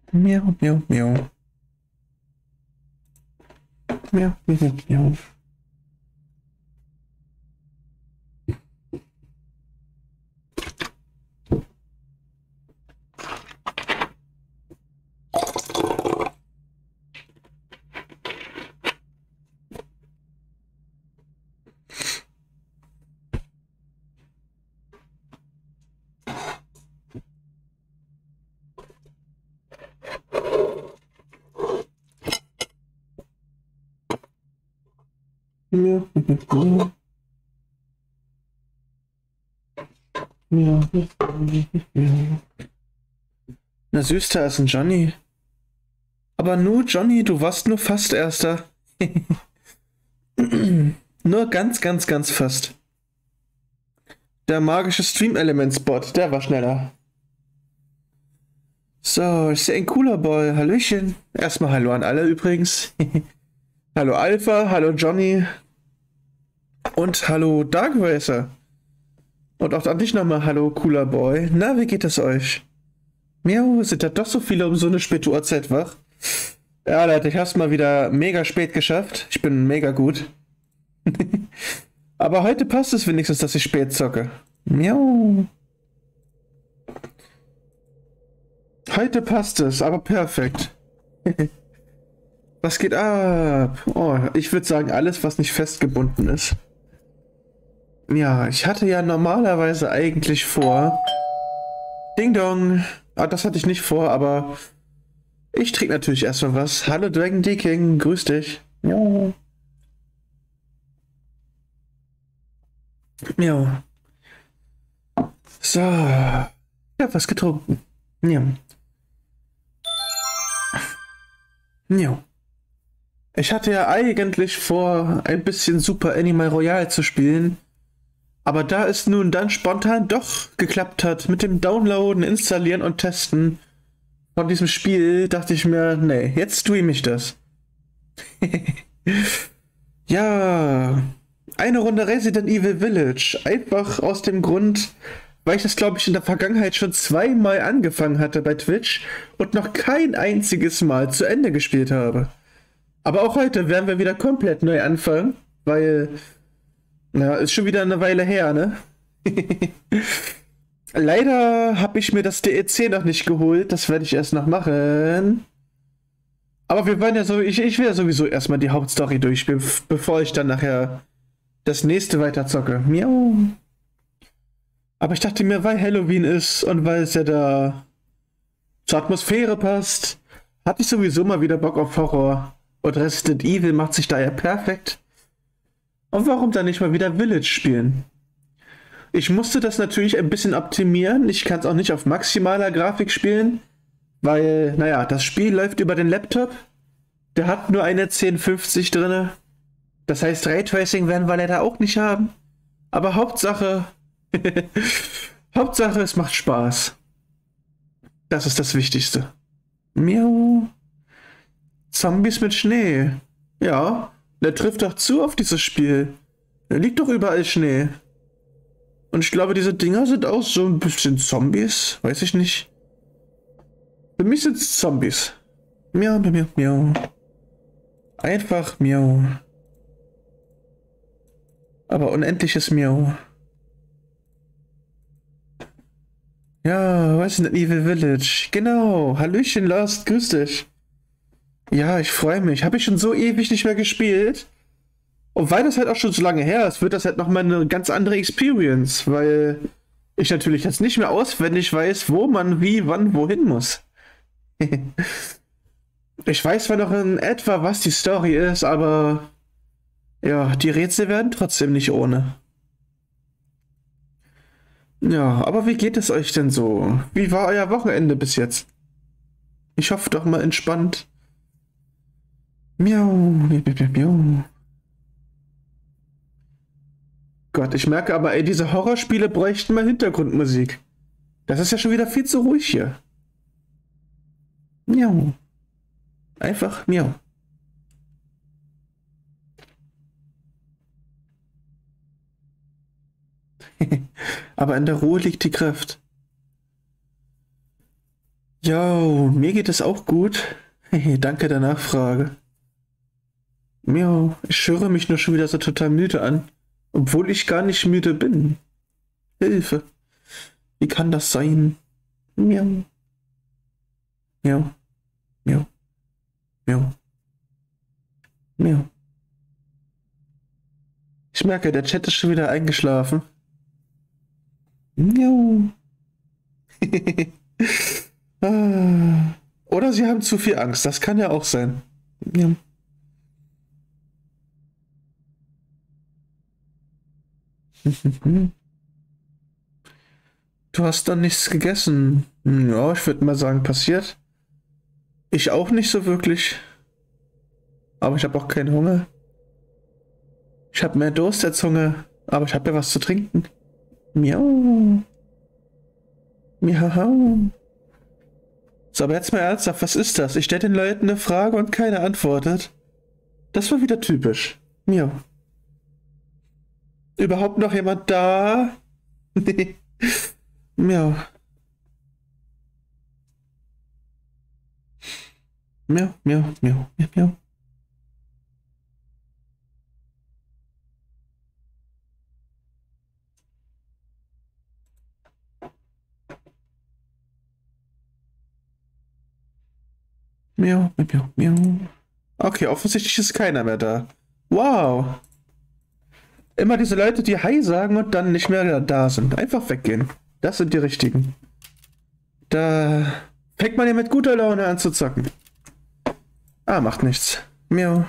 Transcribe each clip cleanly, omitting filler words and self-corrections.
Miau, miau, miau. Miau, miau, miau. Miau, miau, miau. Miau, miau, miau. Na süß, da ist ein Johnny. Aber nur Johnny, du warst nur fast Erster. Nur ganz, ganz, ganz fast. Der magische Stream-Elements-Bot, der war schneller. So, ist ja ein cooler Boy. Hallöchen. Erstmal Hallo an alle übrigens. Hallo Alpha, hallo Johnny und hallo Dark Racer. Und auch an dich nochmal Hallo cooler Boy. Na, wie geht es euch? Miau, sind da doch so viele um so eine späte Uhrzeit wach? Ja, Leute, ich hab's mal wieder mega spät geschafft. Ich bin mega gut. Aber heute passt es wenigstens, dass ich spät zocke. Miau. Heute passt es, aber perfekt. Was geht ab? Oh, ich würde sagen, alles, was nicht festgebunden ist. Ja, ich hatte ja normalerweise eigentlich vor. Ding Dong. Ah, das hatte ich nicht vor, aber ich trinke natürlich erstmal was. Hallo Dragon D King, grüß dich. Ja. Ja. So. Ich hab was getrunken. Ja. Ja. Ich hatte ja eigentlich vor, ein bisschen Super Animal Royale zu spielen. Aber da es nun dann spontan doch geklappt hat mit dem Downloaden, Installieren und Testen von diesem Spiel, dachte ich mir, nee, jetzt streame ich das. Ja, eine Runde Resident Evil Village. Einfach aus dem Grund, weil ich das, glaube ich, in der Vergangenheit schon zweimal angefangen hatte bei Twitch und noch kein einziges Mal zu Ende gespielt habe. Aber auch heute werden wir wieder komplett neu anfangen, weil, na, ist schon wieder eine Weile her, ne? Leider habe ich mir das DLC noch nicht geholt, das werde ich erst noch machen. Aber wir wollen ja so, ich will ja sowieso erstmal die Hauptstory durchspielen, bevor ich dann nachher das nächste weiter zocke. Miau. Aber ich dachte mir, weil Halloween ist und weil es ja da zur Atmosphäre passt, hatte ich sowieso mal wieder Bock auf Horror. Und Resident Evil macht sich da ja perfekt. Und warum dann nicht mal wieder Village spielen? Ich musste das natürlich ein bisschen optimieren. Ich kann es auch nicht auf maximaler Grafik spielen, weil, naja, das Spiel läuft über den Laptop. Der hat nur eine 1050 drinne. Das heißt, Raytracing werden wir leider auch nicht haben. Aber Hauptsache, Hauptsache, es macht Spaß. Das ist das Wichtigste. Miau. Zombies mit Schnee. Ja, der trifft doch zu auf dieses Spiel. Da liegt doch überall Schnee. Und ich glaube, diese Dinger sind auch so ein bisschen Zombies. Weiß ich nicht. Für mich sind es Zombies. Miau, miau, miau, miau. Einfach Miau. Aber unendliches Miau. Ja, Resident Evil Village. Genau. Hallöchen, Lost. Grüß dich. Ja, ich freue mich. Habe ich schon so ewig nicht mehr gespielt. Und weil das halt auch schon so lange her ist, wird das halt nochmal eine ganz andere Experience, weil ich natürlich jetzt nicht mehr auswendig weiß, wo man wie, wann, wohin muss. Ich weiß zwar noch in etwa, was die Story ist, aber ja, die Rätsel werden trotzdem nicht ohne. Ja, aber wie geht es euch denn so? Wie war euer Wochenende bis jetzt? Ich hoffe doch mal entspannt. Miau, miau, miau, miau. Gott, ich merke aber, ey, diese Horrorspiele bräuchten mal Hintergrundmusik. Das ist ja schon wieder viel zu ruhig hier. Miau. Einfach miau. Aber in der Ruhe liegt die Kraft. Jo, mir geht es auch gut. Danke der Nachfrage. Miau, ich höre mich nur schon wieder so total müde an. Obwohl ich gar nicht müde bin. Hilfe. Wie kann das sein? Miau, miau, miau, miau, miau. Ich merke, der Chat ist schon wieder eingeschlafen. Miau. Ah. Oder sie haben zu viel Angst. Das kann ja auch sein. Miau. Du hast dann nichts gegessen. Ja, ich würde mal sagen, passiert. Ich auch nicht so wirklich. Aber ich habe auch keinen Hunger. Ich habe mehr Durst als Hunger. Aber ich habe ja was zu trinken. Miau. Miau. So, aber jetzt mal ernsthaft, was ist das? Ich stelle den Leuten eine Frage und keiner antwortet. Das war wieder typisch. Miau. Überhaupt noch jemand da? Nee. Miau. Miau, miau, miau, miau, miau. Miau, miau, miau. Okay, offensichtlich ist keiner mehr da. Wow. Immer diese Leute, die Hi sagen und dann nicht mehr da sind. Einfach weggehen. Das sind die richtigen. Da fängt man ja mit guter Laune an zu zocken. Ah, macht nichts. Miau.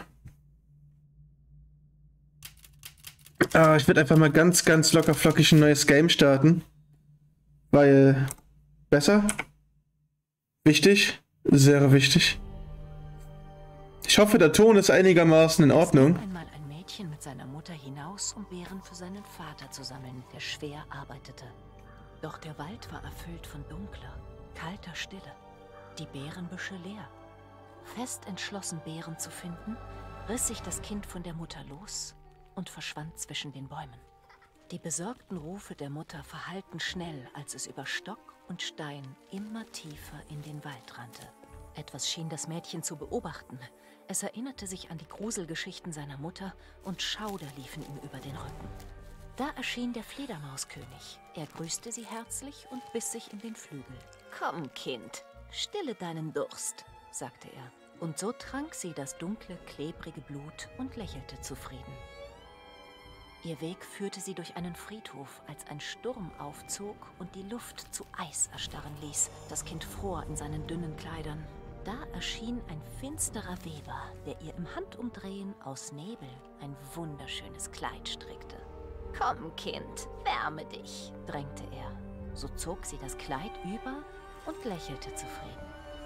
Ah, ich würde einfach mal ganz, ganz locker flockig ein neues Game starten. Weil besser, wichtig, sehr wichtig. Ich hoffe, der Ton ist einigermaßen in Ordnung. Einmal ein Mädchen mit seiner Mutter hinaus, um Beeren für seinen Vater zu sammeln, der schwer arbeitete. Doch der Wald war erfüllt von dunkler, kalter Stille. Die Beerenbüsche leer. Fest entschlossen, Beeren zu finden, riss sich das Kind von der Mutter los und verschwand zwischen den Bäumen. Die besorgten Rufe der Mutter verhallten schnell, als es über Stock und Stein immer tiefer in den Wald rannte. Etwas schien das Mädchen zu beobachten. Es erinnerte sich an die Gruselgeschichten seiner Mutter und Schauder liefen ihm über den Rücken. Da erschien der Fledermauskönig. Er grüßte sie herzlich und biss sich in den Flügel. »Komm, Kind, stille deinen Durst«, sagte er. Und so trank sie das dunkle, klebrige Blut und lächelte zufrieden. Ihr Weg führte sie durch einen Friedhof, als ein Sturm aufzog und die Luft zu Eis erstarren ließ. Das Kind fror in seinen dünnen Kleidern. Da erschien ein finsterer Weber, der ihr im Handumdrehen aus Nebel ein wunderschönes Kleid strickte. »Komm, Kind, wärme dich«, drängte er. So zog sie das Kleid über und lächelte zufrieden.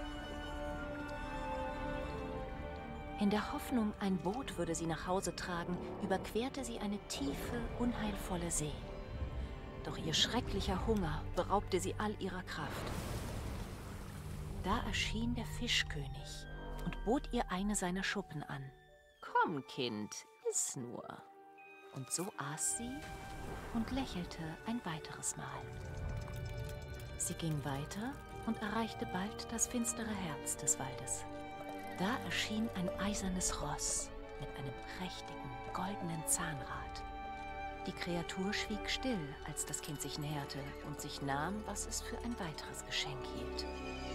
In der Hoffnung, ein Boot würde sie nach Hause tragen, überquerte sie eine tiefe, unheilvolle See. Doch ihr schrecklicher Hunger beraubte sie all ihrer Kraft. Da erschien der Fischkönig und bot ihr eine seiner Schuppen an. »Komm, Kind, iss nur.« Und so aß sie und lächelte ein weiteres Mal. Sie ging weiter und erreichte bald das finstere Herz des Waldes. Da erschien ein eisernes Ross mit einem prächtigen, goldenen Zahnrad. Die Kreatur schwieg still, als das Kind sich näherte und sich nahm, was es für ein weiteres Geschenk hielt.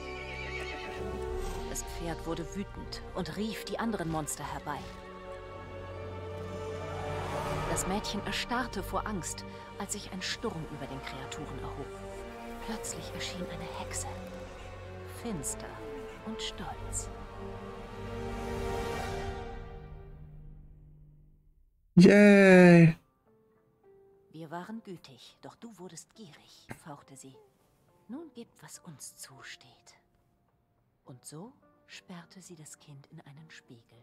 Das Pferd wurde wütend und rief die anderen Monster herbei. Das Mädchen erstarrte vor Angst, als sich ein Sturm über den Kreaturen erhob. Plötzlich erschien eine Hexe, finster und stolz. Yay! Wir waren gütig, doch du wurdest gierig, fauchte sie. Nun gib, was uns zusteht. Und so sperrte sie das Kind in einen Spiegel.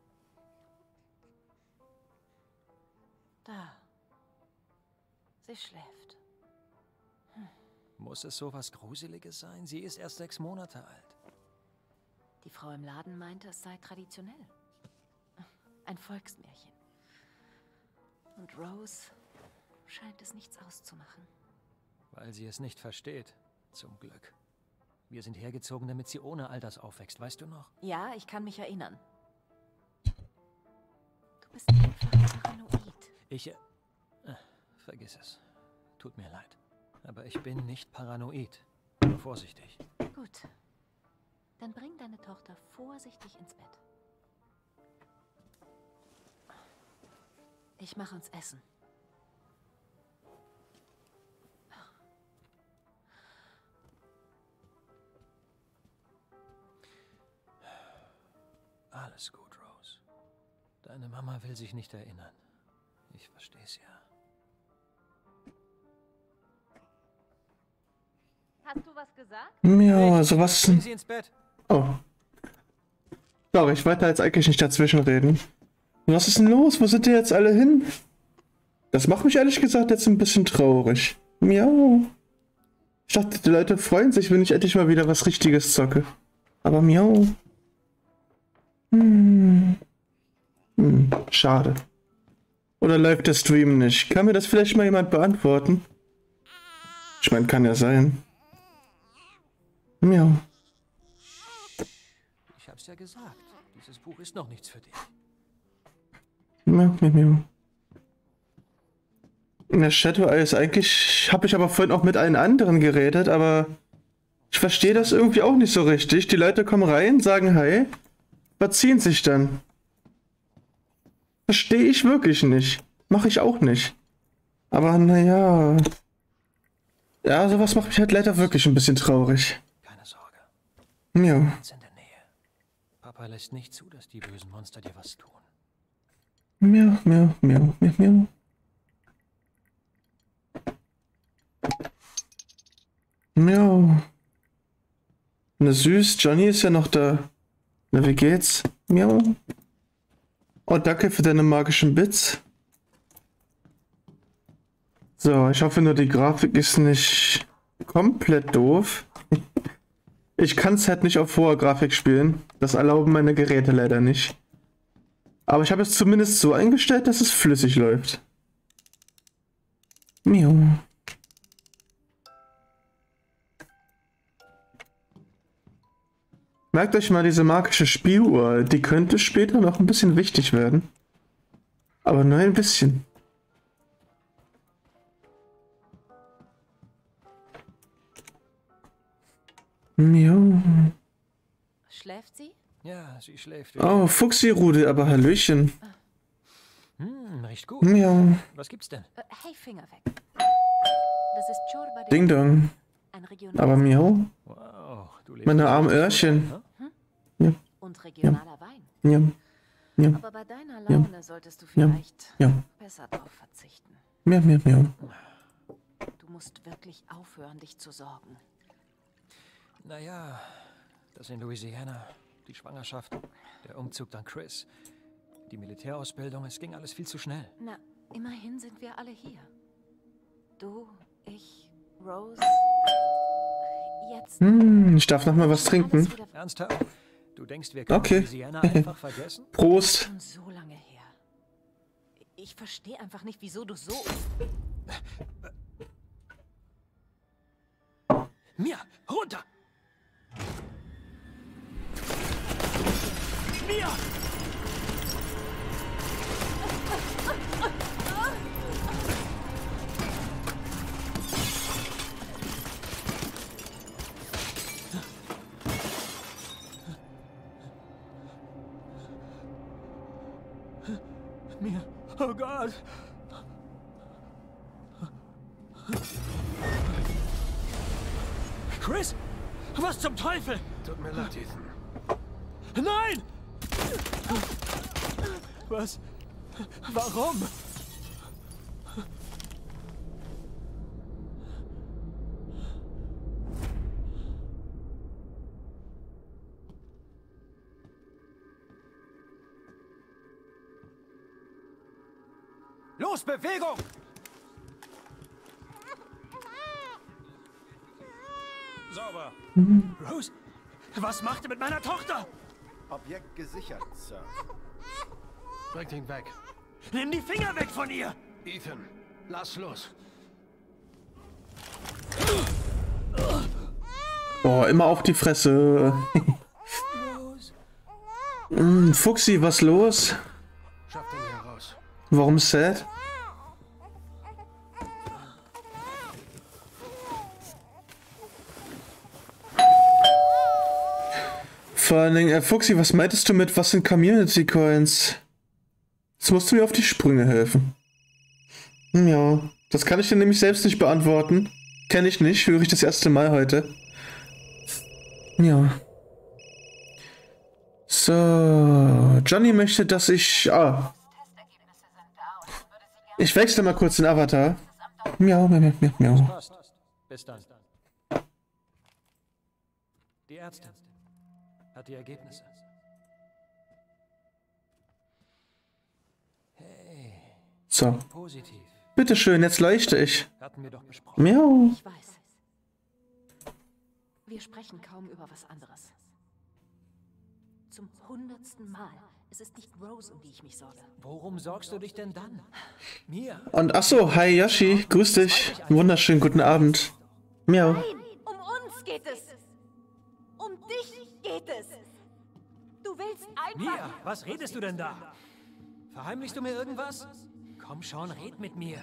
Da. Sie schläft. Muss es so was Gruseliges sein? Sie ist erst 6 Monate alt. Die Frau im Laden meinte, es sei traditionell. Ein Volksmärchen. Und Rose scheint es nichts auszumachen. Weil sie es nicht versteht, zum Glück. Wir sind hergezogen, damit sie ohne all das aufwächst, weißt du noch? Ja, ich kann mich erinnern. Du bist einfach paranoid. Vergiss es. Tut mir leid. Aber ich bin nicht paranoid. Nur vorsichtig. Gut. Dann bring deine Tochter vorsichtig ins Bett. Ich mache uns Essen. Alles gut, Rose. Deine Mama will sich nicht erinnern. Ich versteh's ja. Hast du was gesagt? Ja, sowas. Bring sie ins Bett. Oh. Sorry, ich wollte jetzt eigentlich nicht dazwischen reden. Was ist denn los? Wo sind die jetzt alle hin? Das macht mich ehrlich gesagt jetzt ein bisschen traurig. Miau. Ich dachte, die Leute freuen sich, wenn ich endlich mal wieder was Richtiges zocke. Aber miau. Schade. Oder läuft der Stream nicht? Kann mir das vielleicht mal jemand beantworten? Ich meine, kann ja sein. Miau. Ich hab's ja gesagt. Dieses Buch ist noch nichts für dich. Miau, miau, miau. Ja, Shadow Eyes, eigentlich habe ich aber vorhin auch mit allen anderen geredet, aber ich verstehe das irgendwie auch nicht so richtig. Die Leute kommen rein, sagen Hi, verziehen sich dann. Verstehe ich wirklich nicht. Mache ich auch nicht. Aber naja. Ja, sowas macht mich halt leider wirklich ein bisschen traurig. Keine Sorge. Ja. Ganz in der Nähe. Papa lässt nicht zu, dass die bösen Monster dir was tun. Miau, miau, miau, miau, miau. Miau. Na süß, Johnny ist ja noch da. Na, wie geht's? Miau. Oh, danke für deine magischen Bits. So, ich hoffe nur, die Grafik ist nicht komplett doof. Ich kann es halt nicht auf hoher Grafik spielen. Das erlauben meine Geräte leider nicht. Aber ich habe es zumindest so eingestellt, dass es flüssig läuft. Miau. Merkt euch mal diese magische Spieluhr, die könnte später noch ein bisschen wichtig werden. Aber nur ein bisschen. Miau. Schläft sie? Ja, sie schläft. Oh, Fuchsi-Rudel, aber Hallöchen. Riecht gut. Miau. Was gibt's denn? Hey, Finger weg. Das ist Chorba de Ding Dong. ein regionales Aber miau. Wow, du lebst Meine in armen Deutschland, Öhrchen. ne? und regionaler Wein. Ja. Ja. Aber bei deiner Laune solltest du vielleicht Ja. besser darauf verzichten. Miau, miau, miau. Du musst wirklich aufhören, dich zu sorgen. Naja, das in Louisiana, die Schwangerschaft, der Umzug dann Chris, die Militärausbildung, es ging alles viel zu schnell. Na, immerhin sind wir alle hier. Du, ich, Rose. Jetzt. Ich darf noch mal was trinken. Ernsthaft? Du denkst, wir können Okay. Louisiana einfach vergessen? Prost. Schon so lange her. Ich verstehe einfach nicht, wieso du so... Mia, runter! Mia! Mia, oh Gott! Chris? Was zum Teufel? Tut mir leid, Ethan. Nein! Was? Warum? Los, Bewegung! Sauber. Rose, was macht ihr mit meiner Tochter? Objekt gesichert, Sir. Bringt ihn weg. Nimm die Finger weg von ihr! Ethan, lass los. Oh, immer auf die Fresse. Fuchsi, was los? Schaff den hier raus. Warum sad? Vor allen Dingen, Fuchsi, was meintest du mit, was sind Community Coins? Jetzt musst du mir auf die Sprünge helfen. Ja, das kann ich dir nämlich selbst nicht beantworten. Kenne ich nicht, höre ich das erste Mal heute. Ja. So, Johnny möchte, dass ich... Ich wechsle mal kurz den Avatar. Miau, miau, miau, miau. Passt. Bis dann. Die Ärztin hat die Ergebnisse. Hey, So, positiv. bitteschön, jetzt leuchte ich. Hatten wir doch besprochen. Miau. Ich weiß es. Wir sprechen kaum über was anderes. Zum 100. Mal. Es ist nicht Rose, um die ich mich sorge. Worum sorgst du dich denn dann? Mir? Und achso, hi Yoshi, grüß dich. Wunderschönen guten Abend. Miau. Nein, um uns geht es. Um dich geht es. Du willst einfach... Mia, was redest du denn da? Verheimlichst du mir irgendwas? Komm schon, red mit mir.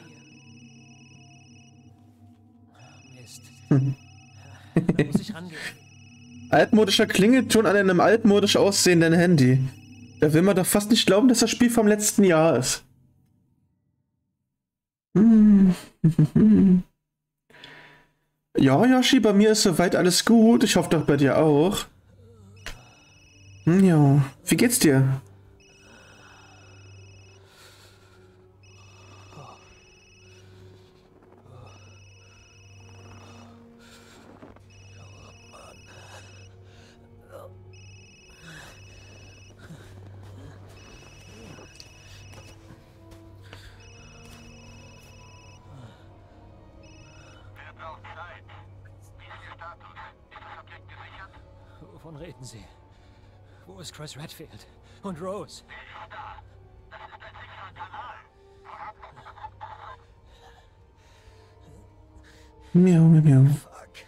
Mist. Da muss ich rangehen. Altmodischer Klingelton an einem altmodisch aussehenden Handy. Da will man doch fast nicht glauben, dass das Spiel vom letzten Jahr ist. Ja, Yoshi, bei mir ist soweit alles gut. Ich hoffe doch bei dir auch. Ja, wie geht's dir? Wovon reden Sie? Wo ist Chris Redfield? Und Rose? Miau, miau, miau. Fuck.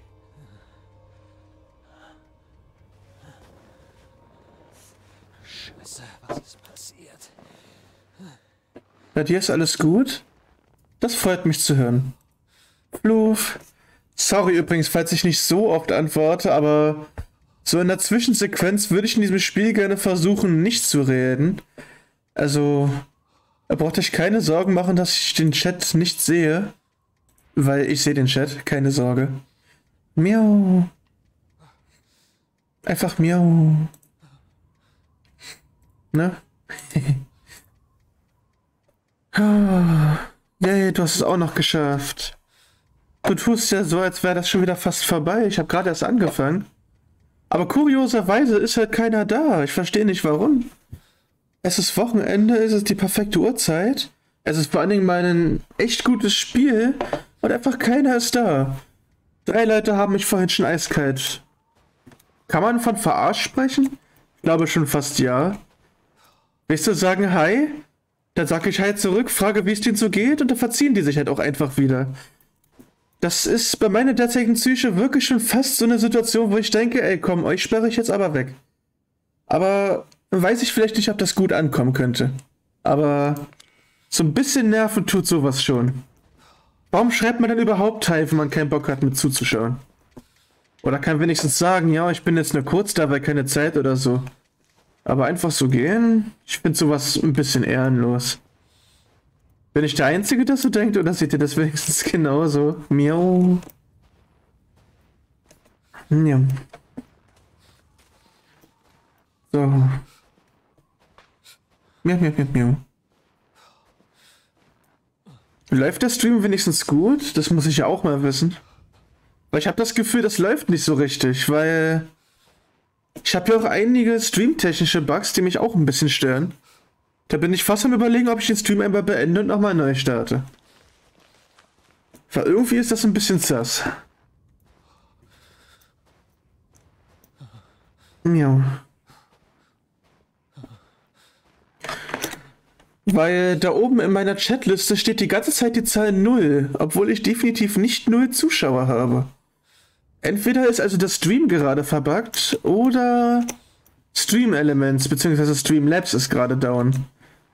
Scheiße, was ist passiert? Bei dir ist alles gut? Das freut mich zu hören. Fluf. Sorry übrigens, falls ich nicht so oft antworte, aber so in der Zwischensequenz würde ich in diesem Spiel gerne versuchen, nicht zu reden. Also, da braucht euch keine Sorgen machen, dass ich den Chat nicht sehe. Weil ich sehe den Chat, keine Sorge. Miau. Einfach miau. Ne? Yay, du hast es auch noch geschafft. Du tust ja so, als wäre das schon wieder fast vorbei. Ich habe gerade erst angefangen. Aber kurioserweise ist halt keiner da. Ich verstehe nicht warum. Es ist Wochenende, es ist die perfekte Uhrzeit. Es ist vor allen Dingen mal ein echt gutes Spiel und einfach keiner ist da. 3 Leute haben mich vorhin schon eiskalt. Kann man von verarscht sprechen? Ich glaube schon fast ja. Willst du sagen Hi? Dann sag ich Hi zurück, frage, wie es denen so geht und dann verziehen die sich halt auch einfach wieder. Das ist bei meiner derzeitigen Psyche wirklich schon fast so eine Situation, wo ich denke, ey komm, euch sperre ich jetzt aber weg. Aber weiß ich vielleicht nicht, ob das gut ankommen könnte. Aber so ein bisschen Nerven tut sowas schon. Warum schreibt man dann überhaupt Hi, wenn man keinen Bock hat, mit zuzuschauen? Oder kann wenigstens sagen, ja, ich bin jetzt nur kurz da, weil keine Zeit oder so. Aber einfach so gehen, ich finde sowas ein bisschen ehrenlos. Bin ich der Einzige, der so denkt, oder seht ihr das wenigstens genauso? Miau. Ja. So. Miau, miau, miau, miau. Läuft der Stream wenigstens gut? Das muss ich ja auch mal wissen. Weil ich habe das Gefühl, das läuft nicht so richtig, weil ich habe ja auch einige streamtechnische Bugs, die mich auch ein bisschen stören. Da bin ich fast am Überlegen, ob ich den Stream einmal beende und nochmal neu starte. Weil irgendwie ist das ein bisschen sass. Ja. Weil da oben in meiner Chatliste steht die ganze Zeit die Zahl 0, obwohl ich definitiv nicht 0 Zuschauer habe. Entweder ist also der Stream gerade verbuggt oder Stream Elements bzw. Streamlabs ist gerade down.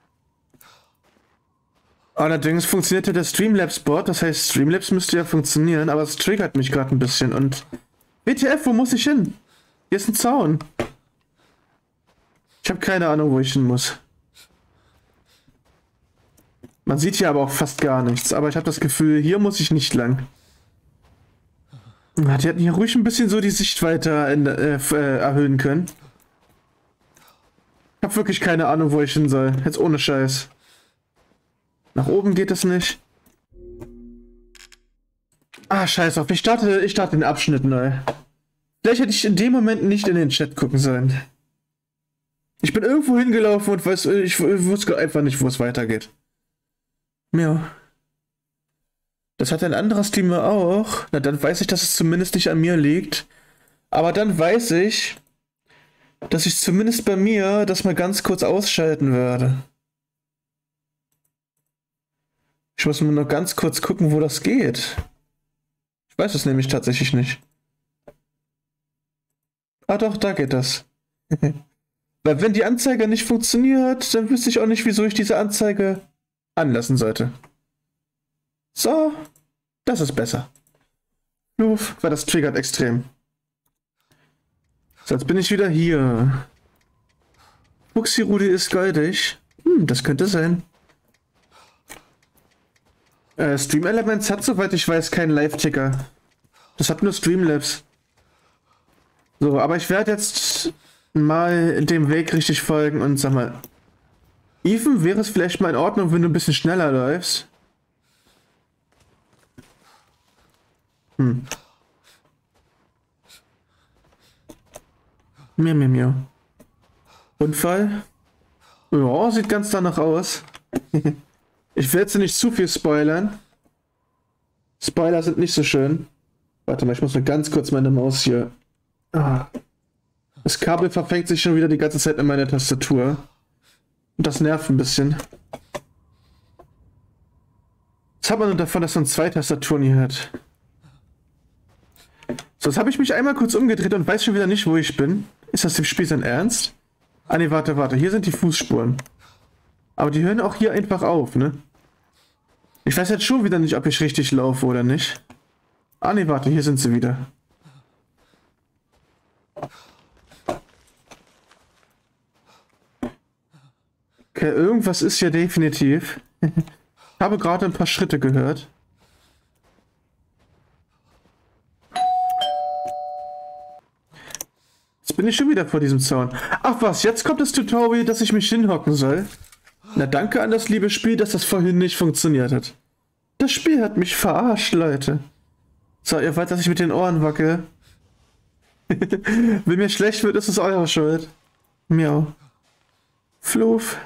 Allerdings funktionierte der Streamlabs-Bot, das heißt Streamlabs müsste ja funktionieren, aber es triggert mich gerade ein bisschen und... WTF, wo muss ich hin? Hier ist ein Zaun. Ich habe keine Ahnung, wo ich hin muss. Man sieht hier aber auch fast gar nichts, aber ich habe das Gefühl, hier muss ich nicht lang. Die hätten hier ruhig ein bisschen so die Sichtweite erhöhen können. Ich habe wirklich keine Ahnung, wo ich hin soll. Jetzt ohne Scheiß. Nach oben geht es nicht. Ah, scheiß auf. Ich starte den Abschnitt neu. Vielleicht hätte ich in dem Moment nicht in den Chat gucken sollen. Ich bin irgendwo hingelaufen und ich wusste einfach nicht, wo es weitergeht. Ja. Das hat ein anderer Streamer auch. Na, dann weiß ich, dass es zumindest nicht an mir liegt. Aber dann weiß ich, dass ich zumindest bei mir das mal ganz kurz ausschalten werde. Ich muss nur noch ganz kurz gucken, wo das geht. Ich weiß es nämlich tatsächlich nicht. Ah doch, da geht das. Weil wenn die Anzeige nicht funktioniert, dann wüsste ich auch nicht, wieso ich diese Anzeige anlassen sollte. So, das ist besser. Uff, weil das triggert extrem. So, jetzt bin ich wieder hier. Fuchsi-Rudi ist goldig. Das könnte sein. Stream Elements hat, soweit ich weiß, keinen Live-Ticker. Das hat nur Streamlabs. So, aber ich werde jetzt mal dem Weg richtig folgen und sag mal... Ethan, wäre es vielleicht mal in Ordnung, wenn du ein bisschen schneller läufst? Miau. Unfall? Ja, sieht ganz danach aus. Ich will jetzt nicht zu viel spoilern. Spoiler sind nicht so schön. Warte mal, ich muss nur ganz kurz meine Maus hier... Das Kabel verfängt sich schon wieder die ganze Zeit in meine Tastatur. Und das nervt ein bisschen. Was hat man nur davon, dass man 2 Tastaturen hier hat? So, jetzt habe ich mich einmal kurz umgedreht und weiß schon wieder nicht, wo ich bin. Ist das dem Spiel sein Ernst? Ah ne, warte. Hier sind die Fußspuren. Aber die hören auch hier einfach auf, ne? Ich weiß jetzt schon wieder nicht, ob ich richtig laufe oder nicht. Ah ne, warte, hier sind sie wieder. Okay, irgendwas ist hier definitiv. Ich habe gerade ein paar Schritte gehört. Jetzt bin ich schon wieder vor diesem Zaun. Ach was, jetzt kommt das Tutorial, dass ich mich hinhocken soll. Na danke an das liebe Spiel, dass das vorhin nicht funktioniert hat. Das Spiel hat mich verarscht, Leute. So, ihr wollt, dass ich mit den Ohren wackel? Wenn mir schlecht wird, ist es eure Schuld. Miau. Fluf.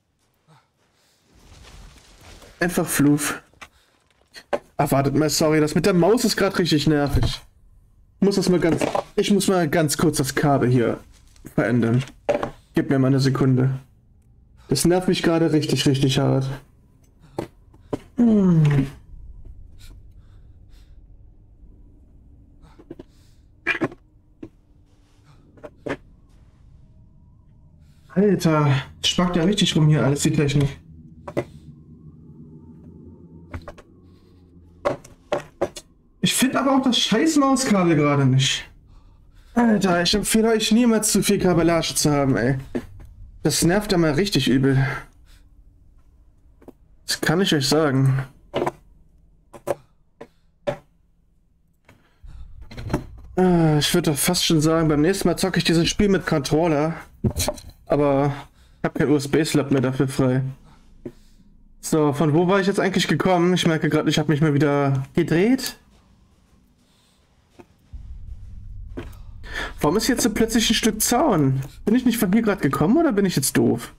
Einfach Fluf. Ach, wartet mal, sorry, das mit der Maus ist gerade richtig nervig. Ich muss mal ganz kurz das Kabel hier verändern. Gib mir mal eine Sekunde. Das nervt mich gerade richtig hart. Alter, spackt ja richtig rum hier alles, die Technik. Ich finde aber auch das scheiß Mauskabel gerade nicht. Alter, ich empfehle euch niemals zu viel Kabellage zu haben, ey. Das nervt ja mal richtig übel. Das kann ich euch sagen. Ich würde doch fast schon sagen, beim nächsten Mal zocke ich dieses Spiel mit Controller. Aber ich habe kein USB-Slot mehr dafür frei. So, von wo war ich jetzt eigentlich gekommen? Ich merke gerade, ich habe mich mal wieder gedreht. Warum ist jetzt so plötzlich ein Stück Zaun? Bin ich nicht von hier gerade gekommen oder bin ich jetzt doof?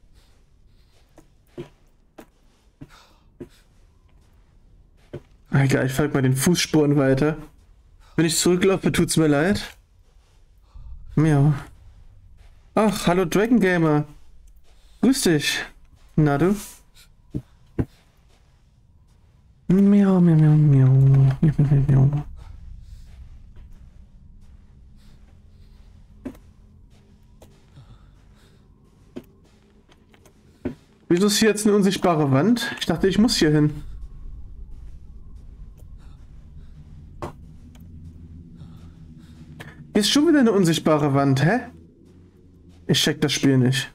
Egal, ich folge mal den Fußspuren weiter. Wenn ich zurücklaufe, tut's mir leid. Miau. Ach, hallo Dragon Gamer. Grüß dich. Na du? Miau. Wieso ist hier jetzt eine unsichtbare Wand? Ich dachte, ich muss hier hin. Hier ist schon wieder eine unsichtbare Wand, hä? Ich check das Spiel nicht.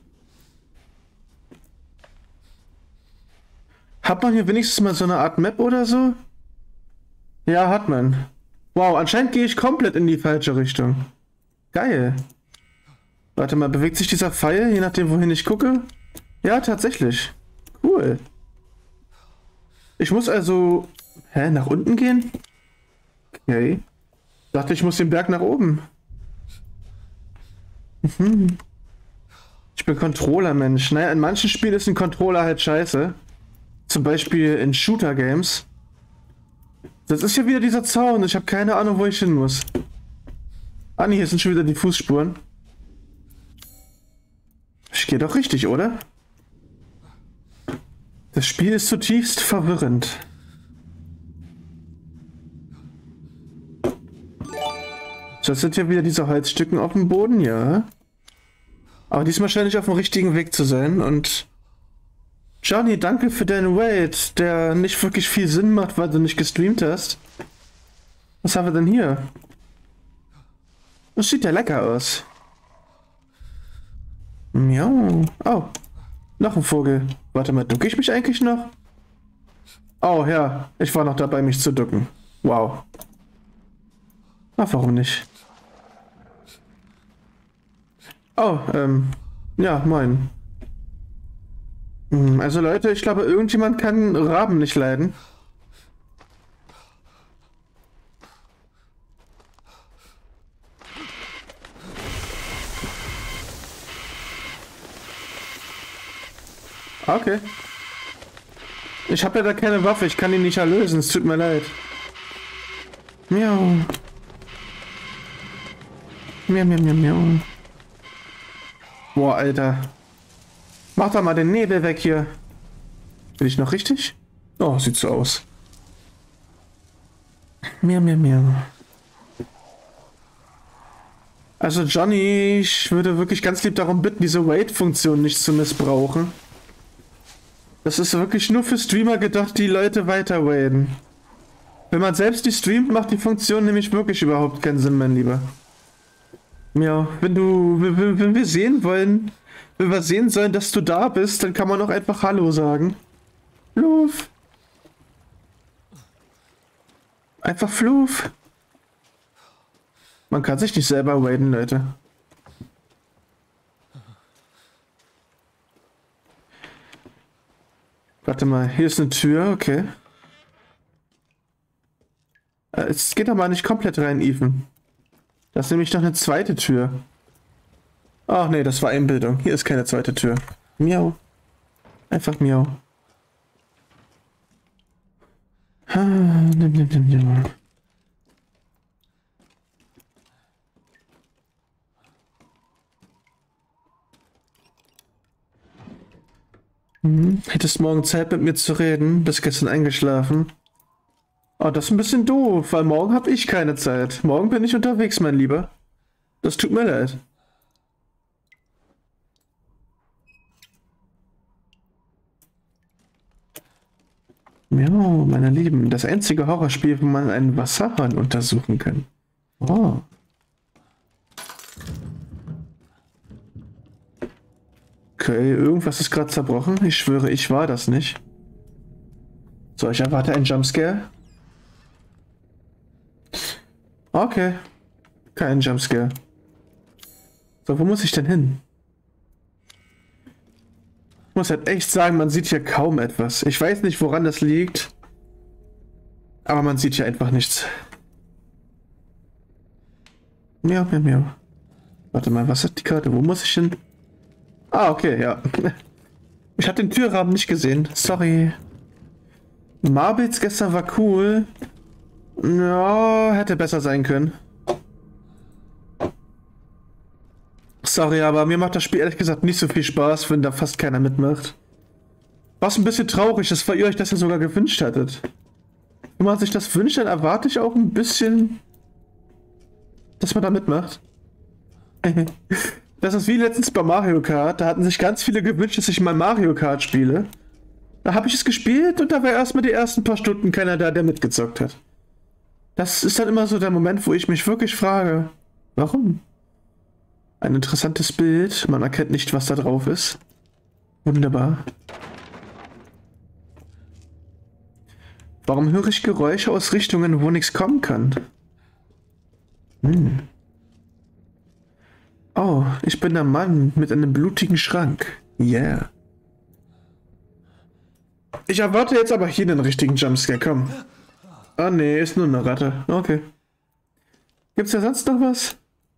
Hat man hier wenigstens mal so eine Art Map oder so? Ja, hat man. Wow, anscheinend gehe ich komplett in die falsche Richtung. Geil. Warte mal, bewegt sich dieser Pfeil, je nachdem, wohin ich gucke? Ja, tatsächlich. Cool. Ich muss also... Hä, nach unten gehen? Okay. Dachte, ich muss den Berg nach oben. Ich bin Controller-Mensch. Naja, in manchen Spielen ist ein Controller halt scheiße. Zum Beispiel in Shooter-Games. Das ist ja wieder dieser Zaun. Ich habe keine Ahnung, wo ich hin muss. Ah, nee, hier sind schon wieder die Fußspuren. Ich gehe doch richtig, oder? Das Spiel ist zutiefst verwirrend. So, das sind ja wieder diese Holzstücken auf dem Boden, ja. Aber diesmal scheine ich auf dem richtigen Weg zu sein und... Johnny, danke für deinen Raid, der nicht wirklich viel Sinn macht, weil du nicht gestreamt hast. Was haben wir denn hier? Das sieht ja lecker aus. Miau. Oh, noch ein Vogel. Warte mal, ducke ich mich eigentlich noch? Oh ja, ich war noch dabei, mich zu ducken. Wow. Ach, warum nicht? Oh, ja, moin. Also Leute, ich glaube, irgendjemand kann Raben nicht leiden. Okay. Ich habe ja da keine Waffe, ich kann ihn nicht erlösen, es tut mir leid. Miau. Miau, miau, miau, miau. Boah, Alter. Mach doch mal den Nebel weg hier. Bin ich noch richtig? Oh, sieht so aus. Miau, miau, miau. Also Johnny, ich würde wirklich ganz lieb darum bitten, diese Wait-Funktion nicht zu missbrauchen. Das ist wirklich nur für Streamer gedacht, die Leute weiter waiten. Wenn man selbst die streamt, macht die Funktion nämlich wirklich überhaupt keinen Sinn, mein Lieber. Ja, wenn wir sehen wollen, wenn wir sehen sollen, dass du da bist, dann kann man auch einfach Hallo sagen. Fluf. Einfach Fluf. Man kann sich nicht selber waiten, Leute. Warte mal, hier ist eine Tür, okay. Es geht aber nicht komplett rein, Ethan. Das ist nämlich noch eine zweite Tür. Ach nee, das war Einbildung. Hier ist keine zweite Tür. Miau. Einfach miau. Nimm. Hättest morgen Zeit mit mir zu reden, bis gestern eingeschlafen. Oh, das ist ein bisschen doof, weil morgen habe ich keine Zeit. Morgen bin ich unterwegs, mein Lieber. Das tut mir leid. Ja, meine Lieben, das einzige Horrorspiel, wo man einen Wasserhahn untersuchen kann. Oh. Okay, irgendwas ist gerade zerbrochen. Ich schwöre, ich war das nicht. So, ich erwarte einen Jumpscare. Okay. Kein Jumpscare. So, wo muss ich denn hin? Ich muss halt echt sagen, man sieht hier kaum etwas. Ich weiß nicht, woran das liegt. Aber man sieht hier einfach nichts. Miau, miau, miau. Warte mal, was hat die Karte? Wo muss ich hin? Ah, okay, ja. Ich habe den Türrahmen nicht gesehen. Sorry. Marbles gestern war cool. Ja, hätte besser sein können. Sorry, aber mir macht das Spiel ehrlich gesagt nicht so viel Spaß, wenn da fast keiner mitmacht. Was ein bisschen traurig ist, weil ihr euch das ja sogar gewünscht hattet. Wenn man sich das wünscht, dann erwarte ich auch ein bisschen, dass man da mitmacht. Das ist wie letztens bei Mario Kart. Da hatten sich ganz viele gewünscht, dass ich mal Mario Kart spiele. Da habe ich es gespielt und da war erstmal die ersten paar Stunden keiner da, der mitgezockt hat. Das ist dann immer so der Moment, wo ich mich wirklich frage, warum? Ein interessantes Bild, man erkennt nicht, was da drauf ist. Wunderbar. Warum höre ich Geräusche aus Richtungen, wo nichts kommen kann? Oh, ich bin der Mann mit einem blutigen Schrank. Yeah. Ich erwarte jetzt aber hier den richtigen Jumpscare, komm. Ah nee, ist nur eine Ratte. Okay. Gibt's da sonst noch was?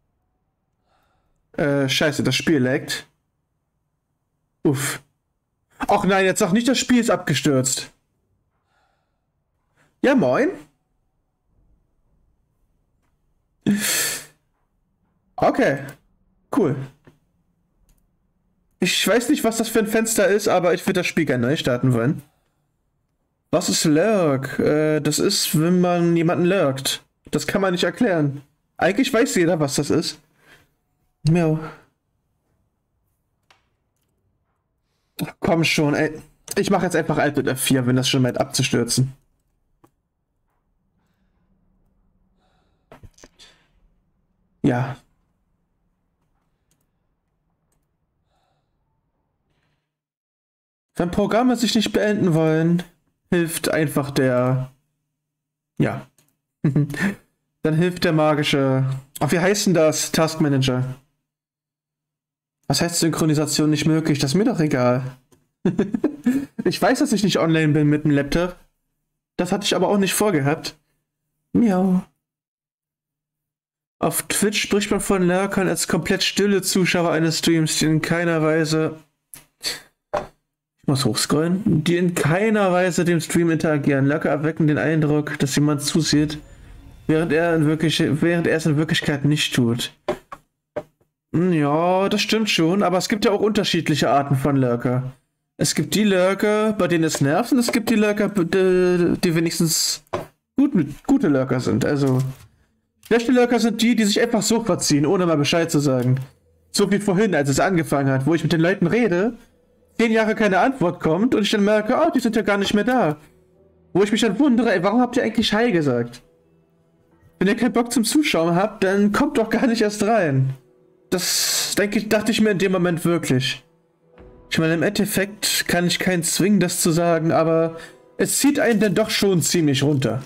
Scheiße, das Spiel laggt. Uff. Ach nein, jetzt sag nicht, das Spiel ist abgestürzt. Ja, moin. Okay. Cool. Ich weiß nicht, was das für ein Fenster ist, aber ich würde das Spiel gerne neu starten wollen. Was ist Lurk? Das ist, wenn man jemanden lurkt. Das kann man nicht erklären. Eigentlich weiß jeder, was das ist. Miau. Komm schon, ey. Ich mache jetzt einfach Alt mit F4, wenn das schon meint abzustürzen. Ja. Wenn Programme sich nicht beenden wollen, hilft einfach der... Ja. Dann hilft der magische... Ach, wie heißt denn das? Task Manager. Was heißt Synchronisation nicht möglich? Das ist mir doch egal. Ich weiß, dass ich nicht online bin mit dem Laptop. Das hatte ich aber auch nicht vorgehabt. Miau. Auf Twitch spricht man von Lurkern als komplett stille Zuschauer eines Streams, die in keiner Weise... Ich muss hochscrollen. Die in keiner Weise dem Stream interagieren. Lurker erwecken den Eindruck, dass jemand zusieht, während er es in Wirklichkeit nicht tut. Ja, das stimmt schon, aber es gibt ja auch unterschiedliche Arten von Lurker. Es gibt die Lurker, bei denen es nervt, und es gibt die Lurker, die wenigstens gute Lurker sind. Also, schlechte Lurker sind die, die sich einfach so verziehen, ohne mal Bescheid zu sagen. So wie vorhin, als es angefangen hat, wo ich mit den Leuten rede, 10 Jahre keine Antwort kommt und ich dann merke, oh, die sind ja gar nicht mehr da. Wo ich mich dann wundere, ey, warum habt ihr eigentlich Hi gesagt? Wenn ihr keinen Bock zum Zuschauen habt, dann kommt doch gar nicht erst rein. Das dachte ich mir in dem Moment wirklich. Ich meine, im Endeffekt kann ich keinen zwingen, das zu sagen, aber es zieht einen dann doch schon ziemlich runter.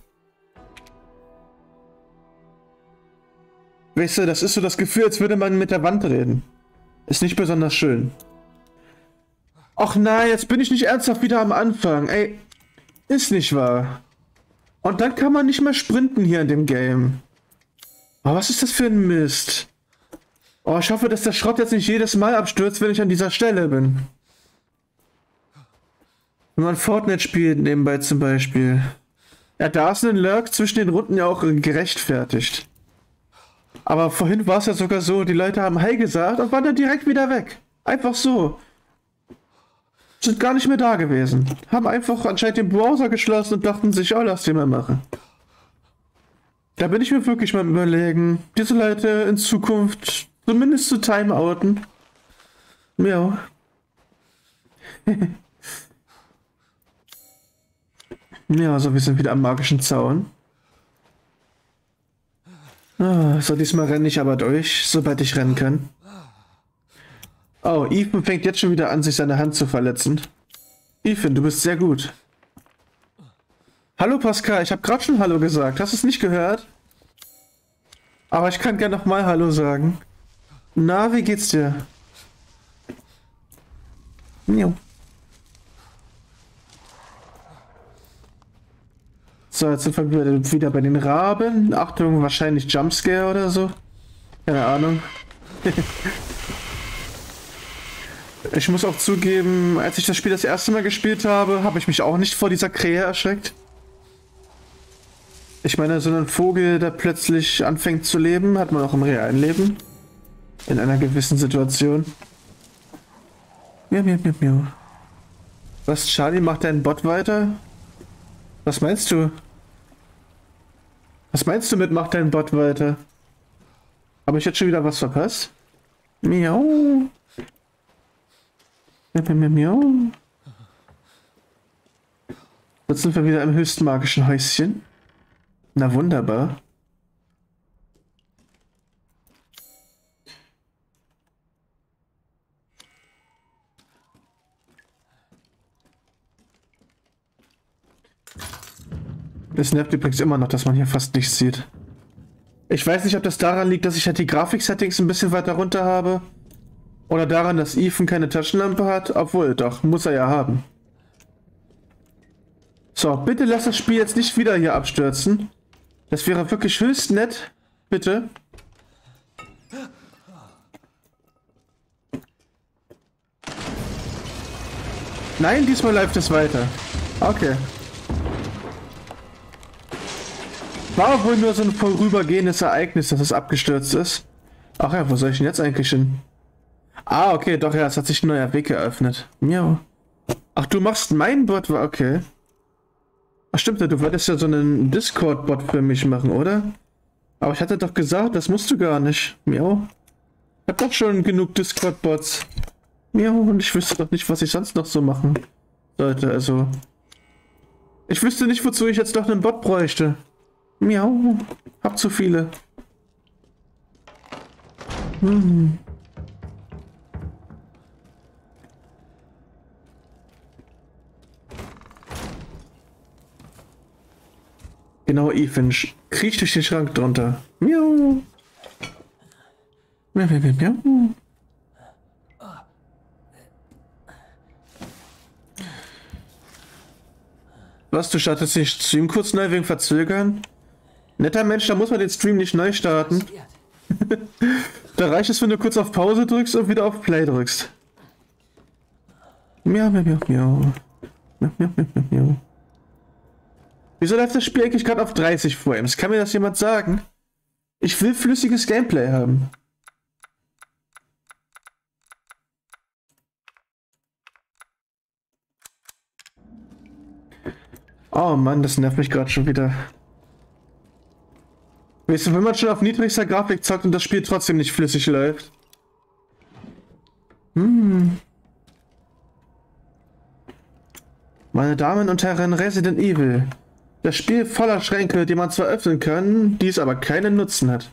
Weißt du, das ist so das Gefühl, als würde man mit der Wand reden. Ist nicht besonders schön. Ach nein, jetzt bin ich nicht ernsthaft wieder am Anfang. Ey, ist nicht wahr. Und dann kann man nicht mehr sprinten hier in dem Game. Oh, was ist das für ein Mist? Oh, ich hoffe, dass der Schrott jetzt nicht jedes Mal abstürzt, wenn ich an dieser Stelle bin. Wenn man Fortnite spielt nebenbei zum Beispiel. Ja, da ist ein Lurk zwischen den Runden ja auch gerechtfertigt. Aber vorhin war es ja sogar so, die Leute haben Hi gesagt und waren dann direkt wieder weg. Einfach so. Sind gar nicht mehr da gewesen. Haben einfach anscheinend den Browser geschlossen und dachten sich, oh, lass den mal machen. Da bin ich mir wirklich mal überlegen, diese Leute in Zukunft zumindest zu timeouten. Ja. Ja, so, wir sind wieder am magischen Zaun. Ah, so, diesmal renne ich aber durch, sobald ich rennen kann. Oh, Ethan fängt jetzt schon wieder an, sich seine Hand zu verletzen. Ethan, du bist sehr gut. Hallo Pascal, ich habe gerade schon Hallo gesagt. Hast du es nicht gehört? Aber ich kann gerne nochmal Hallo sagen. Na, wie geht's dir? Jo. So, jetzt sind wir wieder bei den Raben. Achtung, wahrscheinlich Jumpscare oder so. Keine Ahnung. Ich muss auch zugeben, als ich das Spiel das erste Mal gespielt habe, habe ich mich auch nicht vor dieser Krähe erschreckt. Ich meine, so ein Vogel, der plötzlich anfängt zu leben, hat man auch im realen Leben. In einer gewissen Situation. Miau, miau, miau, miau. Was, Charlie, macht dein Bot weiter? Was meinst du? Was meinst du mit macht dein Bot weiter? Habe ich jetzt schon wieder was verpasst? Miau. Miau, miau. Jetzt sind wir wieder im höchst magischen Häuschen. Na wunderbar. Es nervt übrigens immer noch, dass man hier fast nichts sieht. Ich weiß nicht, ob das daran liegt, dass ich halt die Grafik-Settings ein bisschen weiter runter habe. Oder daran, dass Ethan keine Taschenlampe hat. Obwohl, doch, muss er ja haben. So, bitte lass das Spiel jetzt nicht wieder hier abstürzen. Das wäre wirklich höchst nett. Bitte. Nein, diesmal läuft es weiter. Okay. War wohl nur so ein vorübergehendes Ereignis, dass es abgestürzt ist. Ach ja, wo soll ich denn jetzt eigentlich hin? Ah, okay, doch, ja, es hat sich ein neuer Weg geöffnet. Miau. Ach, du machst mein Bot, okay. Ach stimmt, du wolltest ja so einen Discord-Bot für mich machen, oder? Aber ich hatte doch gesagt, das musst du gar nicht. Miau. Ich hab doch schon genug Discord-Bots. Miau, und ich wüsste doch nicht, was ich sonst noch so machen sollte, also... Ich wüsste nicht, wozu ich jetzt noch einen Bot bräuchte. Miau. Hab zu viele. Genau, Ethan. Kriech durch den Schrank drunter. Miau. Miau, miau, miau, miau. Was, du startest den Stream kurz neu wegen Verzögern? Netter Mensch, da muss man den Stream nicht neu starten. Da reicht es, wenn du kurz auf Pause drückst und wieder auf Play drückst. Miau, miau, miau, miau. Miau, miau, miau, miau, miau. Wieso läuft das Spiel eigentlich gerade auf 30 Frames? Kann mir das jemand sagen? Ich will flüssiges Gameplay haben. Oh Mann, das nervt mich gerade schon wieder. Weißt du, wenn man schon auf niedrigster Grafik zockt und das Spiel trotzdem nicht flüssig läuft. Meine Damen und Herren, Resident Evil. Das Spiel voller Schränke, die man zwar öffnen kann, die es aber keinen Nutzen hat.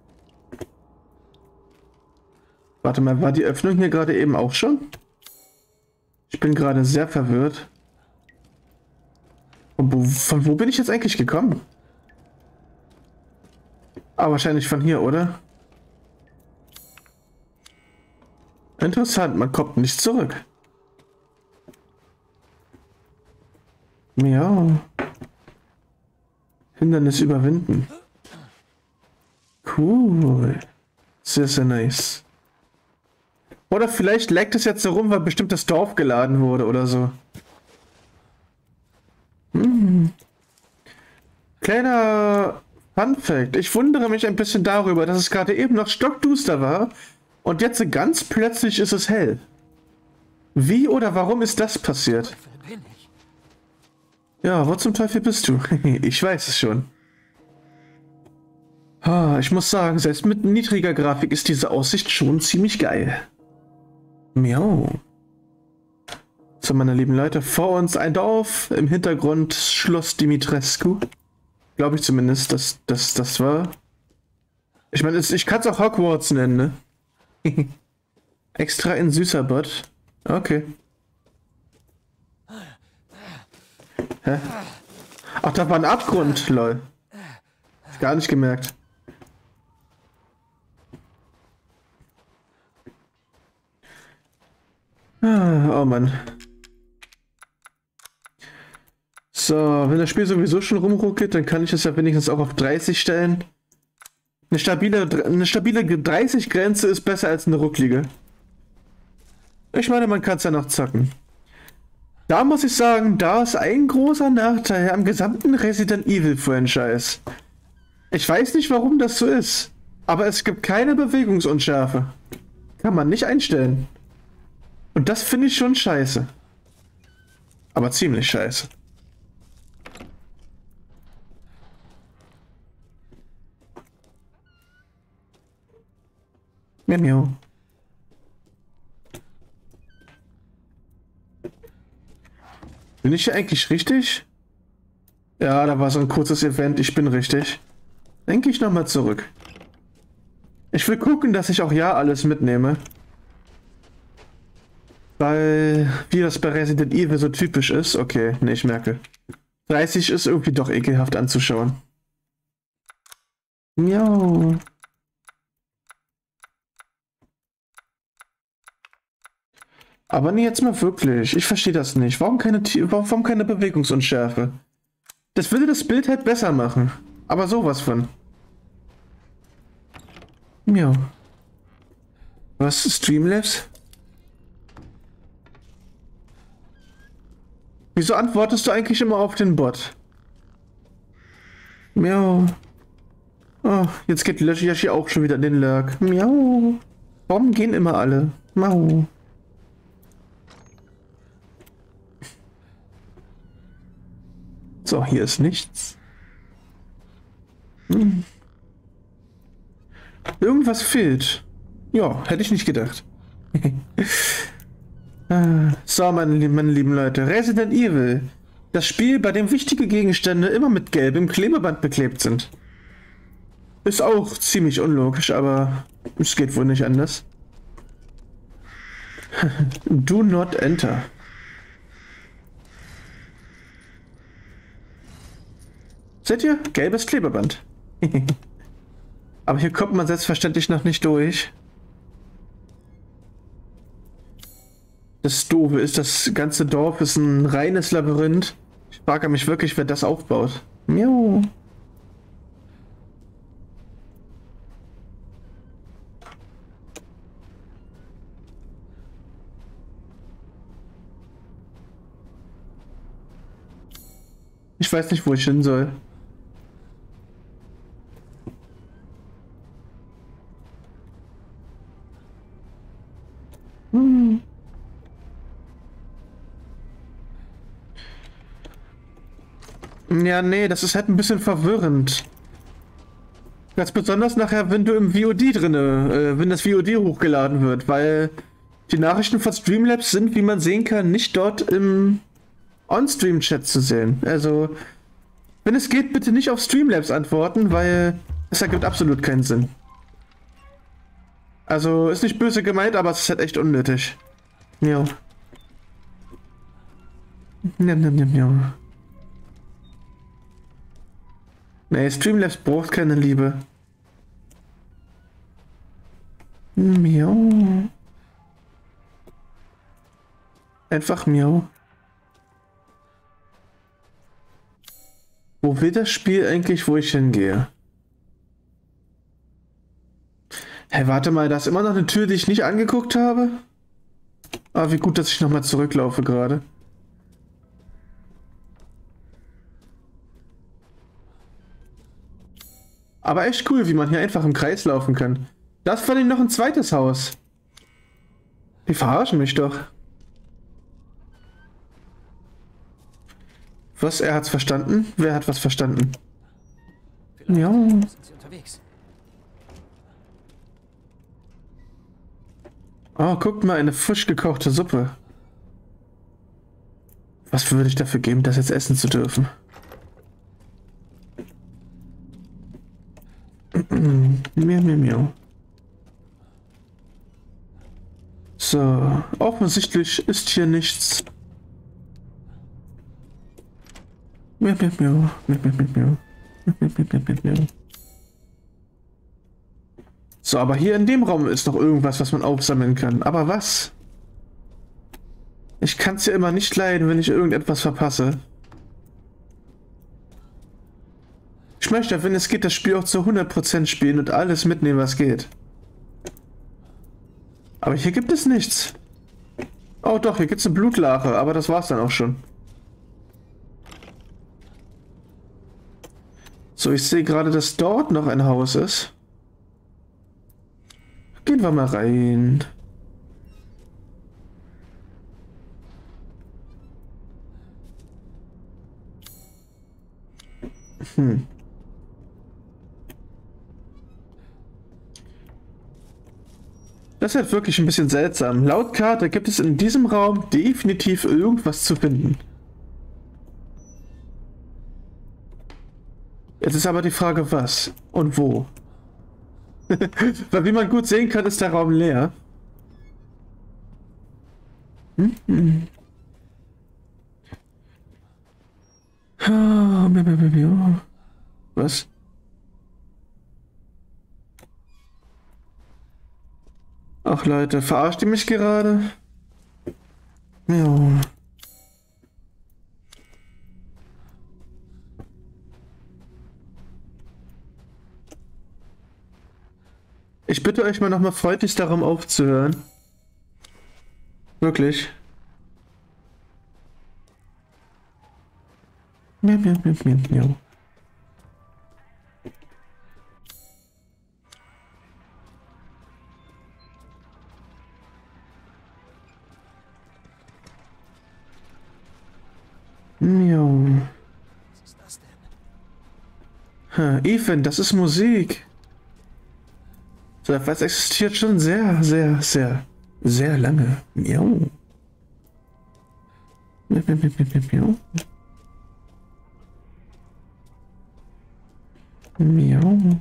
Warte mal, war die Öffnung hier gerade eben auch schon? Ich bin gerade sehr verwirrt. Von wo bin ich jetzt eigentlich gekommen? Ah, wahrscheinlich von hier, oder? Interessant, man kommt nicht zurück. Miau. Hindernis überwinden. Cool. Sehr, sehr nice. Oder vielleicht laggt es jetzt so rum, weil bestimmt das Dorf geladen wurde oder so. Kleiner Fun Fact. Ich wundere mich ein bisschen darüber, dass es gerade eben noch stockduster war und jetzt ganz plötzlich ist es hell. Wie oder warum ist das passiert? Ja, wo zum Teufel bist du? Ich weiß es schon. Ich muss sagen, selbst mit niedriger Grafik ist diese Aussicht schon ziemlich geil. Miau. So, meine lieben Leute, vor uns ein Dorf, im Hintergrund Schloss Dimitrescu. Glaube ich zumindest, dass das war. Ich meine, ich kann es auch Hogwarts nennen, ne? Extra in süßer Bot. Okay. Hä? Ach, da war ein Abgrund, lol. Gar nicht gemerkt. Oh Mann. So, wenn das Spiel sowieso schon rumruckelt, dann kann ich es ja wenigstens auch auf 30 stellen. Eine stabile 30-Grenze ist besser als eine rucklige. Ich meine, man kann es ja noch zocken. Da muss ich sagen, da ist ein großer Nachteil am gesamten Resident Evil Franchise. Ich weiß nicht, warum das so ist, aber es gibt keine Bewegungsunschärfe. Kann man nicht einstellen. Und das finde ich schon scheiße. Aber ziemlich scheiße. Miau, miau. Bin ich hier eigentlich richtig? Ja, da war so ein kurzes Event. Ich bin richtig. Denke ich nochmal zurück. Ich will gucken, dass ich auch ja alles mitnehme. Weil, wie das bei Resident Evil so typisch ist. Okay, ne, ich merke. 30 ist irgendwie doch ekelhaft anzuschauen. Miau. Aber nee, jetzt mal wirklich. Ich verstehe das nicht. Warum keine Bewegungsunschärfe? Das würde das Bild halt besser machen. Aber sowas von. Miau. Was? Streamlabs? Wieso antwortest du eigentlich immer auf den Bot? Miau. Oh, jetzt geht Yoshi auch schon wieder in den Lurk. Miau. Warum gehen immer alle? Miau. So, hier ist nichts. Irgendwas fehlt. Ja, hätte ich nicht gedacht. So, meine lieben Leute. Resident Evil. Das Spiel, bei dem wichtige Gegenstände immer mit gelbem Klebeband beklebt sind. Ist auch ziemlich unlogisch, aber es geht wohl nicht anders. Do not enter. Seht ihr? Gelbes Klebeband. Aber hier kommt man selbstverständlich noch nicht durch. Das Doofe ist, das ganze Dorf ist ein reines Labyrinth. Ich frage mich wirklich, wer das aufbaut. Miau. Ich weiß nicht, wo ich hin soll. Ja, nee, das ist halt ein bisschen verwirrend. Ganz besonders nachher, wenn du im VOD wenn das VOD hochgeladen wird, weil die Nachrichten von Streamlabs sind, wie man sehen kann, nicht dort im On-Stream-Chat zu sehen. Also, wenn es geht, bitte nicht auf Streamlabs antworten, weil es ergibt absolut keinen Sinn. Also, ist nicht böse gemeint, aber es ist halt echt unnötig. Ja. Ja. Nee, Streamlabs braucht keine Liebe. Miau. Einfach miau. Wo will das Spiel eigentlich, wo ich hingehe? Hey, warte mal, da ist immer noch eine Tür, die ich nicht angeguckt habe? Ah, wie gut, dass ich nochmal zurücklaufe gerade. Aber echt cool, wie man hier einfach im Kreis laufen kann. Da ist vor allem noch ein zweites Haus. Die verarschen mich doch. Was? Er hat's verstanden? Wer hat was verstanden? Ja. Sind sie unterwegs? Oh, guckt mal, eine frisch gekochte Suppe. Was würde ich dafür geben, das jetzt essen zu dürfen? Miau. So, offensichtlich ist hier nichts. Miau. So, aber hier in dem Raum ist noch irgendwas, was man aufsammeln kann. Aber was? Ich kann es ja immer nicht leiden, wenn ich irgendetwas verpasse. Ich möchte, wenn es geht, das Spiel auch zu 100% spielen und alles mitnehmen, was geht. Aber hier gibt es nichts. Oh doch, hier gibt es eine Blutlache, aber das war's dann auch schon. So, ich sehe gerade, dass dort noch ein Haus ist. Gehen wir mal rein. Das ist halt wirklich ein bisschen seltsam. Laut Karte gibt es in diesem Raum definitiv irgendwas zu finden. Jetzt ist aber die Frage, was und wo. Weil wie man gut sehen kann, ist der Raum leer. Was? Ach Leute, verarscht ihr mich gerade? Ja. Ich bitte euch mal nochmal freundlich darum aufzuhören. Wirklich. Miau, miau, miau, miau, miau. Miau. Was ist das Ha, denn? Ethan, das ist Musik. So etwas existiert schon sehr, sehr, sehr, sehr lange. Miau. Miau, miau, miau, miau, miau. Miau.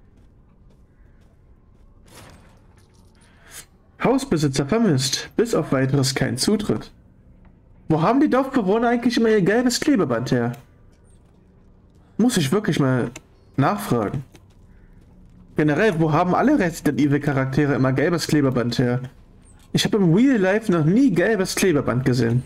Hausbesitzer vermisst. Bis auf weiteres kein Zutritt. Wo haben die Dorfbewohner eigentlich immer ihr gelbes Klebeband her? Muss ich wirklich mal nachfragen. Generell, wo haben alle Resident Evil Charaktere immer gelbes Klebeband her? Ich habe im Real Life noch nie gelbes Klebeband gesehen.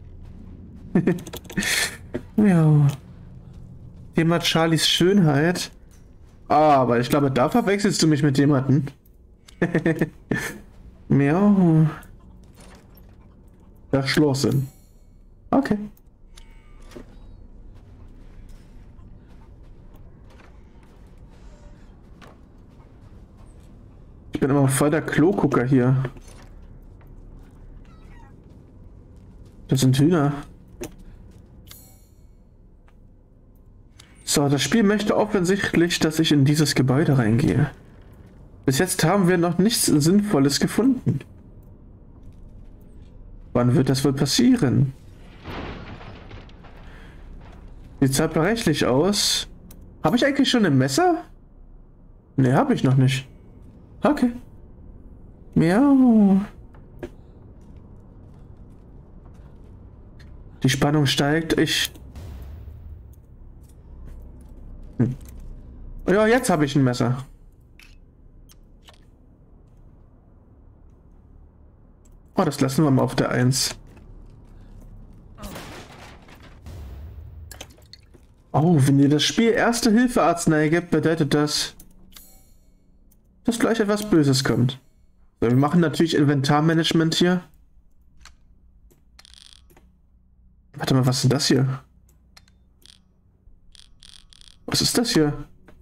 Ja. Thema Charlies Schönheit. Aber ich glaube, da verwechselst du mich mit jemandem. Miau. Verschlossen. Okay. Ich bin immer voll der Klogucker hier. Das sind Hühner. So, das Spiel möchte offensichtlich, dass ich in dieses Gebäude reingehe. Bis jetzt haben wir noch nichts Sinnvolles gefunden. Wann wird das wohl passieren? Sieht zerbrechlich aus. Habe ich eigentlich schon ein Messer? Ne, habe ich noch nicht. Okay. Miau. Die Spannung steigt. Ja, jetzt habe ich ein Messer. Oh, das lassen wir mal auf der 1. Oh, wenn dir das Spiel Erste-Hilfe-Arznei gibt, bedeutet das, dass gleich etwas Böses kommt. So, wir machen natürlich Inventarmanagement hier. Warte mal, was ist denn das hier? Was ist das hier?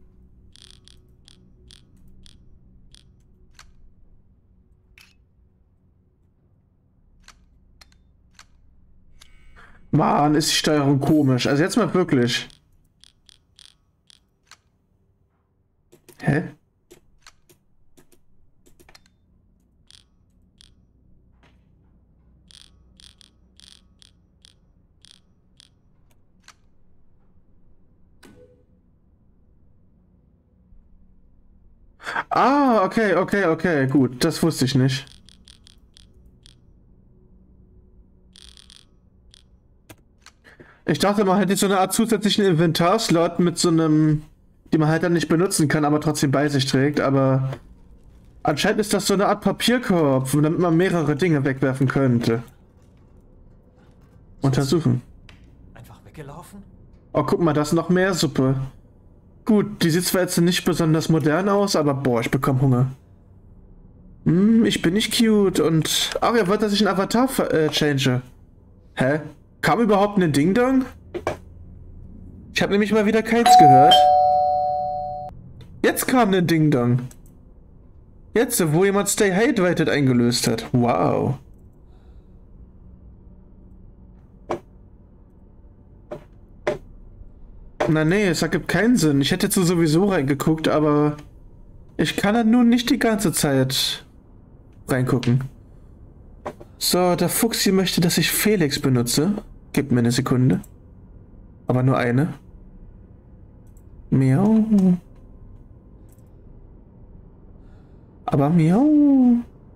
Mann, ist die Steuerung komisch. Also jetzt mal wirklich. Hä? Ah, okay, gut. Das wusste ich nicht. Ich dachte, man hätte so eine Art zusätzlichen Inventarslot mit so einem, die man halt dann nicht benutzen kann, aber trotzdem bei sich trägt, aber anscheinend ist das so eine Art Papierkorb, damit man mehrere Dinge wegwerfen könnte. Untersuchen. Einfach weggelaufen? Oh, guck mal, da ist noch mehr Suppe. Gut, die sieht zwar jetzt nicht besonders modern aus, aber boah, ich bekomme Hunger. Ich bin nicht cute und... Ach, ihr wollt, dass ich einen Avatar change. Hä? Kam überhaupt ein Ding-Dong? Ich habe nämlich mal wieder keins gehört. Jetzt kam ein Ding-Dong. Jetzt, wo jemand Stay Hydrated eingelöst hat. Wow. Na nee, es ergibt keinen Sinn. Ich hätte jetzt sowieso reingeguckt, aber ich kann dann nun nicht die ganze Zeit reingucken. So, der Fuchs hier möchte, dass ich Felix benutze. Gib mir eine Sekunde. Aber nur eine. Miau. Aber miau.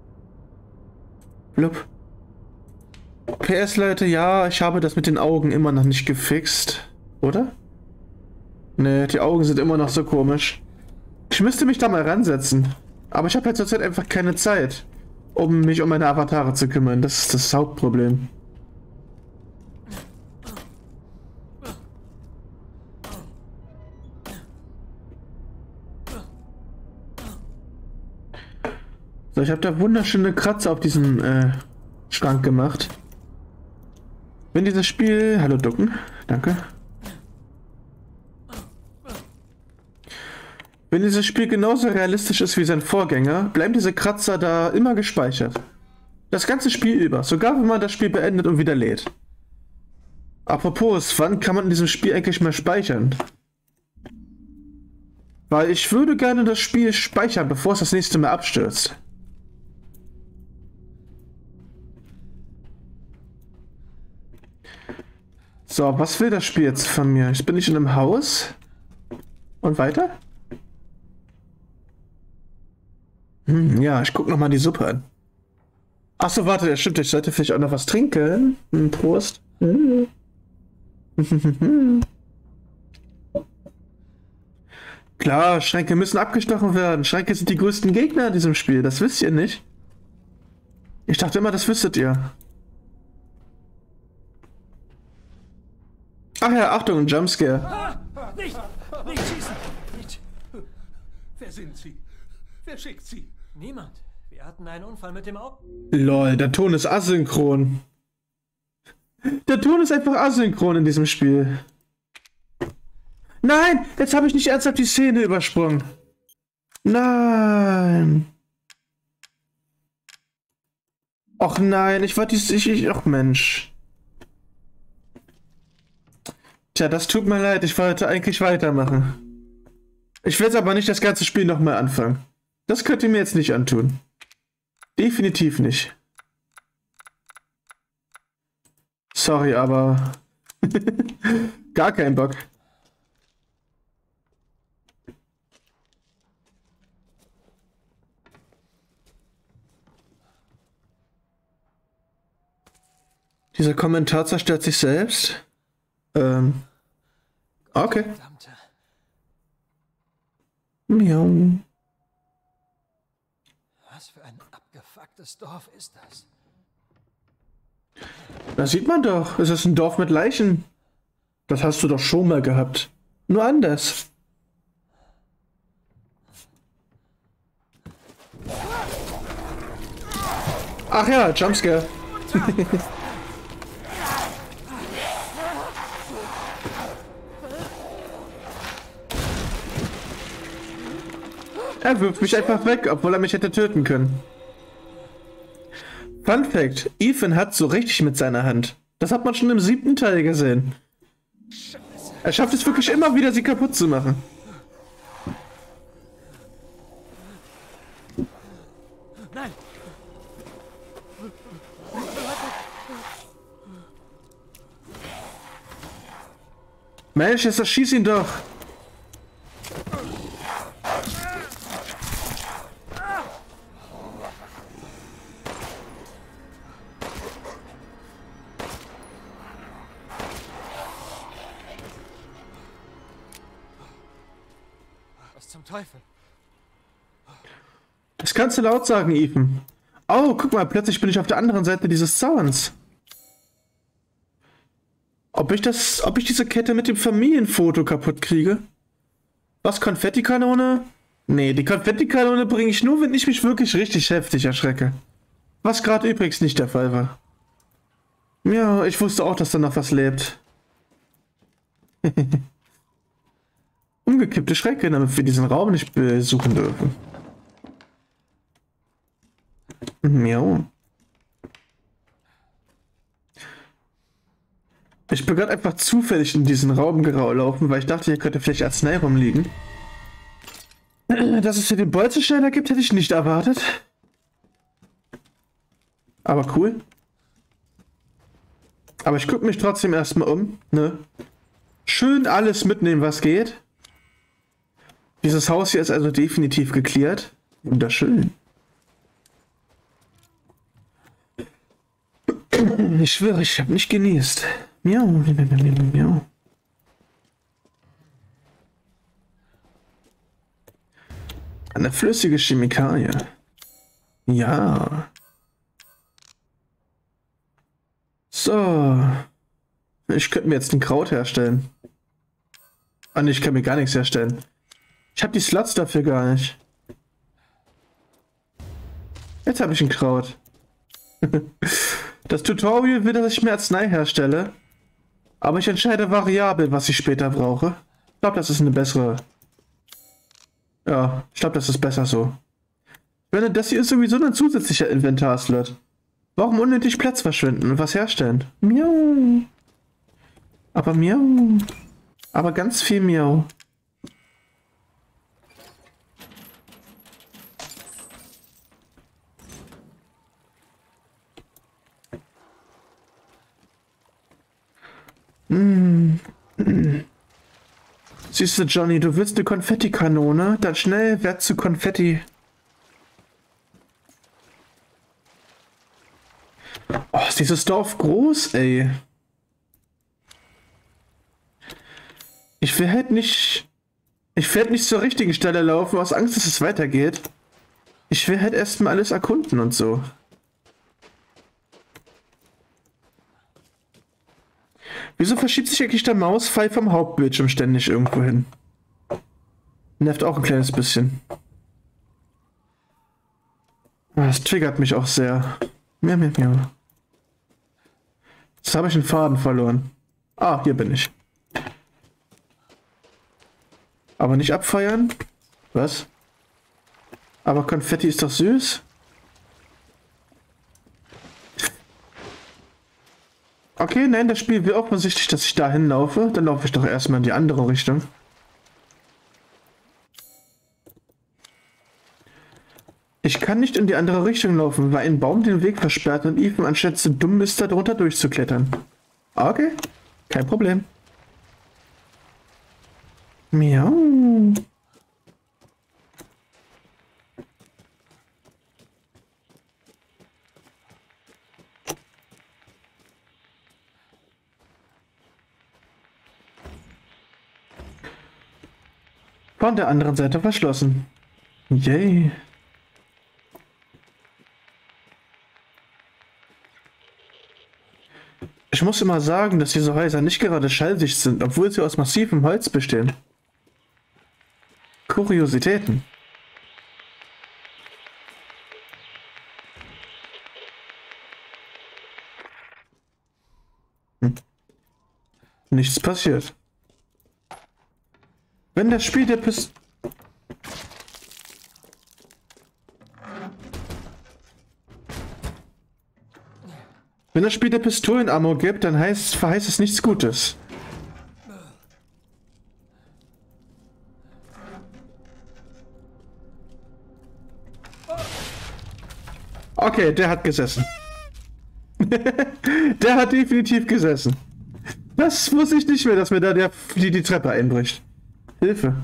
Blub. PS, Leute, ja, ich habe das mit den Augen immer noch nicht gefixt. Oder? Ne, die Augen sind immer noch so komisch. Ich müsste mich da mal ransetzen. Aber ich habe halt zurzeit einfach keine Zeit, um mich um meine Avatare zu kümmern. Das ist das Hauptproblem. So, ich habe da wunderschöne Kratzer auf diesen Schrank gemacht. Wenn dieses Spiel... Hallo Ducken, danke. Wenn dieses Spiel genauso realistisch ist wie sein Vorgänger, bleiben diese Kratzer da immer gespeichert. Das ganze Spiel über, sogar wenn man das Spiel beendet und wieder lädt. Apropos, wann kann man in diesem Spiel eigentlich mal speichern? Weil ich würde gerne das Spiel speichern, bevor es das nächste Mal abstürzt. So, was will das Spiel jetzt von mir? Ich bin nicht in einem Haus. Und weiter? Ja, ich gucke nochmal die Suppe an. Achso, warte, das stimmt, ich sollte vielleicht auch noch was trinken. Prost. Klar, Schränke müssen abgestochen werden. Schränke sind die größten Gegner in diesem Spiel, das wisst ihr nicht. Ich dachte immer, das wüsstet ihr. Ach ja, Achtung, Jumpscare. Nicht schießen! Nicht. Wer sind Sie? Wer schickt Sie? Niemand. Wir hatten einen Unfall mit dem Auto. Lol, der Ton ist asynchron. Der Ton ist einfach asynchron in diesem Spiel. Nein, jetzt habe ich nicht ernsthaft die Szene übersprungen. Nein. Och nein, ich war ach Mensch. Tja, das tut mir leid, ich wollte eigentlich weitermachen. Ich will jetzt aber nicht das ganze Spiel nochmal anfangen. Das könnt ihr mir jetzt nicht antun. Definitiv nicht. Sorry, aber... gar kein Bock. Dieser Kommentar zerstört sich selbst? Okay. Verdammte. Miau. Was für ein abgefucktes Dorf ist das? Das sieht man doch. Es ist ein Dorf mit Leichen. Das hast du doch schon mal gehabt. Nur anders. Ach ja, Jumpscare. Er wirft mich einfach weg, obwohl er mich hätte töten können. Fun Fact: Ethan hat so richtig mit seiner Hand. Das hat man schon im 7. Teil gesehen. Er schafft es wirklich immer wieder, sie kaputt zu machen. Nein! Manchester, schieß ihn doch! Was zum Teufel? Das kannst du laut sagen, Ethan. Oh, guck mal, plötzlich bin ich auf der anderen Seite dieses Zauns. Ob ich diese Kette mit dem Familienfoto kaputt kriege? Was, Konfettikanone? Nee, die Konfettikanone bringe ich nur, wenn ich mich wirklich richtig heftig erschrecke. Was gerade übrigens nicht der Fall war. Ja, ich wusste auch, dass da noch was lebt. Umgekippte Schränke, damit wir diesen Raum nicht besuchen dürfen. Ja. Ich bin gerade einfach zufällig in diesen Raum gelaufen, weil ich dachte, hier könnte vielleicht Arznei rumliegen. Dass es hier den Bolzenschneider gibt, hätte ich nicht erwartet. Aber cool. Aber ich gucke mich trotzdem erstmal um, ne? Schön alles mitnehmen, was geht. Dieses Haus hier ist also definitiv geklärt. Wunderschön. Ich schwöre, ich habe nicht genießt. Miau, miau, miau, miau. Eine flüssige Chemikalie. Ja. So. Ich könnte mir jetzt ein Kraut herstellen. Ah, nee, ich kann mir gar nichts herstellen. Ich habe die Slots dafür gar nicht. Jetzt habe ich ein Kraut. Das Tutorial will, dass ich mir Arznei herstelle. Aber ich entscheide variabel, was ich später brauche. Ich glaube, das ist eine bessere... Ja, ich glaube, das ist besser so. Ich meine, das hier ist sowieso ein zusätzlicher Inventarslot. Warum unnötig Platz verschwinden und was herstellen? Miau. Aber miau. Aber ganz viel miau. Siehst du, Johnny, du willst eine Konfettikanone? Dann schnell, werd zu Konfetti. Oh, ist dieses Dorf groß, ey. Ich will halt nicht... Ich werde nicht zur richtigen Stelle laufen, aus Angst, dass es weitergeht. Ich will halt erstmal alles erkunden und so. Wieso verschiebt sich eigentlich der Mauspfeil vom Hauptbildschirm ständig irgendwo hin? Nervt auch ein kleines bisschen. Das triggert mich auch sehr. Miau, miau, miau. Jetzt habe ich einen Faden verloren. Ah, hier bin ich. Aber nicht abfeiern? Was? Aber Konfetti ist doch süß? Okay, nein, das Spiel will offensichtlich, dass ich da hinlaufe. Dann laufe ich doch erstmal in die andere Richtung. Ich kann nicht in die andere Richtung laufen, weil ein Baum den Weg versperrt und Ethan anstatt zu dumm ist, da drunter durchzuklettern. Okay, kein Problem. Miau. Von der anderen Seite verschlossen. Yay. Ich muss immer sagen, dass diese Häuser nicht gerade schalldicht sind, obwohl sie aus massivem Holz bestehen. Kuriositäten. Nichts passiert. Wenn das Spiel der Wenn das Spiel der Pistolen-Ammo gibt, dann verheißt es nichts Gutes. Okay, der hat gesessen. Der hat definitiv gesessen. Das wusste ich nicht mehr, dass mir da die Treppe einbricht. Hilfe.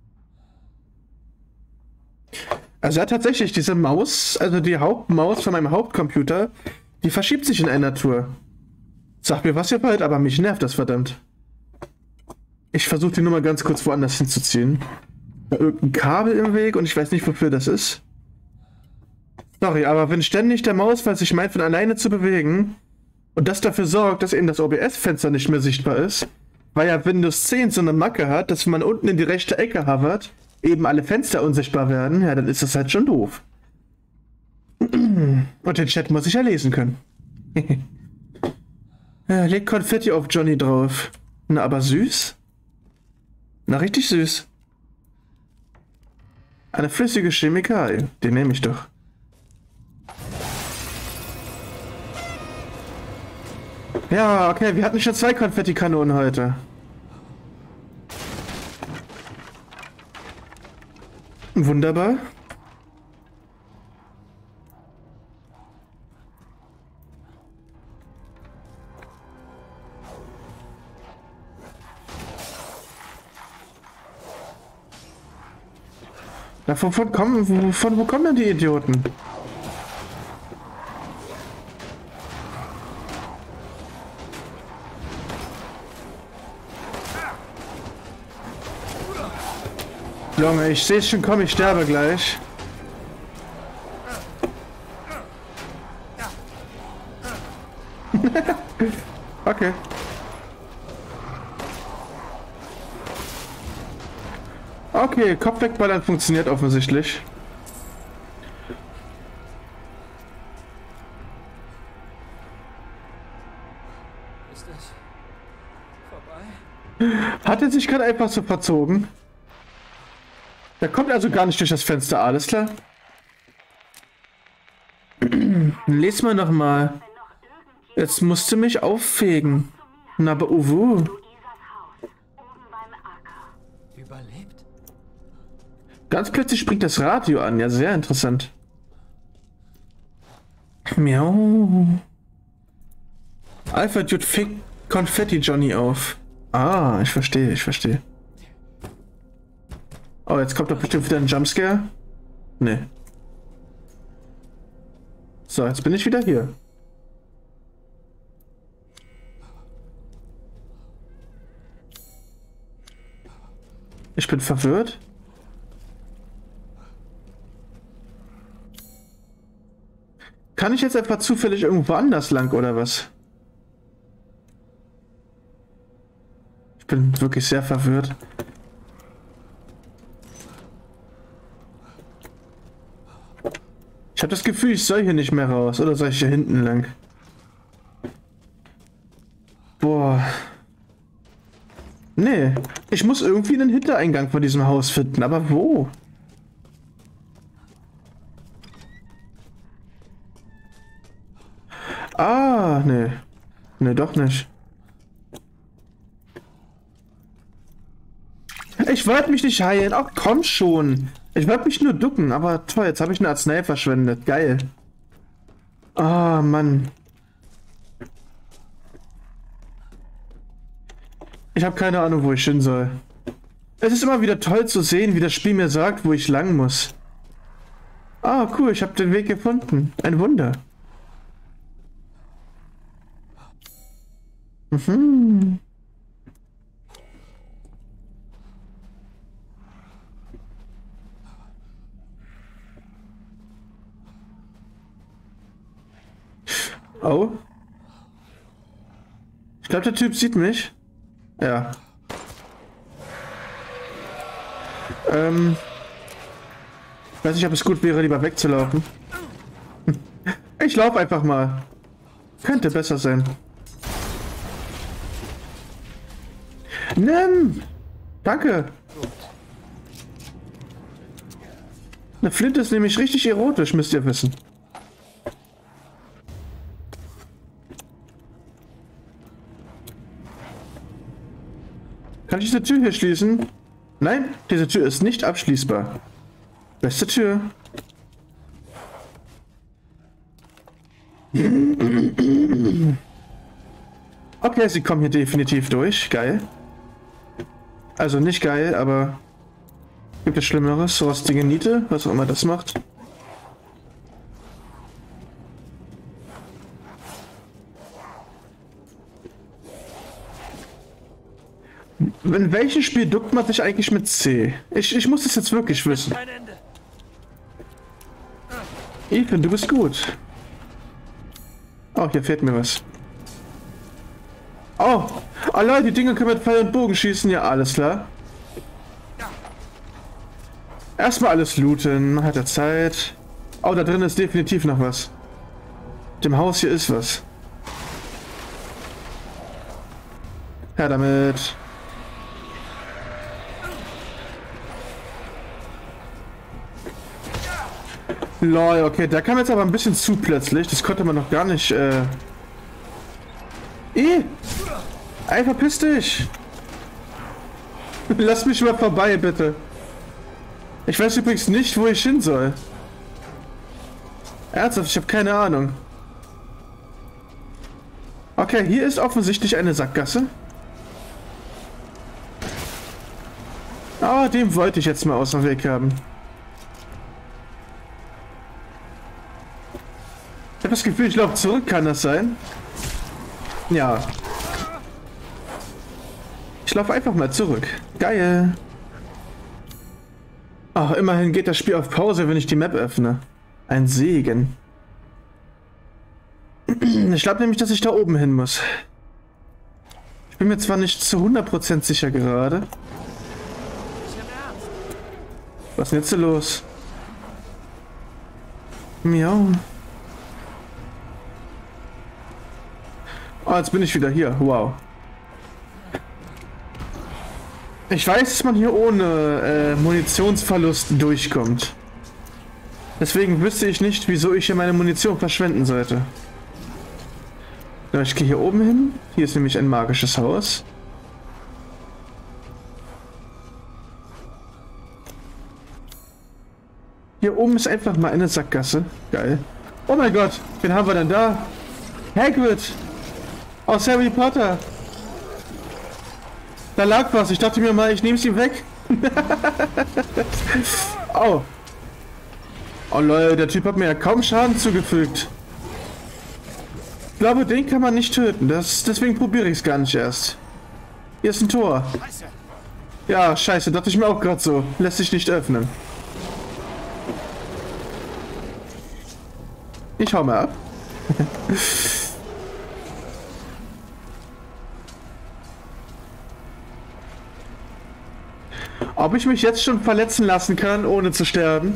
Also ja, tatsächlich, diese Maus, also die Hauptmaus von meinem Hauptcomputer, die verschiebt sich in einer Tour. Sag mir, was ihr wollt, aber mich nervt das verdammt. Ich versuche die nur mal ganz kurz woanders hinzuziehen. Da irgendein Kabel im Weg und ich weiß nicht, wofür das ist. Sorry, aber wenn ständig der Mausfall sich meint, von alleine zu bewegen und das dafür sorgt, dass eben das OBS-Fenster nicht mehr sichtbar ist, weil ja Windows 10 so eine Macke hat, dass wenn man unten in die rechte Ecke hovert, eben alle Fenster unsichtbar werden, ja, dann ist das halt schon doof. Und den Chat muss ich ja lesen können. Ja, leg Konfetti auf Johnny drauf. Na, aber süß? Na, richtig süß. Eine flüssige Chemikalie. Den nehme ich doch. Ja, okay, wir hatten schon 2 Konfettikanonen heute. Wunderbar. Na, von wo kommen denn die Idioten? Junge, ich sehe schon, komm, ich sterbe gleich. Okay. Okay, Kopf wegballern funktioniert offensichtlich. Ist das vorbei? Hat er sich gerade einfach so verzogen? Der kommt also gar nicht durch das Fenster, alles klar? Lies mal nochmal. Jetzt musst du mich auffegen. Na, aber uwu. Überlebt? Ganz plötzlich springt das Radio an. Ja, sehr interessant. Miau. Alpha tut Fake Konfetti Johnny auf. Ah, ich verstehe, ich verstehe. Oh, jetzt kommt doch bestimmt wieder ein Jumpscare. Nee. So, jetzt bin ich wieder hier. Ich bin verwirrt. Kann ich jetzt einfach zufällig irgendwo anders lang, oder was? Ich bin wirklich sehr verwirrt. Ich habe das Gefühl, ich soll hier nicht mehr raus. Oder soll ich hier hinten lang? Boah. Nee. Ich muss irgendwie einen Hintereingang von diesem Haus finden. Aber wo? Ah, nee. Nee, doch nicht. Ich wollte mich nicht heilen. Ach, komm schon. Ich wollte mich nur ducken, aber toll, jetzt habe ich eine Arznei verschwendet. Geil. Ah, Mann. Ich habe keine Ahnung, wo ich hin soll. Es ist immer wieder toll zu sehen, wie das Spiel mir sagt, wo ich lang muss. Ah, cool, ich habe den Weg gefunden. Ein Wunder. Mhm. Oh. Ich glaube, der Typ sieht mich. Ja. Ich weiß nicht, ob es gut wäre, lieber wegzulaufen. Ich laufe einfach mal. Könnte besser sein. Nimm! Danke! Eine Flinte ist nämlich richtig erotisch, müsst ihr wissen. Kann ich diese Tür hier schließen? Nein, diese Tür ist nicht abschließbar. Beste Tür. Okay, sie kommen hier definitiv durch. Geil. Also nicht geil, aber gibt es Schlimmeres? Rostige Niete, was auch immer das macht. In welchem Spiel duckt man sich eigentlich mit C? Ich muss das jetzt wirklich wissen. Ethan, du bist gut. Oh, hier fehlt mir was. Oh, Leute, die Dinger können mit Pfeil und Bogen schießen. Ja, alles klar. Erstmal alles looten. Man hat ja Zeit. Oh, da drin ist definitiv noch was. Dem Haus hier ist was. Her damit. Lol, okay, der kam jetzt aber ein bisschen zu plötzlich. Das konnte man noch gar nicht, Ey, verpiss dich! Lass mich mal vorbei, bitte. Ich weiß übrigens nicht, wo ich hin soll. Ernsthaft, ich habe keine Ahnung. Okay, hier ist offensichtlich eine Sackgasse. Ah, den wollte ich jetzt mal aus dem Weg haben. habe das Gefühl, ich laufe zurück, kann das sein? Ja. Ich laufe einfach mal zurück. Geil. Ach, immerhin geht das Spiel auf Pause, wenn ich die Map öffne. Ein Segen. Ich glaube nämlich, dass ich da oben hin muss. Ich bin mir zwar nicht zu 100% sicher gerade. Was ist denn jetzt so los? Miau. Oh, jetzt bin ich wieder hier. Wow. Ich weiß, dass man hier ohne Munitionsverlust durchkommt. Deswegen wüsste ich nicht, wieso ich hier meine Munition verschwenden sollte. Ja, ich gehe hier oben hin. Hier ist nämlich ein magisches Haus. Hier oben ist einfach mal eine Sackgasse. Geil. Oh mein Gott, wen haben wir denn da? Hagrid! Aus Harry Potter! Da lag was. Ich dachte mir mal, ich nehme es ihm weg. Oh. Oh Leute, der Typ hat mir ja kaum Schaden zugefügt. Ich glaube, den kann man nicht töten. Deswegen probiere ich es gar nicht erst. Hier ist ein Tor. Ja, scheiße, dachte ich mir auch gerade so. Lässt sich nicht öffnen. Ich hau mal ab. Ob ich mich jetzt schon verletzen lassen kann, ohne zu sterben?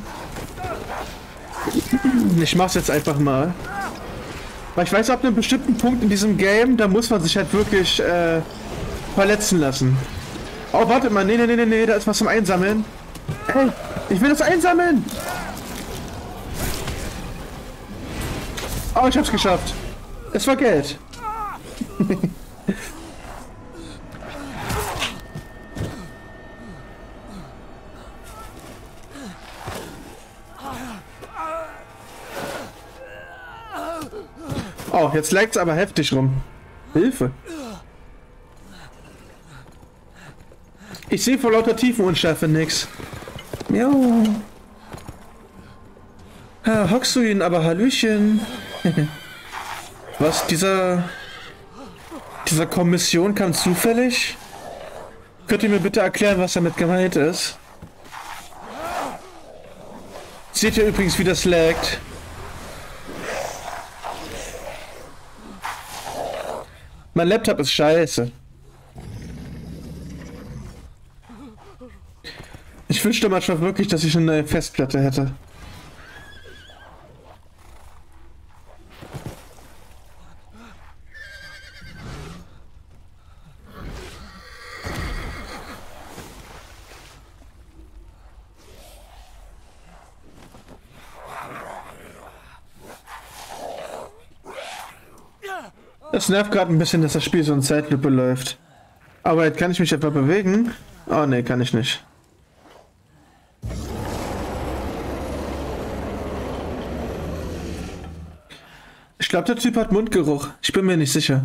Ich mach's jetzt einfach mal. Weil ich weiß, ab einem bestimmten Punkt in diesem Game, da muss man sich halt wirklich verletzen lassen. Oh, warte mal. Nee, da ist was zum Einsammeln. Ey, ich will das einsammeln! Oh, ich hab's geschafft. Es war Geld. Oh, jetzt lag's aber heftig rum. Hilfe. Ich sehe vor lauter Tiefenunschärfe nix. Miau. Hockst du ihn, aber Hallöchen. Was, dieser Kommission kam zufällig? Könnt ihr mir bitte erklären, was damit gemeint ist? Seht ihr übrigens, wie das laggt? Mein Laptop ist scheiße. Ich wünschte manchmal wirklich, dass ich eine neue Festplatte hätte. Das nervt gerade ein bisschen, dass das Spiel so in Zeitlupe läuft. Aber jetzt kann ich mich etwa bewegen? Oh ne, kann ich nicht. Ich glaube, der Typ hat Mundgeruch. Ich bin mir nicht sicher.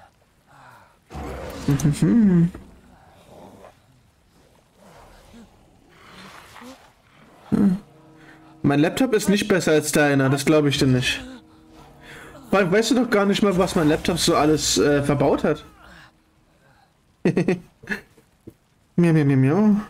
Mein Laptop ist nicht besser als deiner, das glaube ich dir nicht. Weißt du doch gar nicht mal, was mein Laptop so alles verbaut hat. Miau.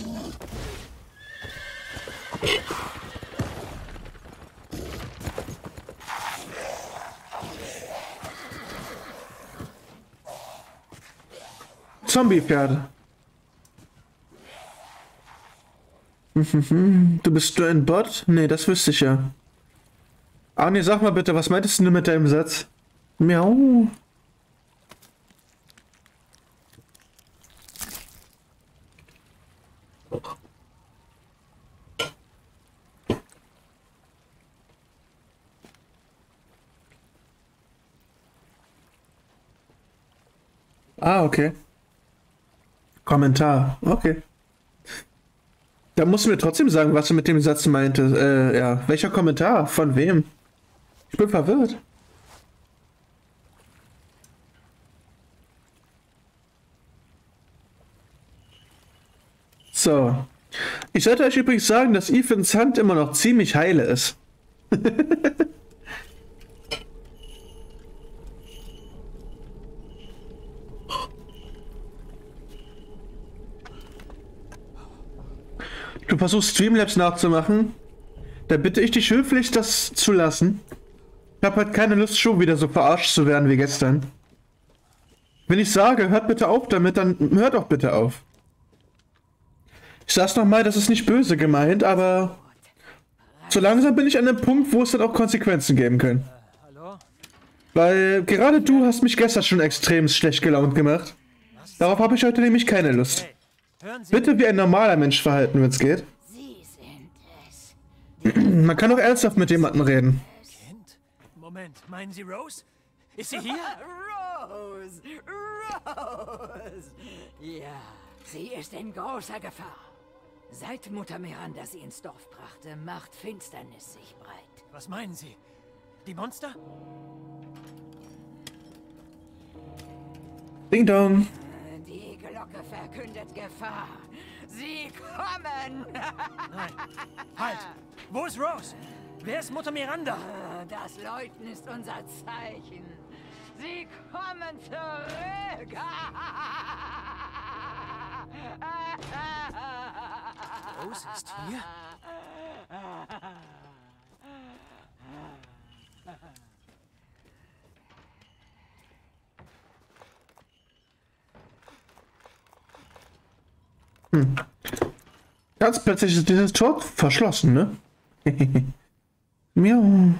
Zombie-Pferde. Du bist du ein Bot? Nee, das wüsste ich ja. Arnie, sag mal bitte, was meintest du mit deinem Satz? Miau. Ah, okay. Kommentar. Okay. Da musst du mir trotzdem sagen, was du mit dem Satz meintest. Ja. Welcher Kommentar? Von wem? Ich bin verwirrt. So. Ich sollte euch übrigens sagen, dass Ethans Hand immer noch ziemlich heile ist. du versuchst Streamlabs nachzumachen, dann bitte ich dich höflich, das zu lassen. Ich habe halt keine Lust, schon wieder so verarscht zu werden wie gestern. Wenn ich sage, hört bitte auf damit, dann hört auch bitte auf. Ich sag's nochmal, das ist nicht böse gemeint, aber so langsam bin ich an dem Punkt, wo es dann auch Konsequenzen geben können. Hallo? Weil gerade du hast mich gestern schon extrem schlecht gelaunt gemacht. Darauf habe ich heute nämlich keine Lust. Hey, hören Sie? Bitte wie ein normaler Mensch verhalten, wenn es geht. Sie sind es. Man kann auch ernsthaft mit jemandem reden. Kind? Moment, meinen Sie Rose? Ist sie hier? Rose! Rose! Ja, sie ist in großer Gefahr. Seit Mutter Miranda sie ins Dorf brachte, macht Finsternis sich breit. Was meinen Sie? Die Monster? Ding dong. Die Glocke verkündet Gefahr. Sie kommen! Nein. Halt! Wo ist Rose? Wer ist Mutter Miranda? Das Läuten ist unser Zeichen. Sie kommen zurück! Rose ist hier? Ganz plötzlich ist dieses Tor verschlossen, ne? Miau.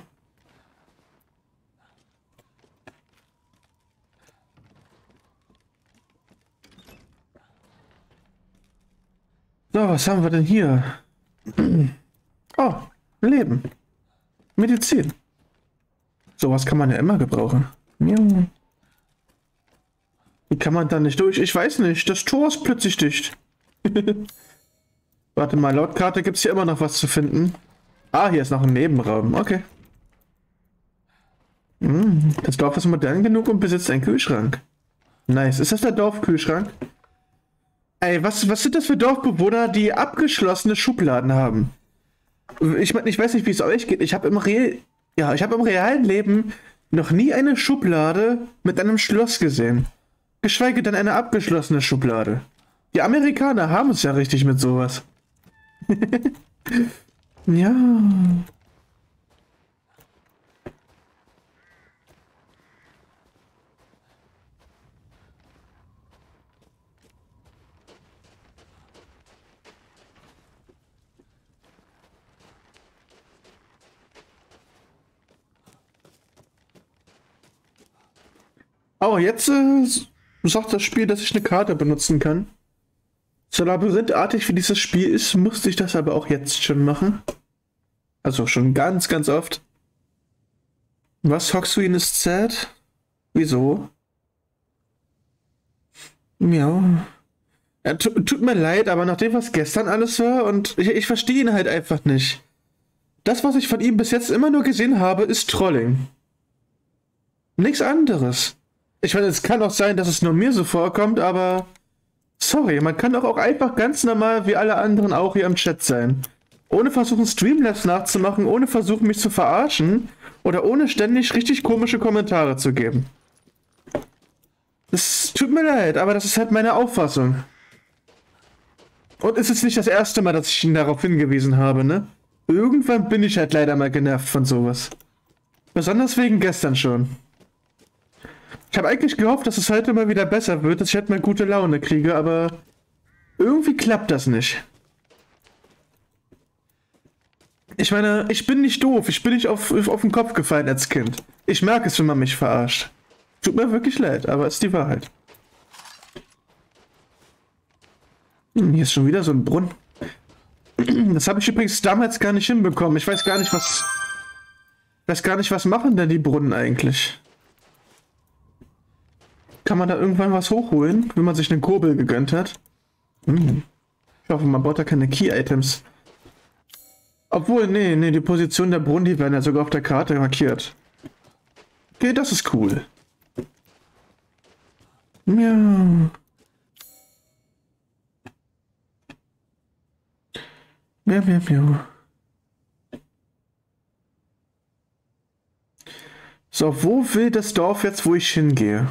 So, was haben wir denn hier? Oh, Leben. Medizin. Sowas kann man ja immer gebrauchen. Miau. Wie kann man da nicht durch? Ich weiß nicht. Das Tor ist plötzlich dicht. Warte mal, laut Karte gibt es hier immer noch was zu finden. Ah, hier ist noch ein Nebenraum. Okay. Das Dorf ist modern genug und besitzt einen Kühlschrank. Nice. Ist das der Dorfkühlschrank? Ey, was sind das für Dorfbewohner, die abgeschlossene Schubladen haben? Ich meine, ich weiß nicht, wie es euch geht. Ich habe im realen Leben noch nie eine Schublade mit einem Schloss gesehen. Geschweige denn eine abgeschlossene Schublade. Die Amerikaner haben es ja richtig mit sowas. Ja. Oh, jetzt sagt das Spiel, dass ich eine Karte benutzen kann. So labyrinthartig wie dieses Spiel ist, musste ich das aber auch jetzt schon machen. Also schon ganz, ganz oft. Was? Hoxween ist sad? Wieso? Ja. Tut mir leid, aber nachdem was gestern alles war und ich verstehe ihn halt einfach nicht. Das, was ich von ihm bis jetzt immer nur gesehen habe, ist Trolling. Nichts anderes. Ich meine, es kann auch sein, dass es nur mir so vorkommt, aber sorry, man kann doch auch einfach ganz normal wie alle anderen auch hier im Chat sein. Ohne versuchen, Streamlabs nachzumachen, ohne versuchen, mich zu verarschen oder ohne ständig richtig komische Kommentare zu geben. Es tut mir leid, aber das ist halt meine Auffassung. Und es ist nicht das erste Mal, dass ich ihn darauf hingewiesen habe, ne? Irgendwann bin ich halt leider mal genervt von sowas. Besonders wegen gestern schon. Ich habe eigentlich gehofft, dass es heute mal wieder besser wird, dass ich halt mal gute Laune kriege, aber irgendwie klappt das nicht. Ich meine, ich bin nicht doof, ich bin nicht auf den Kopf gefallen als Kind. Ich merke es, wenn man mich verarscht. Tut mir wirklich leid, aber es ist die Wahrheit. Hier ist schon wieder so ein Brunnen. Das habe ich übrigens damals gar nicht hinbekommen. Ich weiß gar nicht, was machen denn die Brunnen eigentlich? Kann man da irgendwann was hochholen, wenn man sich eine Kurbel gegönnt hat? Ich hoffe, man baut da keine Key-Items. Obwohl, nee, die Position der Brunnen, die werden ja sogar auf der Karte markiert. Okay, das ist cool. Ja. Miau. So, wo will das Dorf jetzt, wo ich hingehe?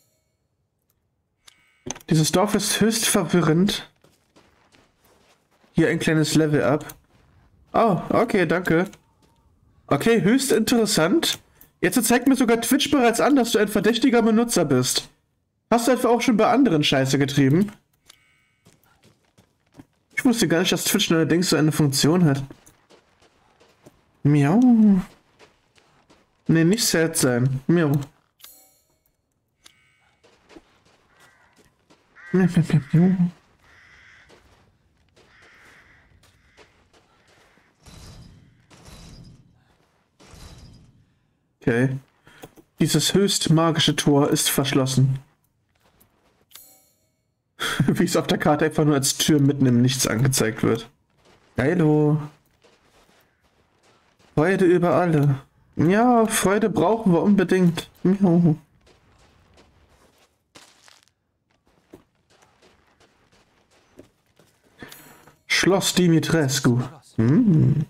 Dieses Dorf ist höchst verwirrend. Hier ein kleines Level-Up. Oh, okay, danke. Okay, höchst interessant. Jetzt zeigt mir sogar Twitch bereits an, dass du ein verdächtiger Benutzer bist. Hast du etwa auch schon bei anderen Scheiße getrieben? Ich wusste gar nicht, dass Twitch neuerdings so eine Funktion hat. Miau. Nee, nicht sad sein. Miau. Miau, miau, miau, miau. Okay. Dieses höchst magische Tor ist verschlossen. Wie es auf der Karte einfach nur als Tür mitten im Nichts angezeigt wird. Geilo. Freude über alle. Ja, Freude brauchen wir unbedingt. Miau. Schloss Dimitrescu. Hm.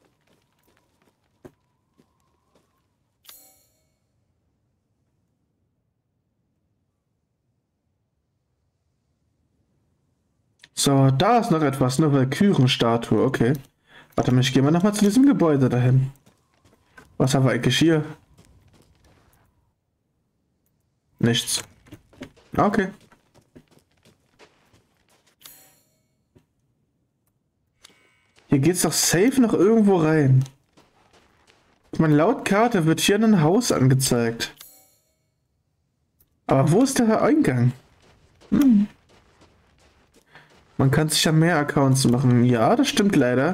So, da ist noch etwas, eine Valkyrenstatue, okay. Warte mal, ich gehe mal nochmal zu diesem Gebäude dahin. Was haben wir eigentlich hier? Nichts. Okay. Hier geht's doch safe noch irgendwo rein. Ich meine, laut Karte wird hier ein Haus angezeigt. Aber wo ist der Eingang? Hm. Man kann sich ja mehr Accounts machen. Ja, das stimmt leider.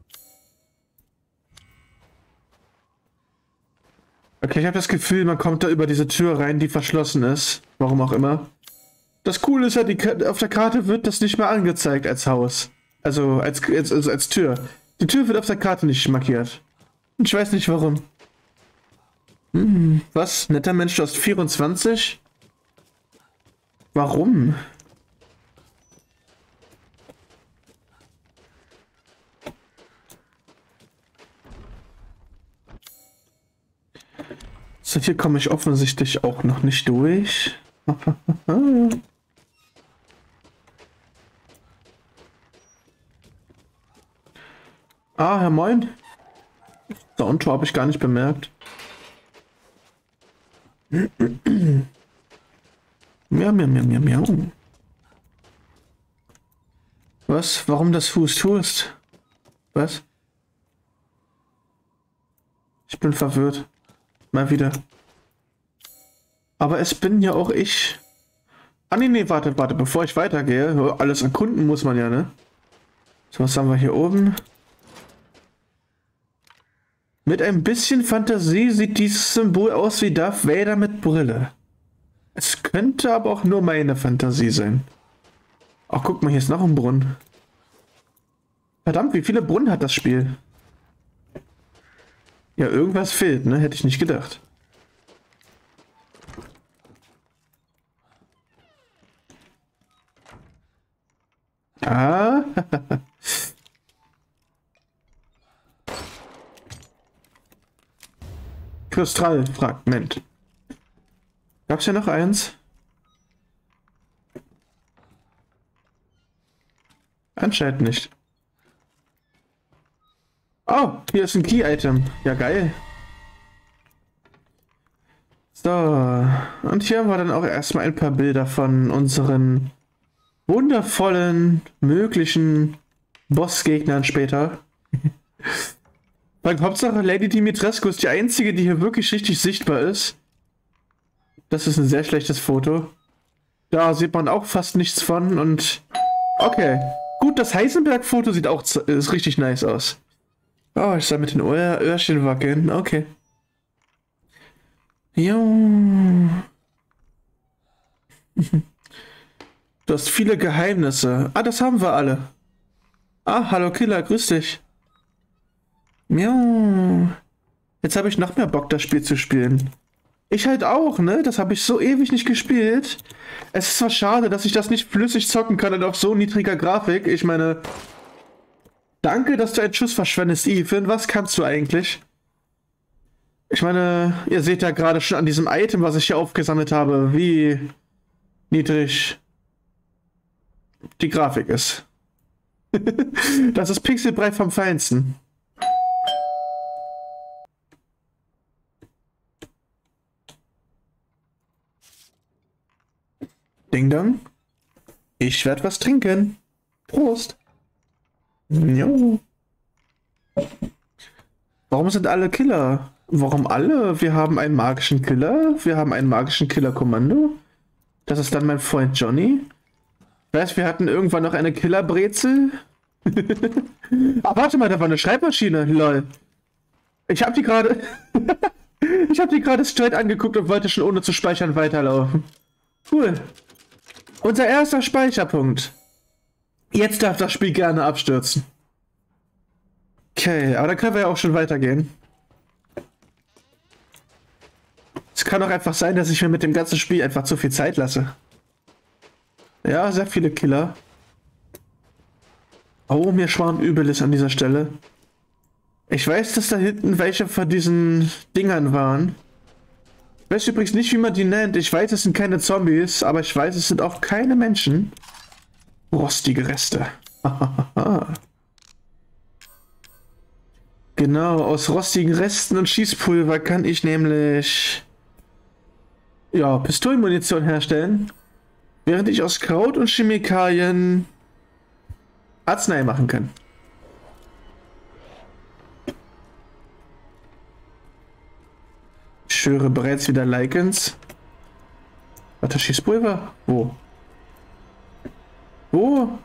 Okay, ich habe das Gefühl, man kommt da über diese Tür rein, die verschlossen ist. Warum auch immer. Das Coole ist ja, auf der Karte wird das nicht mehr angezeigt als Haus. Also als Tür. Die Tür wird auf der Karte nicht markiert. Ich weiß nicht warum. Was? Netter Mensch, du hast 24? Warum? So, hier komme ich offensichtlich auch noch nicht durch. Ah, Herr Moin. Soundtor habe ich gar nicht bemerkt. Miau, miau, miau, miau, miau. Was? Warum das Hust? Was? Ich bin verwirrt. Mal wieder. Aber es bin ja auch ich. Ah, nee, warte, bevor ich weitergehe. Alles erkunden muss man ja, ne? So, was haben wir hier oben? Mit ein bisschen Fantasie sieht dieses Symbol aus wie Darth Vader mit Brille. Es könnte aber auch nur meine Fantasie sein. Ach, guck mal, hier ist noch ein Brunnen. Verdammt, wie viele Brunnen hat das Spiel? Ja, irgendwas fehlt, ne? Hätte ich nicht gedacht. Ah. Kristallfragment. Gab's ja noch eins? Anscheinend nicht. Oh, hier ist ein Key-Item. Ja, geil. So, und hier haben wir dann auch erstmal ein paar Bilder von unseren wundervollen, möglichen Bossgegnern später. Weil Hauptsache Lady Dimitrescu ist die einzige, die hier wirklich richtig sichtbar ist. Das ist ein sehr schlechtes Foto. Da sieht man auch fast nichts von und... Okay. Gut, das Heisenberg-Foto sieht auch ist richtig nice aus. Oh, ich soll mit den Öhrchen wackeln. Okay. Jo. Du hast viele Geheimnisse. Ah, das haben wir alle. Ah, hallo Killer, grüß dich. Miau. Jetzt habe ich noch mehr Bock, das Spiel zu spielen. Ich halt auch, ne? Das habe ich so ewig nicht gespielt. Es ist zwar schade, dass ich das nicht flüssig zocken kann und auf so niedriger Grafik. Ich meine... Danke, dass du einen Schuss verschwendest, Ethan. Was kannst du eigentlich? Ich meine, ihr seht ja gerade schon an diesem Item, was ich hier aufgesammelt habe, wie niedrig die Grafik ist. Das ist Pixelbrei vom Feinsten. Ding Dong. Ich werde was trinken. Prost. Jo. Warum sind alle Killer? Warum alle? Wir haben einen magischen Killer. Wir haben einen magischen Killer-Kommando. Das ist dann mein Freund Johnny. Ich weiß, wir hatten irgendwann noch eine Killerbrezel. Ah, warte mal, da war eine Schreibmaschine. Lol. Ich habe die gerade... ich habe die gerade straight angeguckt und wollte schon ohne zu speichern weiterlaufen. Cool. Unser erster Speicherpunkt. Jetzt darf das Spiel gerne abstürzen. Okay, aber dann können wir ja auch schon weitergehen. Es kann auch einfach sein, dass ich mir mit dem ganzen Spiel einfach zu viel Zeit lasse. Ja, sehr viele Killer. Oh, mir schwant Übeles an dieser Stelle. Ich weiß, dass da hinten welche von diesen Dingern waren. Ich weiß übrigens nicht, wie man die nennt. Ich weiß, es sind keine Zombies, aber ich weiß, es sind auch keine Menschen. Rostige Reste. Genau, aus rostigen Resten und Schießpulver kann ich nämlich... ja, Pistolenmunition herstellen. Während ich aus Kraut und Chemikalien Arznei machen kann. Ich höre bereits wieder Lycans. Warte, Schießpulver? Wo? Wo?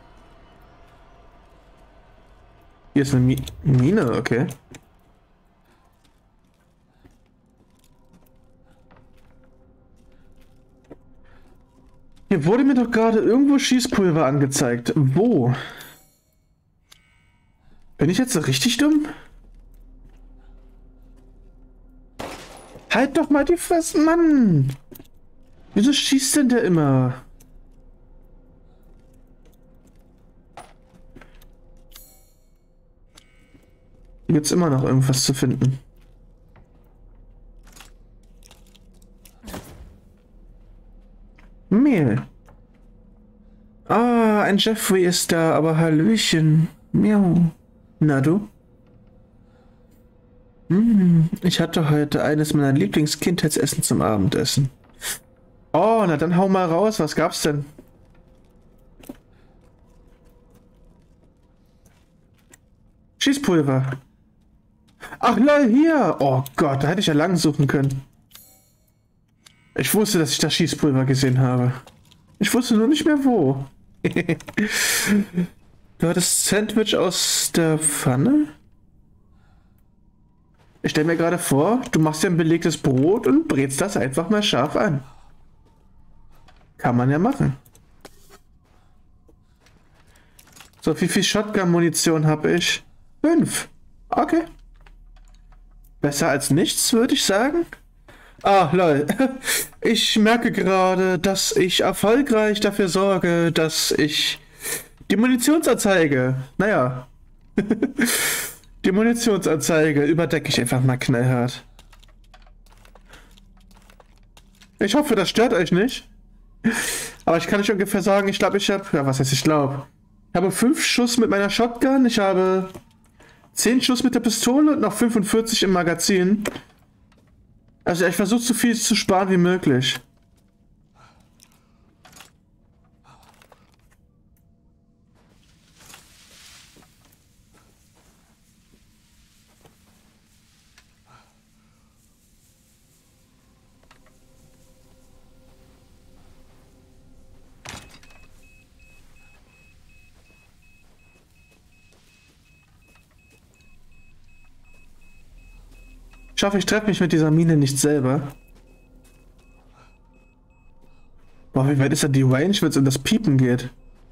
Hier ist eine Mine, okay. Hier wurde mir doch gerade irgendwo Schießpulver angezeigt. Wo? Bin ich jetzt so richtig dumm? Halt doch mal die Fresse, Mann! Wieso schießt denn der immer? Hier gibt's immer noch irgendwas zu finden. Mehl. Ah, ein Jeffrey ist da, aber Hallöchen. Miau. Na du? Ich hatte heute eines meiner Lieblings-Kindheitsessen zum Abendessen. Oh, na dann hau mal raus. Was gab's denn? Schießpulver. Ach lol, hier. Oh Gott, da hätte ich ja lang suchen können. Ich wusste, dass ich das Schießpulver gesehen habe. Ich wusste nur nicht mehr wo. Du hattest Sandwich aus der Pfanne? Ich stelle mir gerade vor, du machst dir ein belegtes Brot und brätst das einfach mal scharf an. Kann man ja machen. So, wie viel Shotgun-Munition habe ich? 5. Okay. Besser als nichts, würde ich sagen. Ah, lol. Ich merke gerade, dass ich erfolgreich dafür sorge, dass ich die Munitionsanzeige, naja, die Munitionsanzeige überdecke ich einfach mal knallhart. Ich hoffe, das stört euch nicht. Aber ich kann euch ungefähr sagen, ich glaube, ich habe, ja, was heißt ich glaube? Ich habe 5 Schuss mit meiner Shotgun, ich habe 10 Schuss mit der Pistole und noch 45 im Magazin. Also ich versuche so viel zu sparen wie möglich. Ich hoffe, ich treffe mich mit dieser Mine nicht selber. Boah, wie weit ist denn die Range, wenn es um das Piepen geht?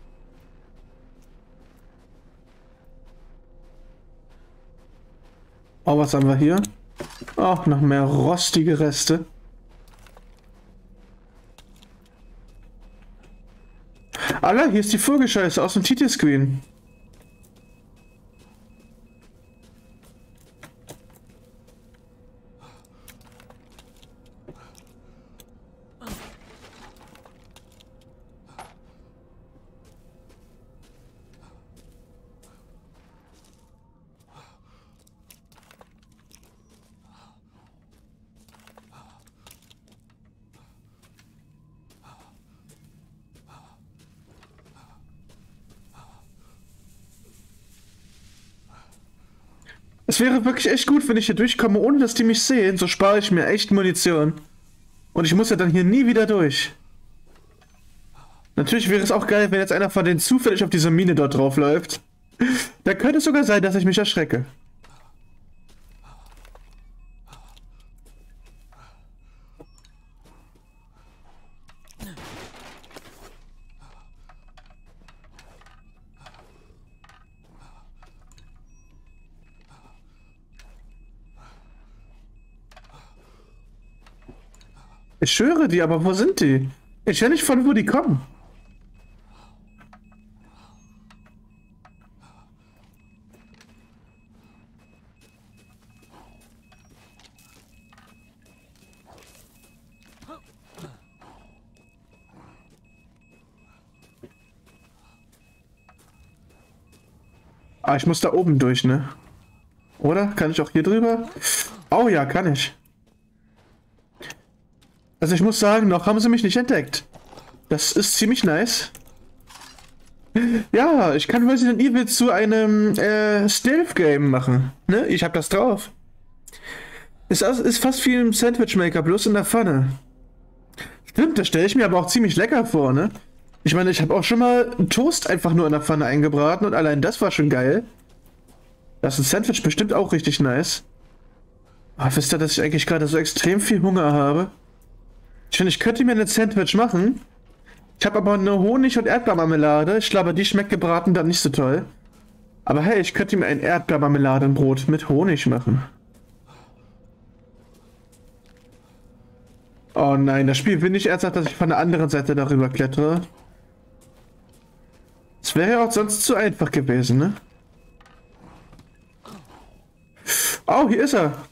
Oh, was haben wir hier? Oh, noch mehr rostige Reste. Alter, hier ist die Vogelscheiße aus dem Titelscreen. Es wäre wirklich echt gut, wenn ich hier durchkomme, ohne dass die mich sehen. So spare ich mir echt Munition. Und ich muss ja dann hier nie wieder durch. Natürlich wäre es auch geil, wenn jetzt einer von denen zufällig auf diese Mine dort drauf läuft. Da könnte es sogar sein, dass ich mich erschrecke. Ich höre die, aber wo sind die? Ich höre nicht von wo die kommen. Ah, ich muss da oben durch, ne? Oder? Kann ich auch hier drüber? Oh ja, kann ich. Also ich muss sagen, noch haben sie mich nicht entdeckt. Das ist ziemlich nice. Ja, ich kann Resident Evil zu einem Stealth-Game machen. Ne? Ich hab das drauf. Ist fast wie im Sandwich Maker, bloß in der Pfanne. Stimmt, das stelle ich mir aber auch ziemlich lecker vor, ne? Ich meine, ich habe auch schon mal einen Toast einfach nur in der Pfanne eingebraten und allein das war schon geil. Das ist ein Sandwich bestimmt auch richtig nice. Aber wisst ihr, dass ich eigentlich gerade so extrem viel Hunger habe? Ich finde, ich könnte mir ein Sandwich machen. Ich habe aber eine Honig- und Erdbeermarmelade. Ich glaube, die schmeckt gebraten dann nicht so toll. Aber hey, ich könnte mir ein Erdbeermarmeladenbrot mit Honig machen. Oh nein, das Spiel will nicht ernsthaft, dass ich von der anderen Seite darüber klettere. Das wäre ja auch sonst zu einfach gewesen, ne? Oh, hier ist er.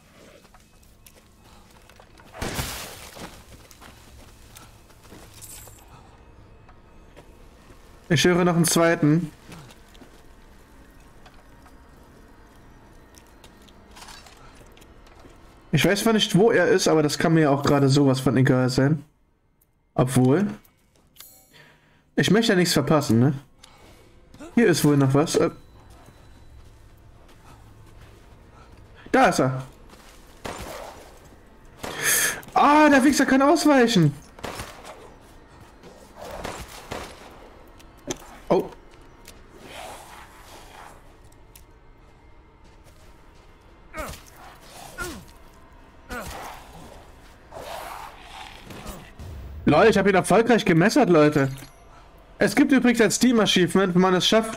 Ich höre noch einen zweiten. Ich weiß zwar nicht, wo er ist, aber das kann mir ja auch gerade sowas von egal sein. Obwohl. Ich möchte ja nichts verpassen, ne? Hier ist wohl noch was. Da ist er. Ah, der Wichser kann ausweichen. Oh. Leute, ich habe ihn erfolgreich gemessert, Leute. Es gibt übrigens ein Steam-Achievement, wenn man es schafft,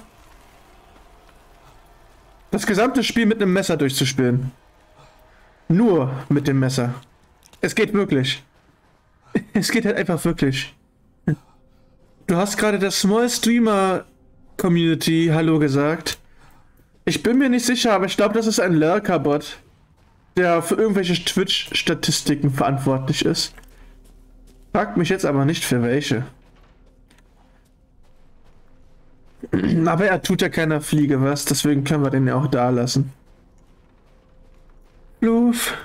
das gesamte Spiel mit einem Messer durchzuspielen. Nur mit dem Messer. Es geht wirklich. Es geht halt einfach wirklich. Du hast gerade der Small Streamer Community Hallo gesagt. Ich bin mir nicht sicher, aber ich glaube, das ist ein Lurker-Bot, der für irgendwelche Twitch-Statistiken verantwortlich ist. Fragt mich jetzt aber nicht für welche. Aber er tut ja keiner Fliege was, deswegen können wir den ja auch da lassen. Luff.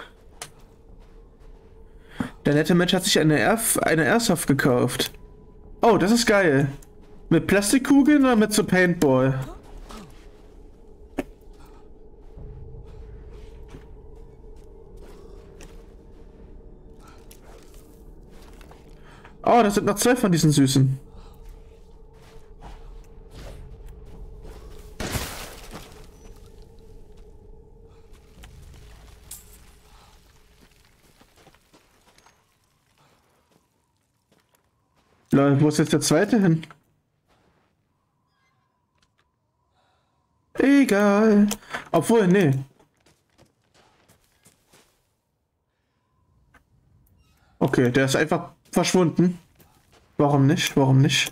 Der nette Mensch hat sich eine Airsoft gekauft. Oh, das ist geil. Mit Plastikkugeln oder mit so Paintball? Oh, das sind noch 2 von diesen Süßen. Lol, wo ist jetzt der zweite hin? Egal. Obwohl, nee. Okay, der ist einfach verschwunden. Warum nicht? Warum nicht?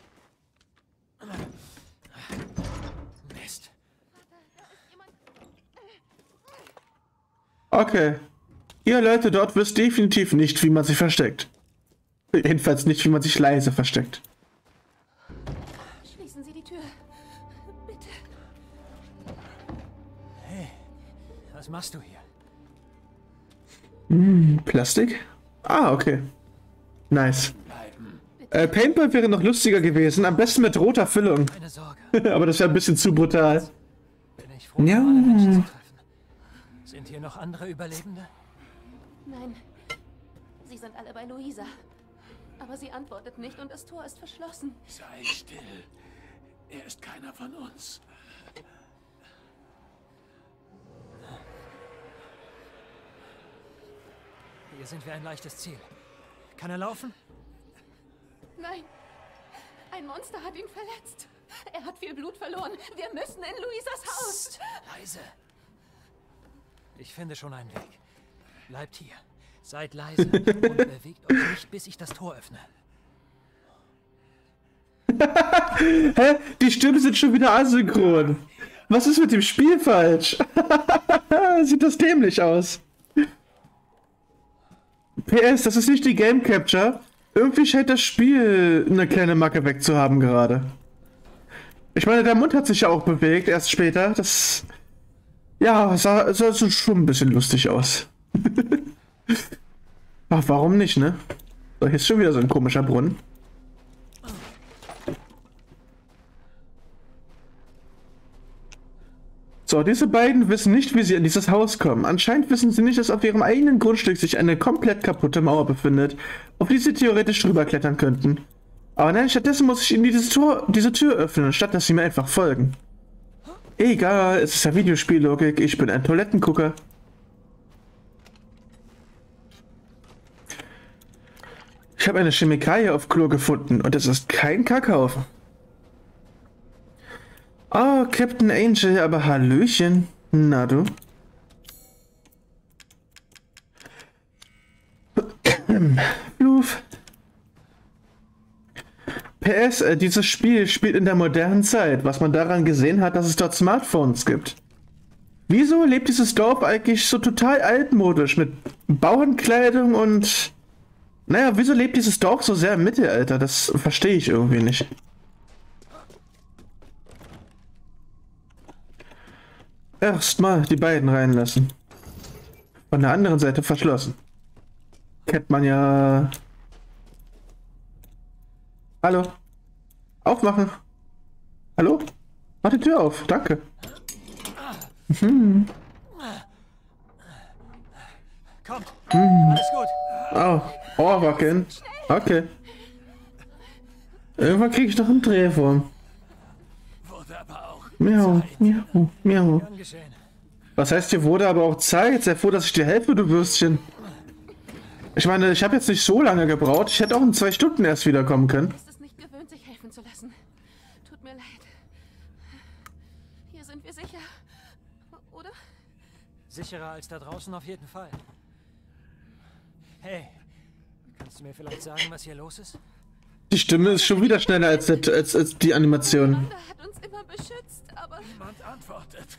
Mist. Okay. Ihr Leute dort wisst definitiv nicht, wie man sich versteckt. Jedenfalls nicht, wie man sich leise versteckt. Schließen Sie die Tür. Bitte. Hey, was machst du hier? Plastik? Ah, okay. Nice. Paintball wäre noch lustiger gewesen. Am besten mit roter Füllung. Keine Sorge. Aber das wäre ein bisschen zu brutal. Bin ich froh, normale Menschen zu treffen. hier noch andere Überlebende? Nein. Sie sind alle bei Luisa. Aber sie antwortet nicht und das Tor ist verschlossen. Sei still. Er ist keiner von uns. Hier sind wir ein leichtes Ziel. Kann er laufen? Nein. Ein Monster hat ihn verletzt. Er hat viel Blut verloren. Wir müssen in Luisas Haus. Psst, leise. Ich finde schon einen Weg. Bleibt hier. Seid leise und bewegt euch nicht, bis ich das Tor öffne. Hä? Die Stimmen sind schon wieder asynchron. Was ist mit dem Spiel falsch? Sieht das dämlich aus. PS, das ist nicht die Game Capture. Irgendwie scheint das Spiel eine kleine Macke wegzuhaben gerade. Ich meine, der Mund hat sich ja auch bewegt, erst später. Das... Ja, sah schon ein bisschen lustig aus. Ach, warum nicht, ne? So, hier ist schon wieder so ein komischer Brunnen. So, diese beiden wissen nicht, wie sie in dieses Haus kommen. Anscheinend wissen sie nicht, dass auf ihrem eigenen Grundstück sich eine komplett kaputte Mauer befindet, auf die sie theoretisch drüber klettern könnten. Aber nein, stattdessen muss ich ihnen diese Tür öffnen, statt dass sie mir einfach folgen. Egal, es ist ja Videospiellogik, ich bin ein Toilettengucker. Ich habe eine Chemikalie auf Klo gefunden und es ist kein Kackhaufen. Oh, Captain Angel, aber Hallöchen. Na du? Bluf. PS, dieses Spiel spielt in der modernen Zeit, was man daran gesehen hat, dass es dort Smartphones gibt. Wieso lebt dieses Dorf eigentlich so total altmodisch mit Bauernkleidung und... Naja, wieso lebt dieses Dorf so sehr im Mittelalter? Das verstehe ich irgendwie nicht. Erstmal die beiden reinlassen. Von der anderen Seite verschlossen. Kennt man ja... Hallo? Aufmachen! Hallo? Mach die Tür auf, danke. Kommt! Alles gut! Oh, Ohrwacken. Okay. Irgendwann kriege ich noch einen Drehwurm. Wurde aber auch Miau, Zeit. miau, miau. Gern geschehen. Was heißt, dir wurde aber auch Zeit? Sei froh, dass ich dir helfe, du Würstchen. Ich meine, ich habe jetzt nicht so lange gebraucht. Ich hätte auch in 2 Stunden erst wiederkommen können. Ist es nicht gewöhnt, sich helfen zu lassen. Tut mir leid. Hier sind wir sicher. Oder? Sicherer als da draußen auf jeden Fall. Hey, kannst du mir vielleicht sagen, was hier los ist? Die Stimme ist schon wieder schneller als die Animation. Amanda hat uns immer beschützt, aber Niemand antwortet.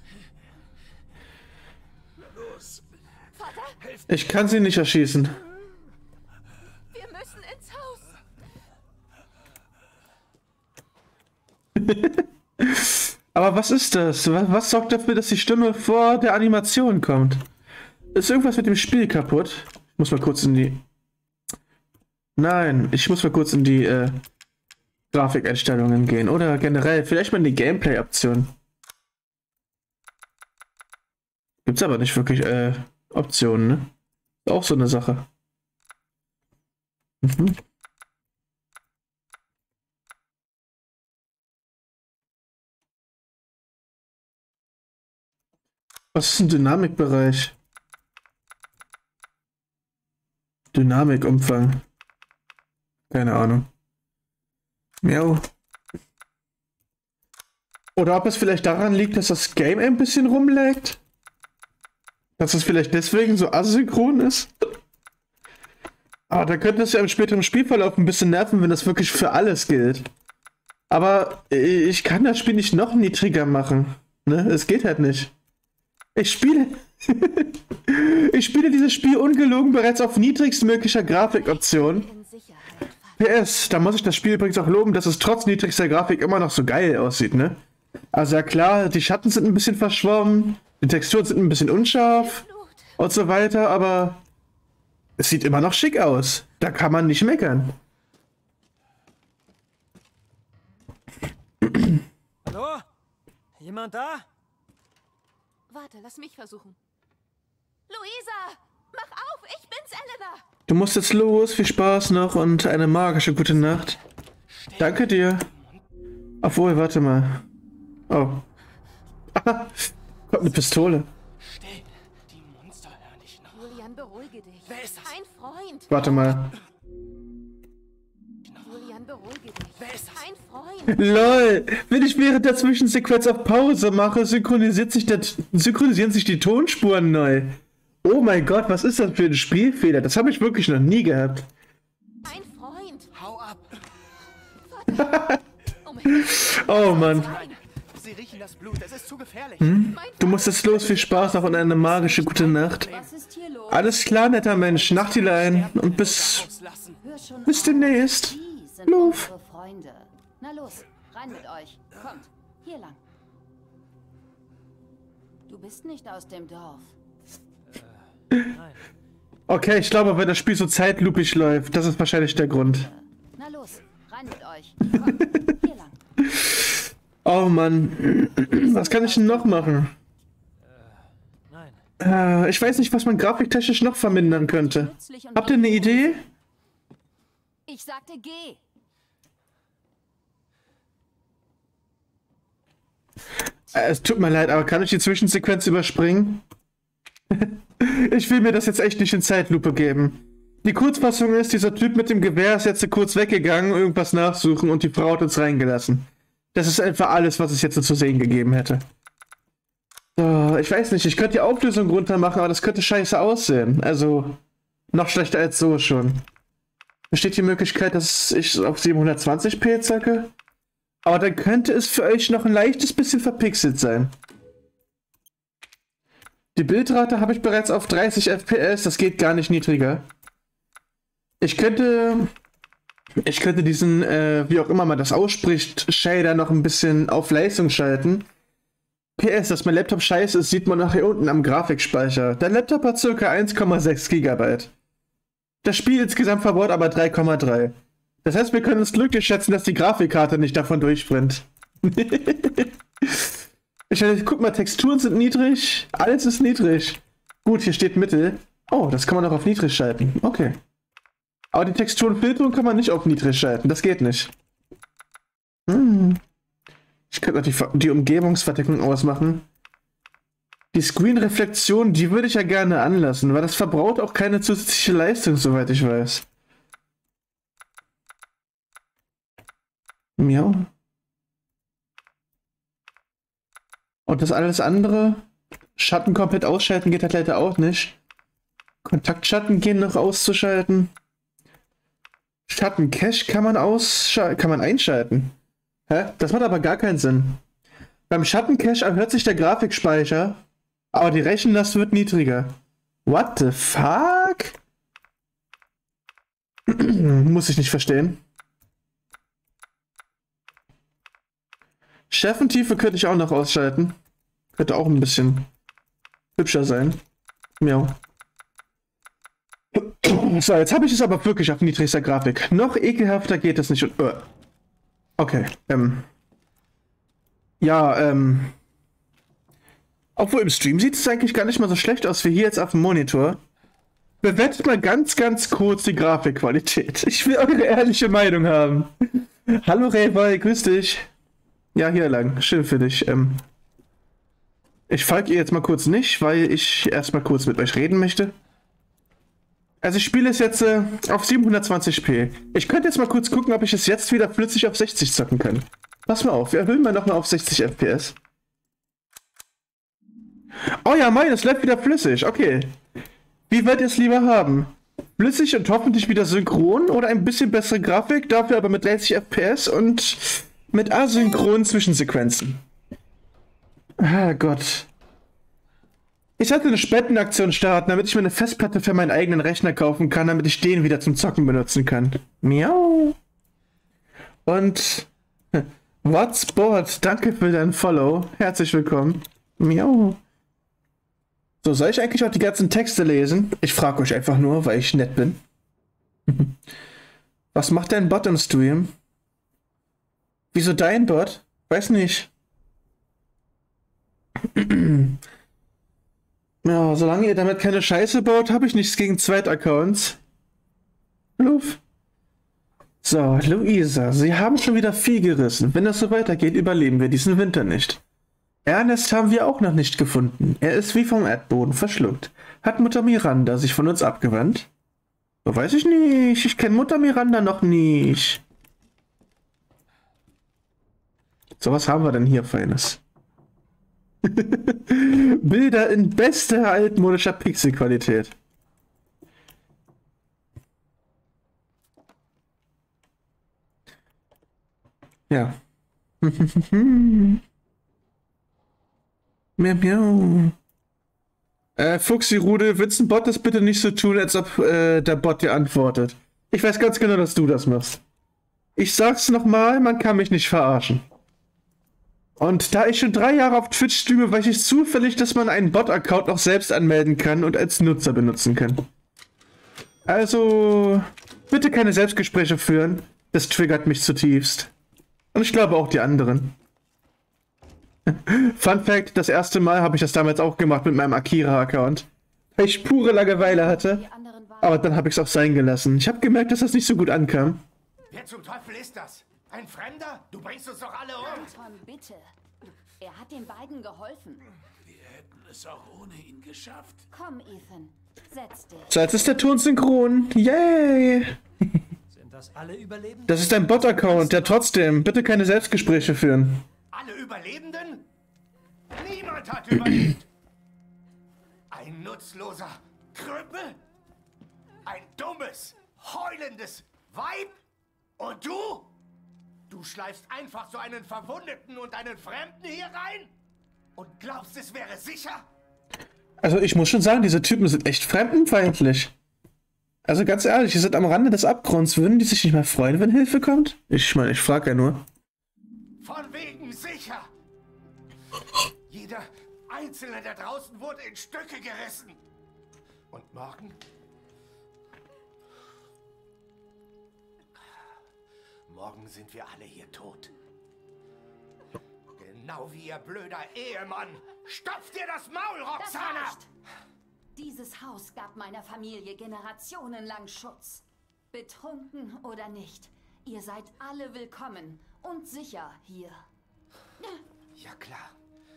Los. Vater, Ich kann sie nicht erschießen. wir müssen ins Haus. Aber was ist das? Was sorgt dafür, dass die Stimme vor der Animation kommt? Ist irgendwas mit dem Spiel kaputt? Ich muss mal kurz in die... Nein, ich muss mal kurz in die Grafikeinstellungen gehen. Oder generell, vielleicht mal in die Gameplay-Option. Gibt's aber nicht wirklich Optionen, ne? Auch so eine Sache. Mhm. Was ist ein Dynamikbereich? Dynamikumfang. Keine Ahnung. Miau. Oder ob es vielleicht daran liegt, dass das Game ein bisschen rumlaggt? Dass es vielleicht deswegen so asynchron ist? Aber da könnte es ja im späteren Spielverlauf ein bisschen nerven, wenn das wirklich für alles gilt. Aber ich kann das Spiel nicht noch niedriger machen. Ne? Es geht halt nicht. Ich spiele dieses Spiel ungelogen bereits auf niedrigstmöglicher Grafikoption. In Sicherheit, Vater. PS, da muss ich das Spiel übrigens auch loben, dass es trotz niedrigster Grafik immer noch so geil aussieht, ne? Also ja klar, die Schatten sind ein bisschen verschwommen, die Texturen sind ein bisschen unscharf Blut. und so weiter, aber es sieht immer noch schick aus. Da kann man nicht meckern. Hallo? Jemand da? Warte, lass mich versuchen. Luisa! Mach auf! Ich bin's, Eleanor! Du musst jetzt los. Viel Spaß noch und eine magische gute Nacht. Danke dir. Obwohl, warte mal. Oh. Aha. Kommt eine Pistole. Still. Die Monster hören dich noch. Julian, beruhige dich. Wer ist das? Kein Freund. Warte mal. Julian, beruhige dich. Wer ist das? Kein Freund. LOL. Wenn ich während der Zwischensequenz auf Pause mache, synchronisieren sich die Tonspuren neu. Oh mein Gott, was ist das für ein Spielfehler? Das habe ich wirklich noch nie gehabt. Kein Freund. Hau ab. Oh mein Gott. Oh Mann. Nein. Sie riechen das Blut. Es ist zu gefährlich. Du musst jetzt los. Viel Spaß noch und eine magische gute Nacht. Was ist hier los? Alles klar, netter Mensch. Nachtilein. Und bis Auslassen. Hör schon bis auf. demnächst. Die sind Luf. unsere Freunde. Na los, rein mit euch. Kommt, hier lang. Du bist nicht aus dem Dorf. Okay, ich glaube, wenn das Spiel so zeitlupig läuft, das ist wahrscheinlich der Grund. Na los, rein mit euch. Kommt, hier lang. Oh Mann. Was kann ich denn noch machen? Nein. Ich weiß nicht, was man grafiktechnisch noch vermindern könnte. Nützlich und Habt ihr eine Idee? Ich sagte, geh. Es tut mir leid, aber kann ich die Zwischensequenz überspringen? Ich will mir das jetzt echt nicht in Zeitlupe geben. Die Kurzfassung ist, dieser Typ mit dem Gewehr ist jetzt kurz weggegangen, irgendwas nachsuchen und die Frau hat uns reingelassen. Das ist etwa alles, was es jetzt zu sehen gegeben hätte. So, ich weiß nicht, ich könnte die Auflösung runter machen, aber das könnte scheiße aussehen. Also, noch schlechter als so schon. Besteht die Möglichkeit, dass ich auf 720p zacke? Aber dann könnte es für euch noch ein leichtes bisschen verpixelt sein. Die Bildrate habe ich bereits auf 30 FPS, das geht gar nicht niedriger. Ich könnte diesen, wie auch immer man das ausspricht, Shader noch ein bisschen auf Leistung schalten. PS, dass mein Laptop scheiße ist, sieht man nachher unten am Grafikspeicher. Der Laptop hat ca. 1,6 GB. Das Spiel insgesamt verbaut aber 3,3. Das heißt, wir können uns glücklich schätzen, dass die Grafikkarte nicht davon durchbrennt. Guck mal, Texturen sind niedrig, alles ist niedrig. Gut, hier steht Mittel. Oh, das kann man auch auf niedrig schalten. Okay. Aber die Texturenfilterung kann man nicht auf niedrig schalten, das geht nicht. Ich könnte noch die Umgebungsverdeckung ausmachen. Die Screen-Reflexion, die würde ich ja gerne anlassen, weil das verbraucht auch keine zusätzliche Leistung, soweit ich weiß. Miau. Und das alles andere, Schatten komplett ausschalten geht halt leider auch nicht. Kontaktschatten gehen noch auszuschalten. Schatten-Cache kann man einschalten. Hä? Das macht aber gar keinen Sinn. Beim Schatten-Cache erhöht sich der Grafikspeicher, aber die Rechenlast wird niedriger. What the fuck? Muss ich nicht verstehen. Schärfentiefe könnte ich auch noch ausschalten. Könnte auch ein bisschen hübscher sein. Miau. So, jetzt habe ich es aber wirklich auf niedrigster Grafik. Noch ekelhafter geht es nicht. Okay. Ja, obwohl im Stream sieht es eigentlich gar nicht mal so schlecht aus wie hier jetzt auf dem Monitor. Bewertet mal ganz kurz die Grafikqualität. Ich will eure ehrliche Meinung haben. Hallo Rayboy, grüß dich. Ja, hier lang. Schön für dich. Ich folge ihr jetzt mal kurz nicht, weil ich erstmal kurz mit euch reden möchte. Also ich spiele es jetzt auf 720p. Ich könnte jetzt mal kurz gucken, ob ich es jetzt wieder flüssig auf 60 zocken kann. Pass mal auf, wir erhöhen mal nochmal auf 60 FPS. Oh ja, es läuft wieder flüssig. Okay. Wie wollt ihr es lieber haben? Flüssig und hoffentlich wieder synchron oder ein bisschen bessere Grafik, dafür aber mit 30 FPS und mit asynchronen Zwischensequenzen. Ah Gott. Ich sollte eine Spendenaktion starten, damit ich mir eine Festplatte für meinen eigenen Rechner kaufen kann, damit ich den wieder zum Zocken benutzen kann. Miau. Und Whatsport, danke für dein Follow. Herzlich willkommen. Miau. So, soll ich eigentlich auch die ganzen Texte lesen? Ich frage euch einfach nur, weil ich nett bin. Was macht dein Bot im Stream? Wieso dein Bot? Weiß nicht. Ja, solange ihr damit keine Scheiße baut, habe ich nichts gegen Zweitaccounts. Luff. So, Luisa, Sie haben schon wieder viel gerissen. Wenn das so weitergeht, überleben wir diesen Winter nicht. Ernest haben wir auch noch nicht gefunden. Er ist wie vom Erdboden verschluckt. Hat Mutter Miranda sich von uns abgewandt? So, weiß ich nicht. Ich kenne Mutter Miranda noch nicht. So, was haben wir denn hier Feines? Bilder in bester altmodischer Pixelqualität. Ja. Miau, miau. Fuchsi-Rudel, willst ein Bot das bitte nicht so tun, als ob der Bot dir antwortet? Ich weiß ganz genau, dass du das machst. Ich sag's nochmal, man kann mich nicht verarschen. Und da ich schon 3 Jahre auf Twitch streame, weiß ich zufällig, dass man einen Bot-Account auch selbst anmelden kann und als Nutzer benutzen kann. Also, bitte keine Selbstgespräche führen. Das triggert mich zutiefst. Und ich glaube auch die anderen. Fun Fact, das erste Mal habe ich das damals auch gemacht mit meinem Akira-Account. Weil ich pure Langeweile hatte. Aber dann habe ich es auch sein gelassen. Ich habe gemerkt, dass das nicht so gut ankam. Wer zum Teufel ist das? Ein Fremder? Du bringst uns doch alle um. Anton, bitte. Er hat den beiden geholfen. Wir hätten es auch ohne ihn geschafft. Komm, Ethan. Setz dich. So, jetzt ist der Ton synchron. Yay! Sind das alle Überlebenden? Das ist ein Bot-Account, der trotzdem. Bitte keine Selbstgespräche führen. Alle Überlebenden? Niemand hat überlebt. Ein nutzloser Krüppel? Ein dummes, heulendes Weib? Und du? Du schleifst einfach so einen Verwundeten und einen Fremden hier rein? Und glaubst, es wäre sicher? Also ich muss schon sagen, diese Typen sind echt fremdenfeindlich. Also ganz ehrlich, die sind am Rande des Abgrunds. Würden die sich nicht mehr freuen, wenn Hilfe kommt? Ich meine, ich frage ja nur. Von wegen sicher! Jeder Einzelne da draußen wurde in Stücke gerissen. Und morgen? Morgen sind wir alle hier tot. Genau wie ihr blöder Ehemann. Stopf dir das Maul, Das Roxana! reicht. Dieses Haus gab meiner Familie generationenlang Schutz. Betrunken oder nicht, ihr seid alle willkommen und sicher hier. Ja klar.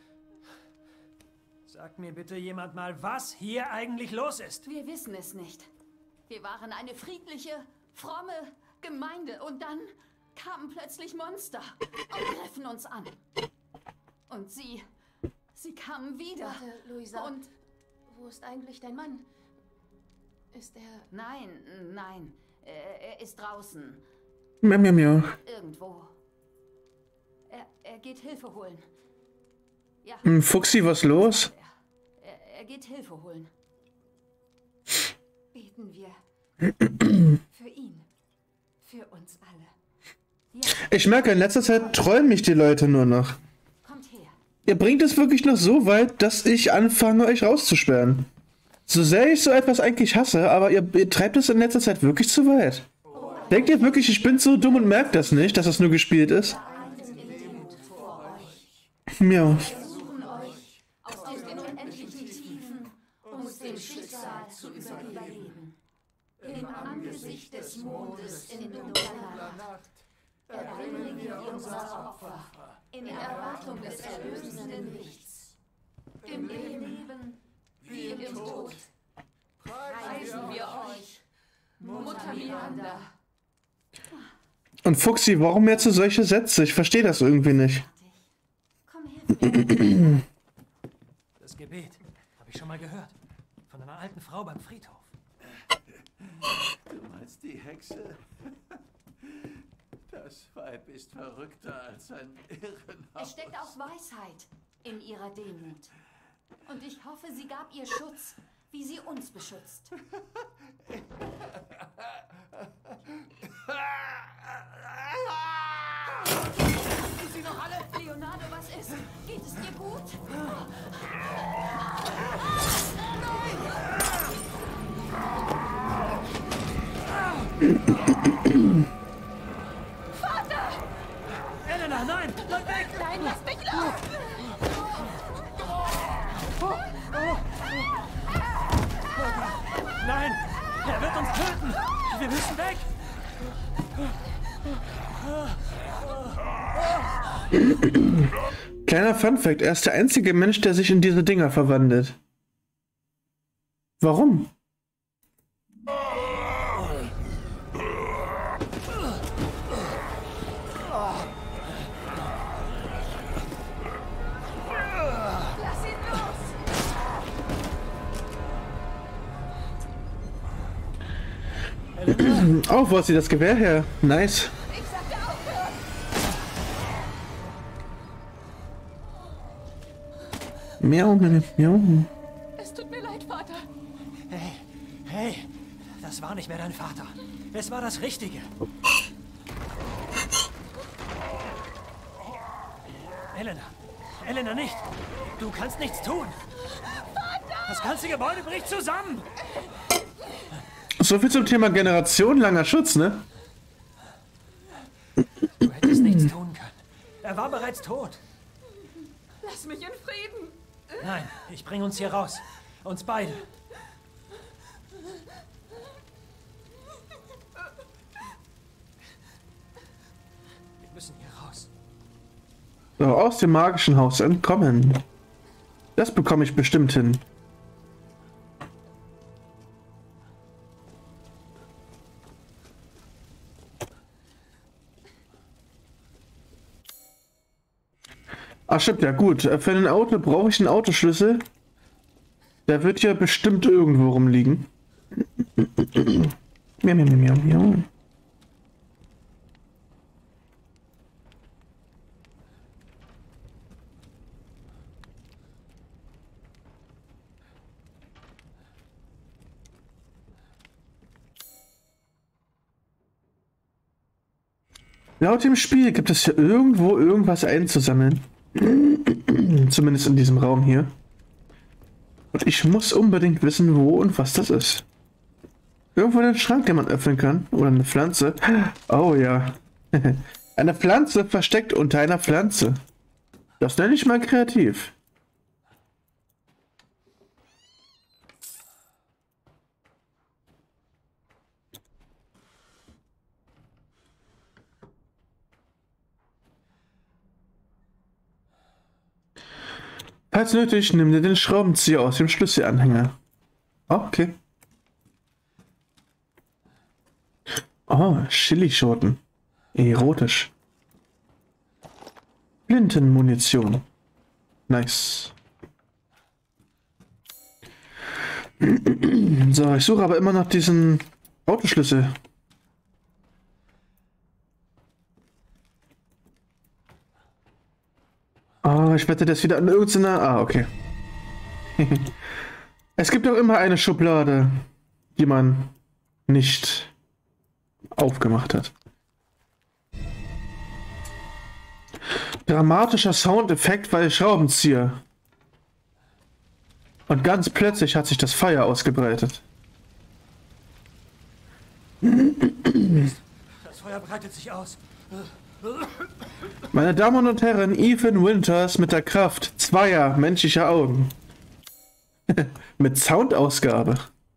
Sagt mir bitte jemand mal, was hier eigentlich los ist. Wir wissen es nicht. Wir waren eine friedliche, fromme Gemeinde und dann kamen plötzlich Monster und griffen uns an. Und sie kamen wieder. Warte, Luisa. Und Wo ist eigentlich dein Mann? Ist er... nein, er ist draußen. Miau, miau, miau. Irgendwo. Er geht Hilfe holen. Ja. Fuchsi, was los? Er geht Hilfe holen. Beten wir. Für ihn. Für uns alle. Ja, Ich merke, in letzter Zeit träumen mich die Leute nur noch. kommt her. Ihr bringt es wirklich noch so weit, dass ich anfange, euch rauszusperren. So sehr ich so etwas eigentlich hasse, aber ihr treibt es in letzter Zeit wirklich zu weit. Denkt ihr wirklich, ich bin so dumm und merkt das nicht, dass das nur gespielt ist? Miau. Suchen euch aus den unendlichen Tiefen, uns dem Schicksal zu übergeben. Im Angesicht des Mondes in dunkler Nacht erbringen wir unser Opfer in Erwartung des erlösenden Lichts. Im Leben wie im Tod preisen wir euch, Mutter Miranda. Und Fuchsi, warum jetzt so solche Sätze? Ich verstehe das irgendwie nicht. Komm her. Das Gebet habe ich schon mal gehört. Von einer alten Frau beim Friedhof. Du meinst die Hexe? Das Weib ist verrückter als ein Irrenhaus. Es steckt auch Weisheit in ihrer Demut. Und ich hoffe, sie gab ihr Schutz, wie sie uns beschützt. Sind sie noch alle? Leonardo, was ist? Geht es dir gut? Elena, nein! Bleib weg! Nein, lass mich los! wird uns töten! Wir müssen weg! Kleiner Funfact, er ist der einzige Mensch, der sich in diese Dinger verwandelt. Warum? Lass ihn los! Oh, wo hast du das Gewehr her? Nice. Ich sagte aufhören! Miau, miau, miau. Es tut mir leid, Vater. Hey, das war nicht mehr dein Vater. Es war das Richtige. Elena, nicht! Du kannst nichts tun! Das ganze Gebäude bricht zusammen! So viel zum Thema generationenlanger Schutz, ne? Du hättest nichts tun können. Er war bereits tot. Lass mich in Frieden. Nein, ich bringe uns hier raus. Uns beide. Wir müssen hier raus. So, aus dem magischen Haus entkommen. Das bekomme ich bestimmt hin. Ach stimmt, ja gut. Für ein Auto brauche ich einen Autoschlüssel. Der wird ja bestimmt irgendwo rumliegen. Miau, miau, miau, miau. Laut dem Spiel gibt es hier irgendwo irgendwas einzusammeln. Zumindest in diesem Raum hier. Und ich muss unbedingt wissen, wo und was das ist. Irgendwo einen Schrank, den man öffnen kann. Oder eine Pflanze. Oh ja. Eine Pflanze versteckt unter einer Pflanze. Das nenne ich mal kreativ. Falls nötig, nimm dir den Schraubenzieher aus dem Schlüsselanhänger. Okay. Oh, Chilischoten. Erotisch. Flintenmunition. Nice. So, ich suche aber immer noch diesen Autoschlüssel. Oh, ich wette, das wieder an irgendeiner... Ah, okay. Es gibt auch immer eine Schublade, die man nicht aufgemacht hat. Dramatischer Soundeffekt, weil Schraubenzieher. Und ganz plötzlich hat sich das Feuer ausgebreitet. Das Feuer breitet sich aus. Meine Damen und Herren, Ethan Winters mit der Kraft zweier menschlicher Augen. Mit Soundausgabe.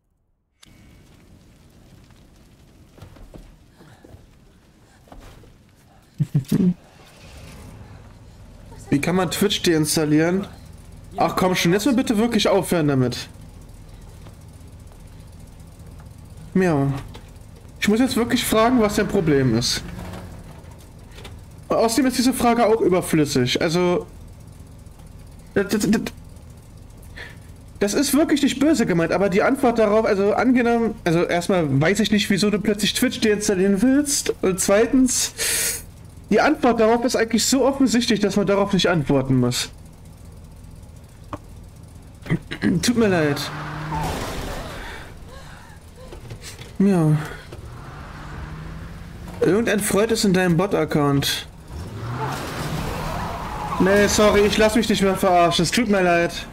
Wie kann man Twitch deinstallieren? Ach komm schon, jetzt mal bitte wirklich aufhören damit. Ja. Ich muss jetzt wirklich fragen, was dein Problem ist. Außerdem ist diese Frage auch überflüssig. Also... Das ist wirklich nicht böse gemeint, aber die Antwort darauf, also angenommen... Also erstmal weiß ich nicht, wieso du plötzlich Twitch deinstallieren willst. Und zweitens... Die Antwort darauf ist eigentlich so offensichtlich, dass man darauf nicht antworten muss. Tut mir leid. Ja. Irgendein Freund ist in deinem Bot-Account. Nee, sorry, ich lass mich nicht mehr verarschen. Es tut mir leid.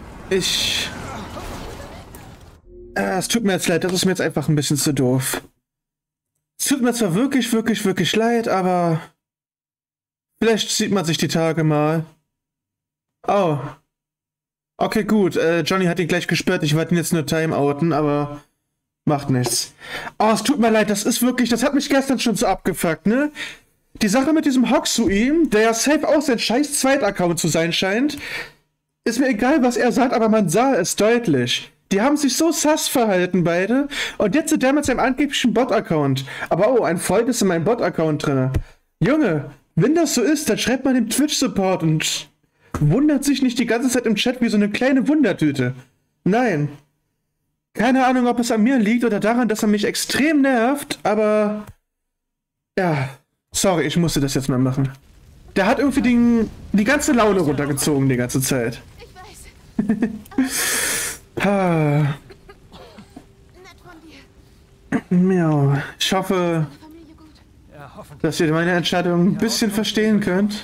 Es tut mir jetzt leid, das ist mir jetzt einfach ein bisschen zu doof. Es tut mir zwar wirklich, wirklich, wirklich leid, aber... Vielleicht sieht man sich die Tage mal. Oh. Okay, gut. Johnny hat ihn gleich gesperrt. Ich wollte ihn jetzt nur timeouten, aber... Macht nichts. Oh, es tut mir leid, das ist wirklich, das hat mich gestern schon so abgefuckt, ne? Die Sache mit diesem Hoxui, der ja safe auch sein scheiß Zweitaccount zu sein scheint, ist mir egal, was er sagt, aber man sah es deutlich. Die haben sich so sass verhalten, beide. Und jetzt sind der mit seinem angeblichen Bot-Account. Aber oh, ein Freund ist in meinem Bot-Account drin. Junge, wenn das so ist, dann schreibt man dem Twitch-Support und wundert sich nicht die ganze Zeit im Chat wie so eine kleine Wundertüte. Nein. Keine Ahnung, ob es an mir liegt oder daran, dass er mich extrem nervt, aber... Ja, sorry, ich musste das jetzt mal machen. Der hat irgendwie die ganze Laune runtergezogen die ganze Zeit. Ich weiß. Ha. Nett von dir. Miau. Ich hoffe, Familie gut. Ja, hoffentlich. dass ihr meine Entscheidung ein bisschen verstehen könnt.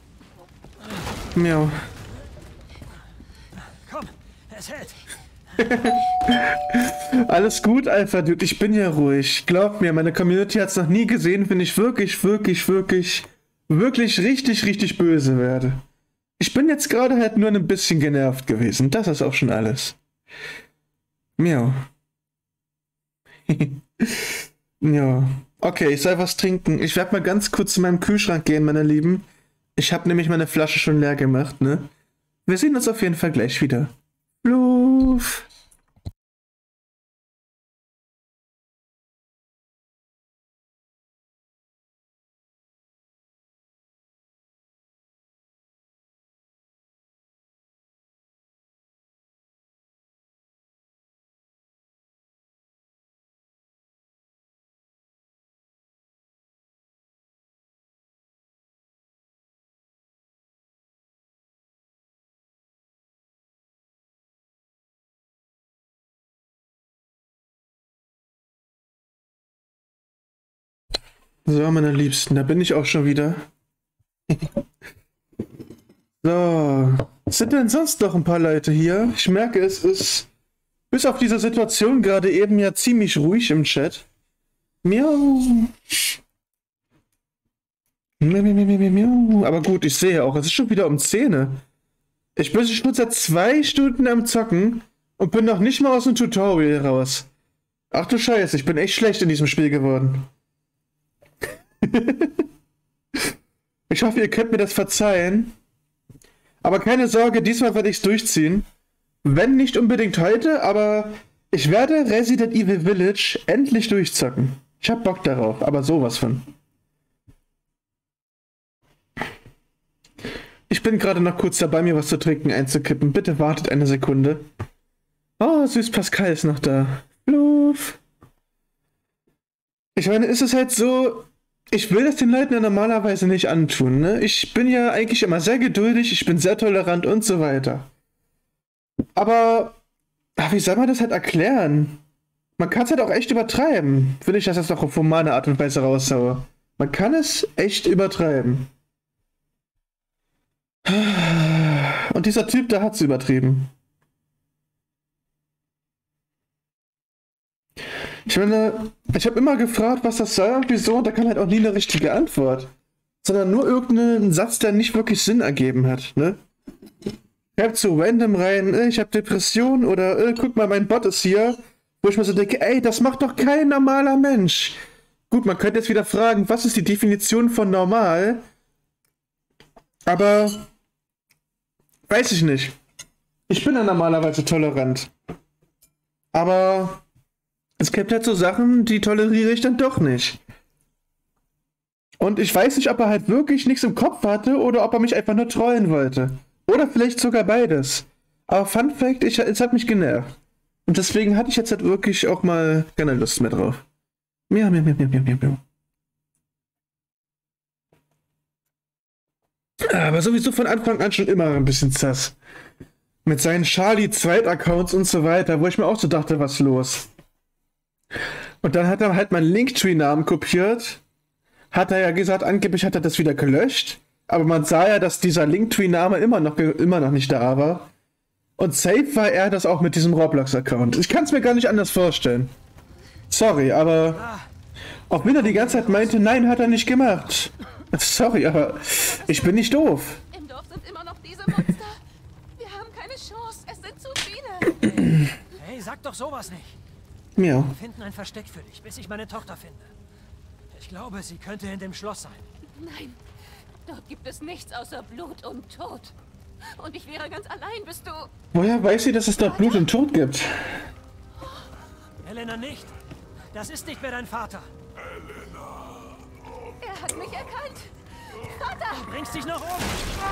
Miau. Komm, es hält. Alles gut, Alpha Dude, ich bin ja ruhig. Glaubt mir, meine Community hat es noch nie gesehen, wenn ich wirklich richtig böse werde. Ich bin jetzt gerade halt nur ein bisschen genervt gewesen. Das ist auch schon alles. Miau. Ja. Okay, ich soll was trinken. Ich werde mal ganz kurz zu meinem Kühlschrank gehen, meine Lieben. Ich habe nämlich meine Flasche schon leer gemacht, ne? Wir sehen uns auf jeden Fall gleich wieder. Luff. So, meine Liebsten, da bin ich auch schon wieder. So, sind denn sonst noch ein paar Leute hier? Ich merke, es ist bis auf diese Situation gerade eben ja ziemlich ruhig im Chat. Miau. Miau, miau, miau, miau, miau. Aber gut, ich sehe auch, es ist schon wieder um 10. Ich bin schon seit 2 Stunden am Zocken und bin noch nicht mal aus dem Tutorial raus. Ach du Scheiße, ich bin echt schlecht in diesem Spiel geworden. Ich hoffe, ihr könnt mir das verzeihen. Aber keine Sorge, diesmal werde ich es durchziehen. Wenn nicht unbedingt heute, aber ich werde Resident Evil Village endlich durchzocken. Ich hab Bock darauf, aber sowas von. Ich bin gerade noch kurz dabei, mir was zu trinken einzukippen. Bitte wartet eine Sekunde. Oh, süß, Pascal ist noch da. Luff. Ich meine, ist es halt so... Ich will das den Leuten ja normalerweise nicht antun, ne? Ich bin ja eigentlich immer sehr geduldig, ich bin sehr tolerant und so weiter. Aber, wie soll man das halt erklären? Man kann es halt auch echt übertreiben, wenn ich das jetzt noch auf humane Art und Weise raushaue. Man kann es echt übertreiben. Und dieser Typ, der hat's übertrieben. Ich meine, ich habe immer gefragt, was das soll und wieso, und da kam halt auch nie eine richtige Antwort. Sondern nur irgendeinen Satz, der nicht wirklich Sinn ergeben hat, ne? Schreibt so random rein, ich habe Depression oder guck mal, mein Bot ist hier. Wo ich mir so denke, ey, das macht doch kein normaler Mensch. Gut, man könnte jetzt wieder fragen, was ist die Definition von normal? Aber weiß ich nicht. Ich bin ja normalerweise tolerant. Aber es gibt halt so Sachen, die toleriere ich dann doch nicht. Und ich weiß nicht, ob er halt wirklich nichts im Kopf hatte oder ob er mich einfach nur trollen wollte. Oder vielleicht sogar beides. Aber Fun Fact, es hat mich genervt. Und deswegen hatte ich jetzt halt wirklich auch mal keine Lust mehr drauf. Miau, miau, miau, miau, miau, miau. Aber sowieso von Anfang an schon immer ein bisschen sass. Mit seinen Charlie-Zweit-Accounts und so weiter, wo ich mir auch so dachte, was los? Und dann hat er halt meinen Linktree-Namen kopiert. Hat er ja gesagt, angeblich hat er das wieder gelöscht. Aber man sah ja, dass dieser Linktree-Name immer noch nicht da war. Und safe war er das auch mit diesem Roblox-Account. Ich kann es mir gar nicht anders vorstellen. Sorry, aber auch wenn er die ganze Zeit meinte, nein, hat er nicht gemacht. Sorry, aber ich bin nicht doof. Im Dorf sind immer noch diese Monster. Wir haben keine Chance. Es sind zu viele. Hey, sag doch sowas nicht. Miau. Wir finden ein Versteck für dich, bis ich meine Tochter finde. Ich glaube, sie könnte in dem Schloss sein. Nein, dort gibt es nichts außer Blut und Tod. Und ich wäre ganz allein, bis du... Woher weiß sie, dass es dort Blut und Tod gibt? Helena nicht. Das ist nicht mehr dein Vater. Er hat mich erkannt. Vater! Du bringst dich noch um.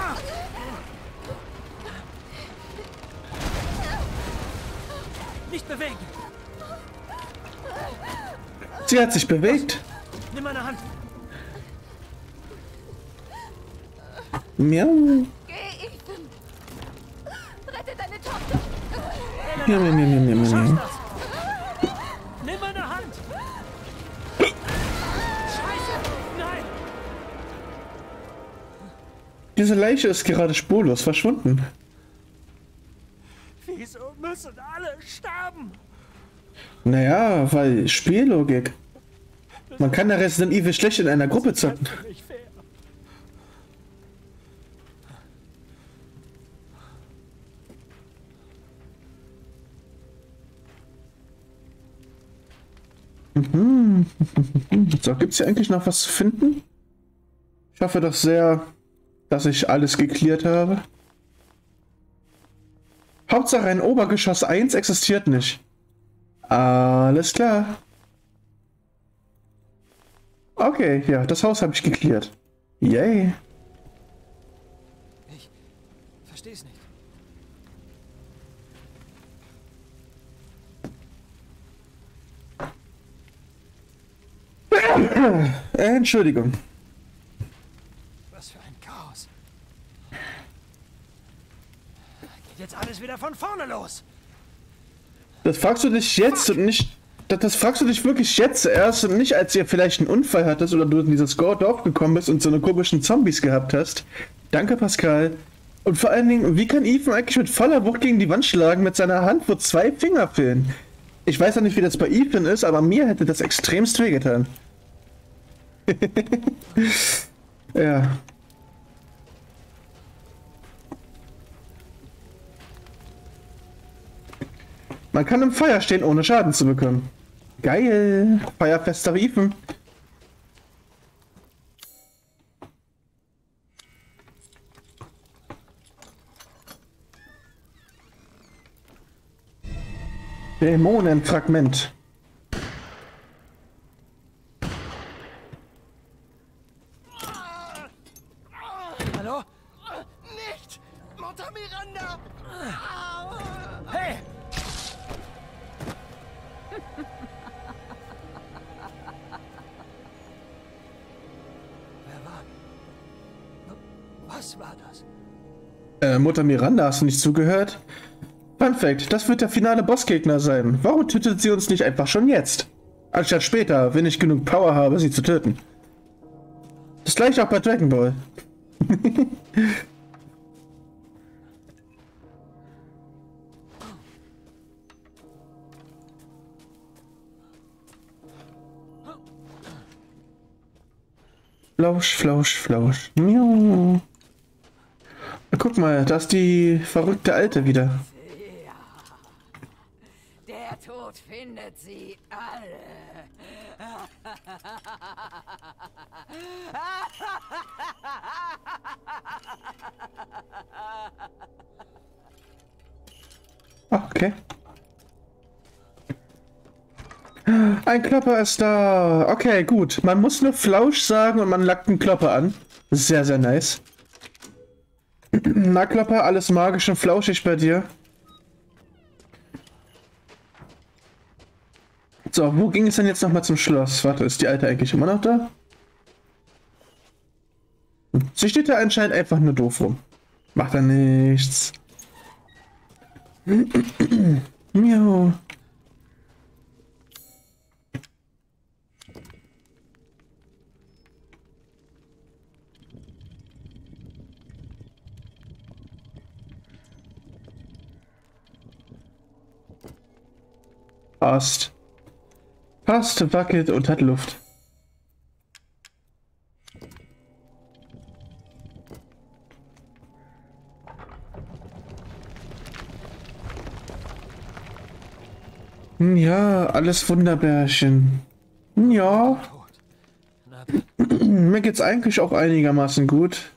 Nicht bewegen. Sie hat sich bewegt. Nimm meine Hand. Miau. Geh, Ethan! Rette deine Tochter! Miau, miau, miau, miau, miau, Du miau. schaffst das. Nimm meine Hand. Scheiße. Nein. Diese Leiche ist gerade spurlos verschwunden. Wieso müssen alle sterben? Naja, weil Spiellogik. Man kann da Resident Evil schlecht in einer Gruppe zocken. Nicht fair. So, gibt's hier eigentlich noch was zu finden? Ich hoffe doch sehr, dass ich alles geklärt habe. Hauptsache ein Obergeschoss 1 existiert nicht. Alles klar. Okay, ja, das Haus habe ich geklärt. Yay. Ich verstehe es nicht. Entschuldigung. Was für ein Chaos. Geht jetzt alles wieder von vorne los. Das fragst du dich jetzt und nicht... Das fragst du dich wirklich jetzt erst und nicht, als ihr vielleicht einen Unfall hattest oder du in dieses Dorf gekommen bist und so eine komischen Zombies gehabt hast. Danke, Pascal. Und vor allen Dingen, wie kann Ethan eigentlich mit voller Wucht gegen die Wand schlagen mit seiner Hand, wo 2 Finger fehlen? Ich weiß ja nicht, wie das bei Ethan ist, aber mir hätte das extremst wehgetan. Ja. Man kann im Feuer stehen, ohne Schaden zu bekommen. Geil. Feuerfester Ethan. Dämonenfragment. Hallo? Nicht! Mutter Miranda! Hey! Wer war? Was war das? Mutter Miranda, hast du nicht zugehört? Fun Fact, das wird der finale Bossgegner sein. Warum tötet sie uns nicht einfach schon jetzt? Anstatt später, wenn ich genug Power habe, sie zu töten. Das gleiche auch bei Dragon Ball. Flausch, Flausch, Flausch. Miau. Guck mal, da ist die verrückte Alte wieder. Der Tod findet sie alle. Okay. Ein Klopper ist da. Okay, gut. Man muss nur Flausch sagen und man lackt einen Klopper an. Sehr, sehr nice. Na, Klopper, alles magisch und flauschig bei dir. So, wo ging es denn jetzt nochmal zum Schloss? Warte, ist die Alte eigentlich immer noch da? Sie steht da anscheinend einfach nur doof rum. Macht da nichts. Miau. Passt. Passt, wackelt und hat Luft. Ja, alles Wunderbärchen. Ja. Mir geht's eigentlich auch einigermaßen gut.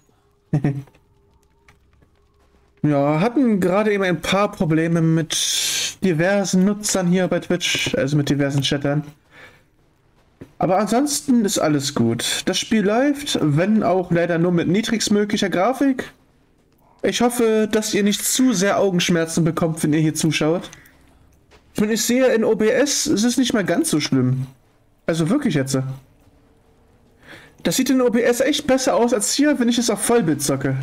Ja, hatten gerade eben ein paar Probleme mit diversen Nutzern hier bei Twitch, also mit diversen Chattern. Aber ansonsten ist alles gut. Das Spiel läuft, wenn auch leider nur mit niedrigstmöglicher Grafik. Ich hoffe, dass ihr nicht zu sehr Augenschmerzen bekommt, wenn ihr hier zuschaut. Und ich sehe, in OBS ist es nicht mal ganz so schlimm. Also wirklich jetzt. Das sieht in OBS echt besser aus als hier, wenn ich es auf Vollbild zocke.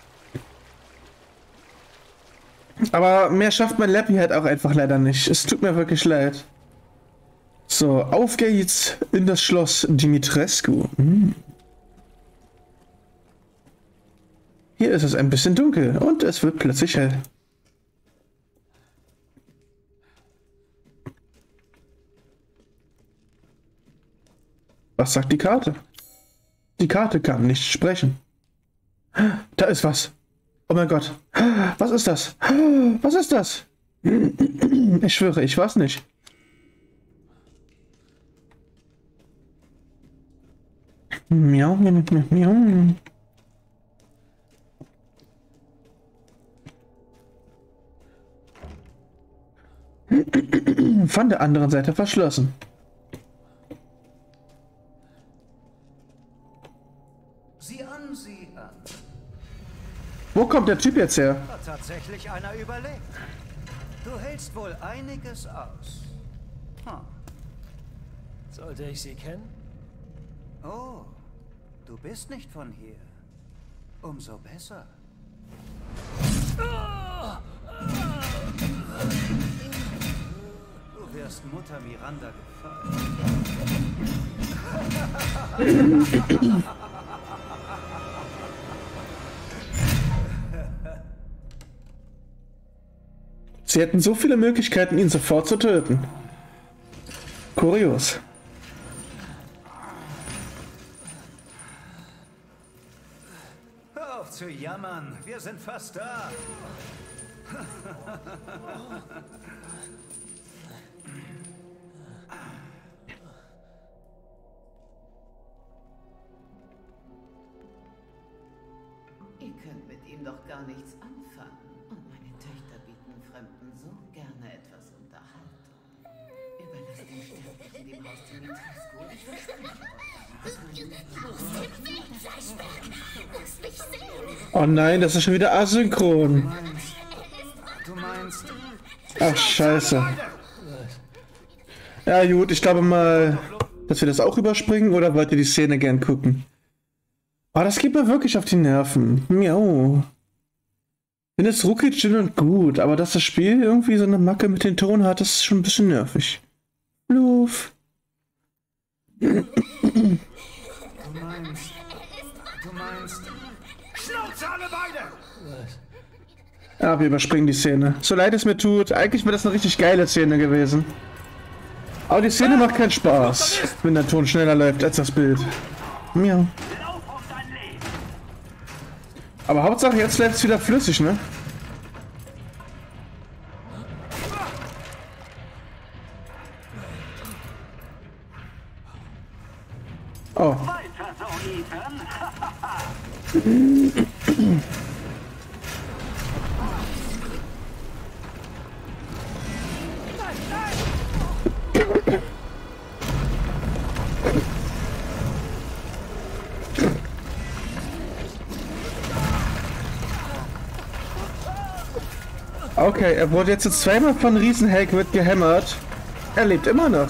Aber mehr schafft mein Lappy halt auch einfach leider nicht. Es tut mir wirklich leid. So, auf geht's in das Schloss Dimitrescu. Hier ist es ein bisschen dunkel und es wird plötzlich hell. Was sagt die Karte? Die Karte kann nicht sprechen. Da ist was. Oh mein Gott. Was ist das? Was ist das? Ich schwöre, ich weiß nicht. Miau, miau, miau, miau. Von der anderen Seite verschlossen. Sieh an, sieh an. Wo kommt der Typ jetzt her? Hat tatsächlich einer überlebt. Du hältst wohl einiges aus. Sollte ich sie kennen? Oh, du bist nicht von hier. Umso besser. Du wirst Mutter Miranda gefallen. Sie hätten so viele Möglichkeiten, ihn sofort zu töten. Kurios. Hör auf zu jammern, wir sind fast da. Ihr könnt mit ihm doch gar nichts anfangen. Und meine Töchter bieten Fremden so gerne etwas Unterhaltung. Überlasst den Sterblichen dem Haus Dimitrescu und ich verspreche. Oh nein, das ist schon wieder asynchron. Du meinst... Ach, scheiße. Ja gut, ich glaube mal, dass wir das auch überspringen, oder wollt ihr die Szene gern gucken? Oh, das geht mir wirklich auf die Nerven. Miau. Ich finde es ruckelt schön und gut, aber dass das Spiel irgendwie so eine Macke mit den Ton hat, das ist schon ein bisschen nervig. Luff. Du meinst... Schnauze alle beide! Ja, wir überspringen die Szene. So leid es mir tut, eigentlich wäre das eine richtig geile Szene gewesen. Aber die Szene macht keinen Spaß, wenn der Ton schneller läuft als das Bild. Miau. Aber Hauptsache jetzt läuft es wieder flüssig, ne? Oh. Okay, er wurde jetzt zweimal von Riesen-Hagrid gehämmert. Er lebt immer noch.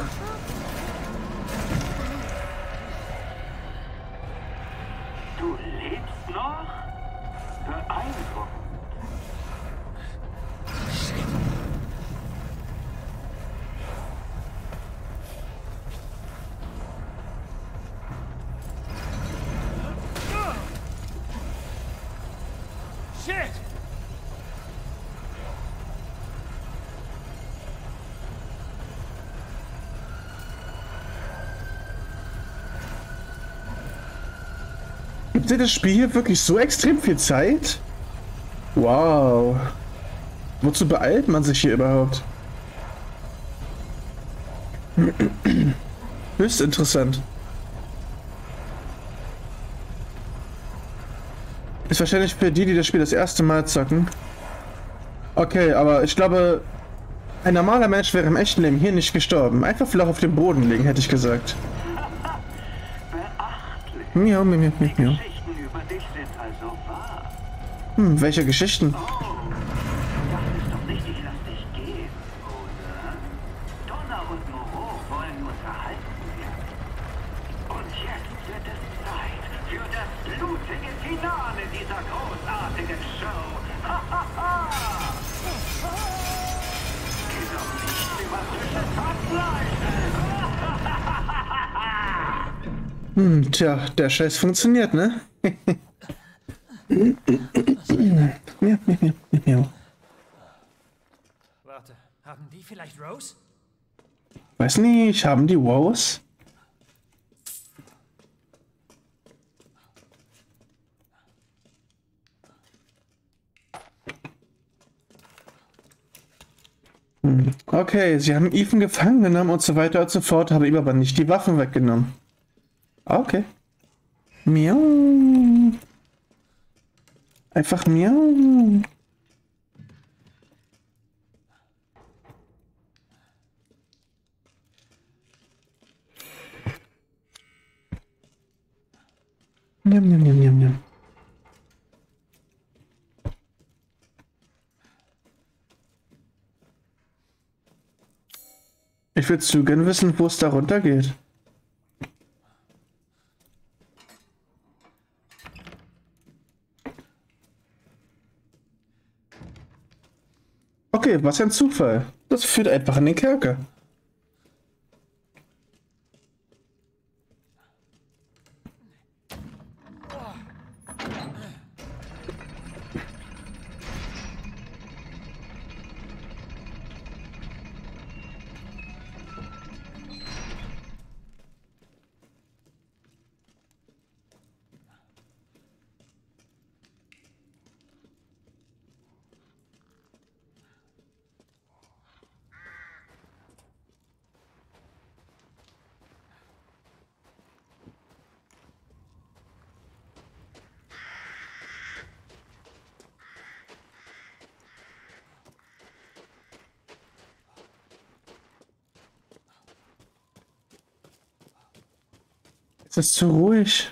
Du lebst noch? Beeindruckend. Shit! Gibt dir das Spiel hier wirklich so extrem viel Zeit? Wow. Wozu beeilt man sich hier überhaupt? Höchst interessant. Ist wahrscheinlich für die, die das Spiel das erste Mal zocken. Okay, aber ich glaube, ein normaler Mensch wäre im echten Leben hier nicht gestorben. Einfach flach auf dem Boden liegen, hätte ich gesagt. Beachtlich. Miau, miau, miau, Die miau. Geschichten über dich sind also wahr. Welche Geschichten? Oh, das ist doch nicht, ich lass dich gehen, oder? Donna und Moreau wollen unterhalten werden. Und jetzt wird es Zeit für das blutige Finale dieser großartigen Show. Geh doch nicht über frisches Hackfleisch. Tja, der Scheiß funktioniert, ne? Miau, miau, miau, miau. Warte, haben die vielleicht Rose? Weiß nicht, haben die Wows? Okay, sie haben Ethan gefangen genommen und so weiter und so fort, haben ihm aber nicht die Waffen weggenommen. Okay. Miau. Einfach miau. Njam, njam, njam, njam, njam. Ich würde zu gern wissen, wo es da runter geht. Okay, was ein Zufall. Das führt einfach in den Kerker. Es ist zu ruhig.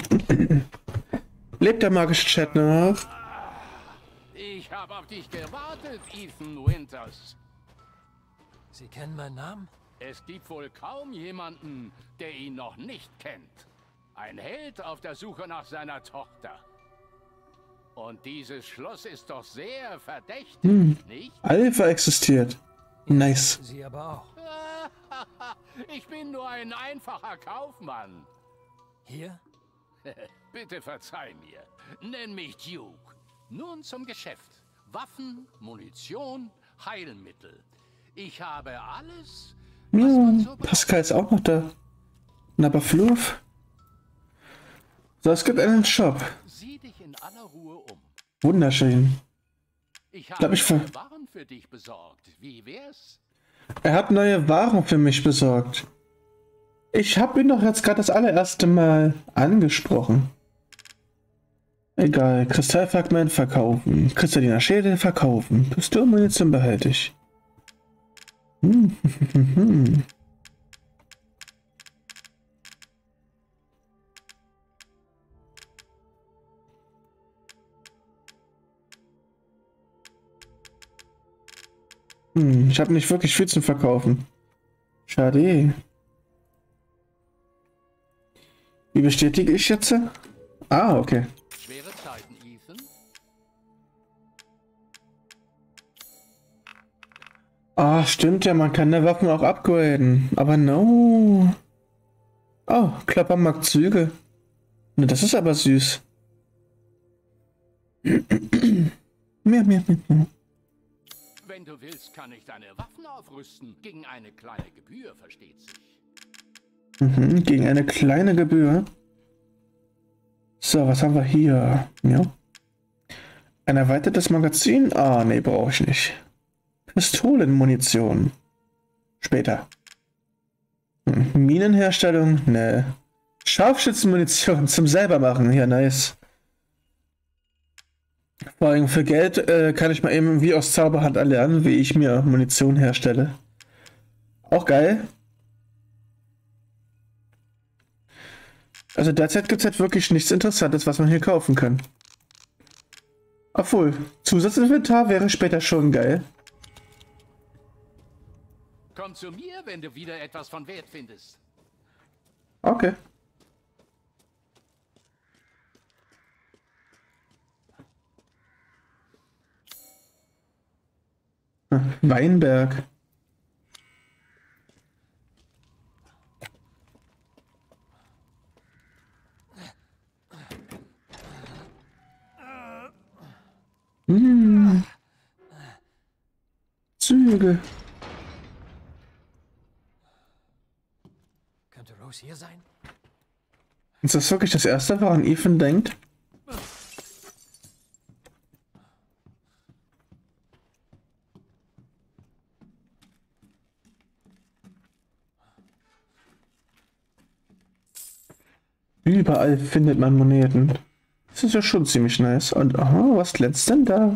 Lebt der magische Chat noch? Ich habe auf dich gewartet, Ethan Winters. Sie kennen meinen Namen? Es gibt wohl kaum jemanden, der ihn noch nicht kennt. Ein Held auf der Suche nach seiner Tochter. Und dieses Schloss ist doch sehr verdächtig, nicht? Alpha existiert. Nice. Sie aber auch. Ich bin nur ein einfacher Kaufmann. Hier? Bitte verzeih mir. Nenn mich Duke. Nun zum Geschäft. Waffen, Munition, Heilmittel. Ich habe alles, was man so braucht. Pascal ist auch noch da. Na, aber Fluff. So, es gibt einen Shop. Sieh dich in aller Ruhe um. Wunderschön. Ich habe Glaub ich neue Waren für dich besorgt. Wie wär's? Er hat neue Waren für mich besorgt. Ich habe ihn doch jetzt gerade das allererste Mal angesprochen. Egal, Kristallfragment verkaufen, kristalliner Schädel verkaufen, Pistolmunition behalte ich. Ich habe nicht wirklich viel zum Verkaufen. Schade. Wie bestätige ich jetzt? Ah, okay. Schwere Zeiten, Ethan. Ah, stimmt ja, man kann der Waffen auch upgraden. Aber no. Oh, Klappermarkt Züge. Ne, das ist aber süß. Mehr. Wenn du willst, kann ich deine Waffen aufrüsten. Gegen eine kleine Gebühr, versteht sich. Gegen eine kleine Gebühr. So, was haben wir hier? Ja. Ein erweitertes Magazin? Ah, nee, brauche ich nicht. Pistolenmunition. Später. Minenherstellung? Ne. Scharfschützenmunition zum selber machen. Ja, nice. Vor allem für Geld kann ich mal eben wie aus Zauberhand erlernen, wie ich mir Munition herstelle. Auch geil. Also derzeit gibt es halt wirklich nichts Interessantes, was man hier kaufen kann. Obwohl, Zusatzinventar wäre später schon geil. Komm zu mir, wenn du wieder etwas von Wert findest. Okay. Weinberg. Züge. Könnte Rose hier sein? Ist das wirklich das Erste, woran Ethan denkt? Überall findet man Moneten. Das ist ja schon ziemlich nice. Und aha, was glänzt denn da?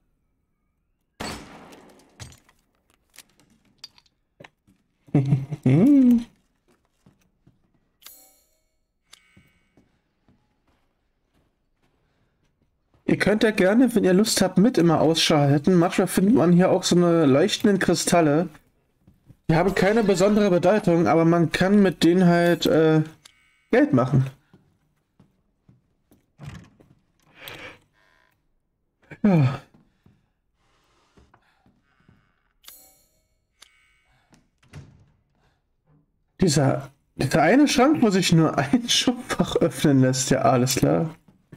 Ihr könnt ja gerne, wenn ihr Lust habt, mit immer ausschalten. Manchmal findet man hier auch so eine leuchtenden Kristalle. Die haben keine besondere Bedeutung, aber man kann mit denen halt Geld machen. Ja. Dieser eine Schrank, wo sich nur ein Schubfach öffnen lässt, ja, alles klar.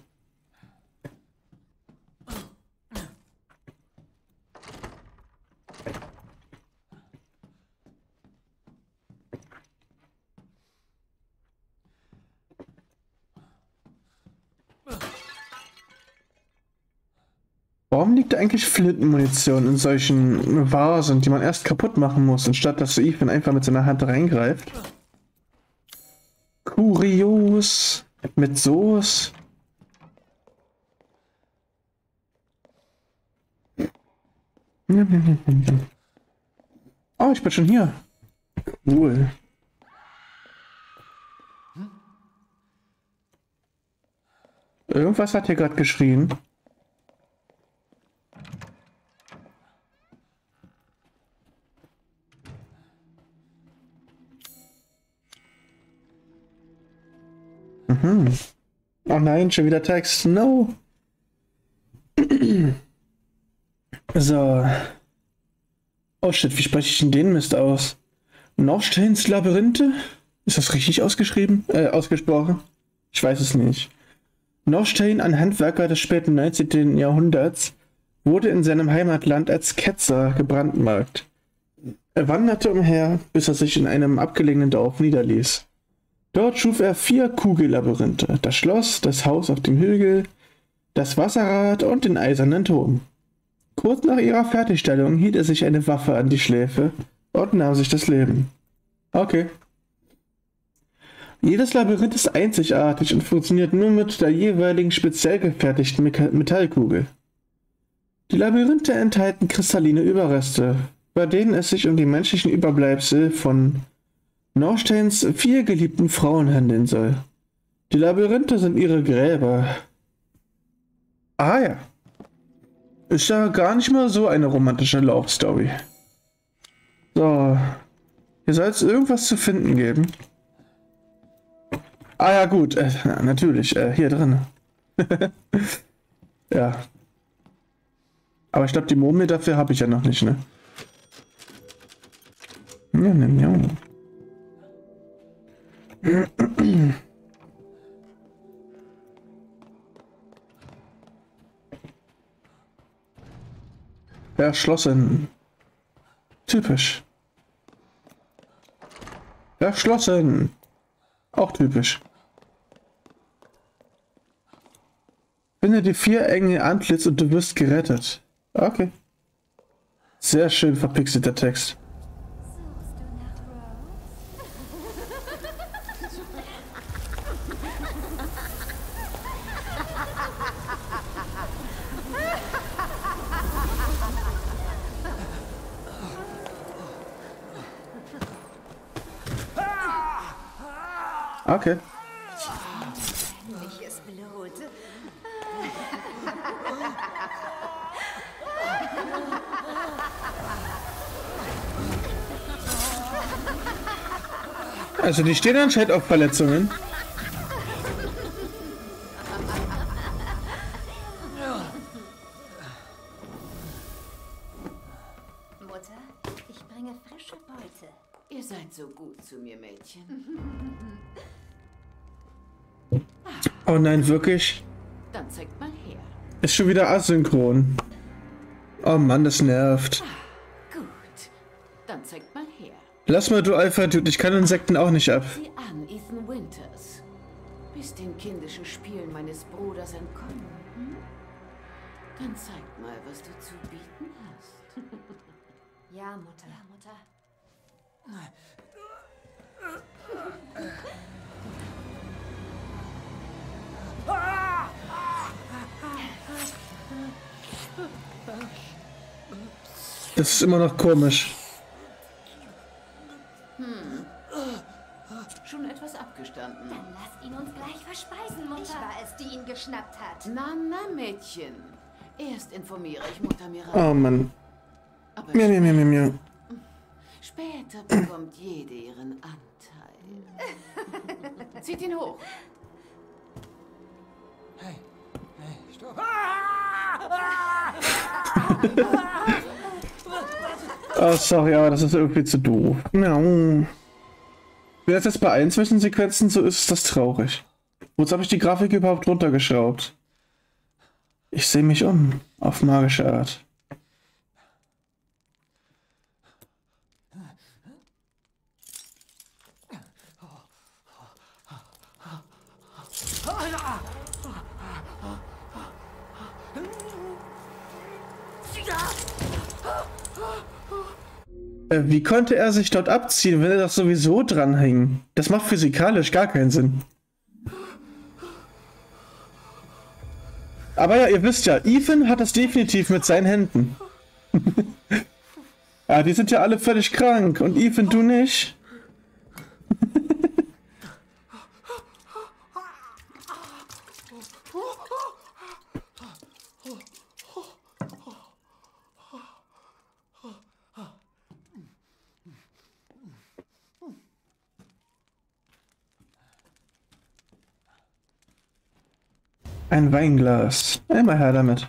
Warum liegt da eigentlich Flintenmunition in solchen Vasen, die man erst kaputt machen muss, anstatt dass Ethan einfach mit seiner Hand reingreift? Kurios. Mit Soße. Oh, ich bin schon hier. Cool. Irgendwas hat hier gerade geschrien. Oh nein, schon wieder Text. No. So. Oh shit, wie spreche ich denn den Mist aus? Norsteins Labyrinthe? Ist das richtig ausgesprochen? Ich weiß es nicht. Norstein, ein Handwerker des späten 19. Jahrhunderts, wurde in seinem Heimatland als Ketzer gebrandmarkt. Er wanderte umher, bis er sich in einem abgelegenen Dorf niederließ. Dort schuf er 4 Kugellabyrinthe, das Schloss, das Haus auf dem Hügel, das Wasserrad und den eisernen Turm. Kurz nach ihrer Fertigstellung hielt er sich eine Waffe an die Schläfe und nahm sich das Leben. Okay. Jedes Labyrinth ist einzigartig und funktioniert nur mit der jeweiligen speziell gefertigten Metallkugel. Die Labyrinthe enthalten kristalline Überreste, bei denen es sich um die menschlichen Überbleibsel von Norsteins 4 geliebten Frauen handeln soll. Die Labyrinthe sind ihre Gräber. Ah ja. Ist ja gar nicht mal so eine romantische Love Story. So. Hier soll es irgendwas zu finden geben. Ah ja gut, natürlich, hier drin. Ja. Aber ich glaube, die Murmel dafür habe ich ja noch nicht, ne? Ja. Verschlossen. Typisch. Verschlossen. Auch typisch. Finde die 4 Engel Antlitz und du wirst gerettet. Okay. Sehr schön verpixelter Text. Suchst du nach Rose? Okay. Welches Blut. Also die stehen anscheinend auf Verletzungen. Mutter, ich bringe frische Beute. Ihr seid so gut zu mir, Mädchen. Oh nein, wirklich? Dann zeigt mal her. Ist schon wieder asynchron. Oh Mann, das nervt. Gut. Dann zeigt mal her. Lass mal, du Alpha-Dude, ich kann Insekten auch nicht ab. Sieh an, Ethan Winters. Bist den kindischen Spielen meines Bruders entkommen. Hm? Dann zeig mal, was du zu bieten hast. Ja, Mutter. Ja, Mutter. Das ist immer noch komisch. Schon etwas abgestanden. Dann lass ihn uns gleich verspeisen, Mutter. Ich war es, die ihn geschnappt hat. Na, Mädchen. Erst informiere ich Mutter Miranda. Oh Mann. Aber Miau, miau, miau, miau, miau. später bekommt jede ihren Anteil. Zieht ihn hoch. Hey, hey, stopp. Oh, sorry, aber das ist irgendwie zu doof. Miau. Wenn das jetzt bei allen Zwischensequenzen so ist, ist das traurig. Wozu habe ich die Grafik überhaupt runtergeschraubt? Ich sehe mich um, auf magische Art. Wie konnte er sich dort abziehen, wenn er das sowieso dranhing? Das macht physikalisch gar keinen Sinn. Aber ja, ihr wisst ja, Ethan hat das definitiv mit seinen Händen. Ja, die sind ja alle völlig krank. Und Ethan, du nicht? Ein Weinglas. Immer her damit.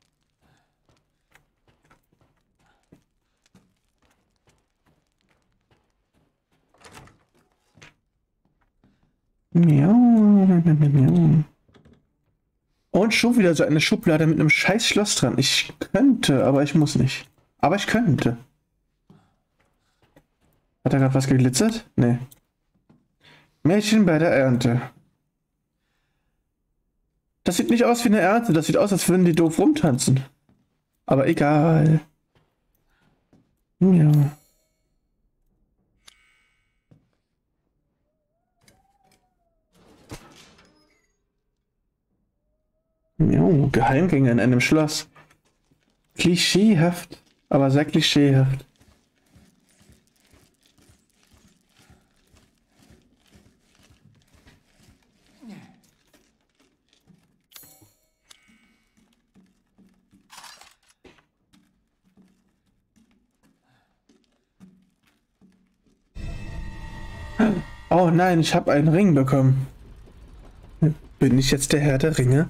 Miau, miau. Und schon wieder so eine Schublade mit einem scheiß Schloss dran. Ich könnte, aber ich muss nicht. Aber ich könnte. Hat da gerade was geglitzert? Nee. Mädchen bei der Ernte. Das sieht nicht aus wie eine Ernte, das sieht aus, als würden die doof rumtanzen. Aber egal. Ja. Jo, Geheimgänge in einem Schloss. Klischeehaft, aber sehr klischeehaft. Oh nein, ich habe einen Ring bekommen. Bin ich jetzt der Herr der Ringe?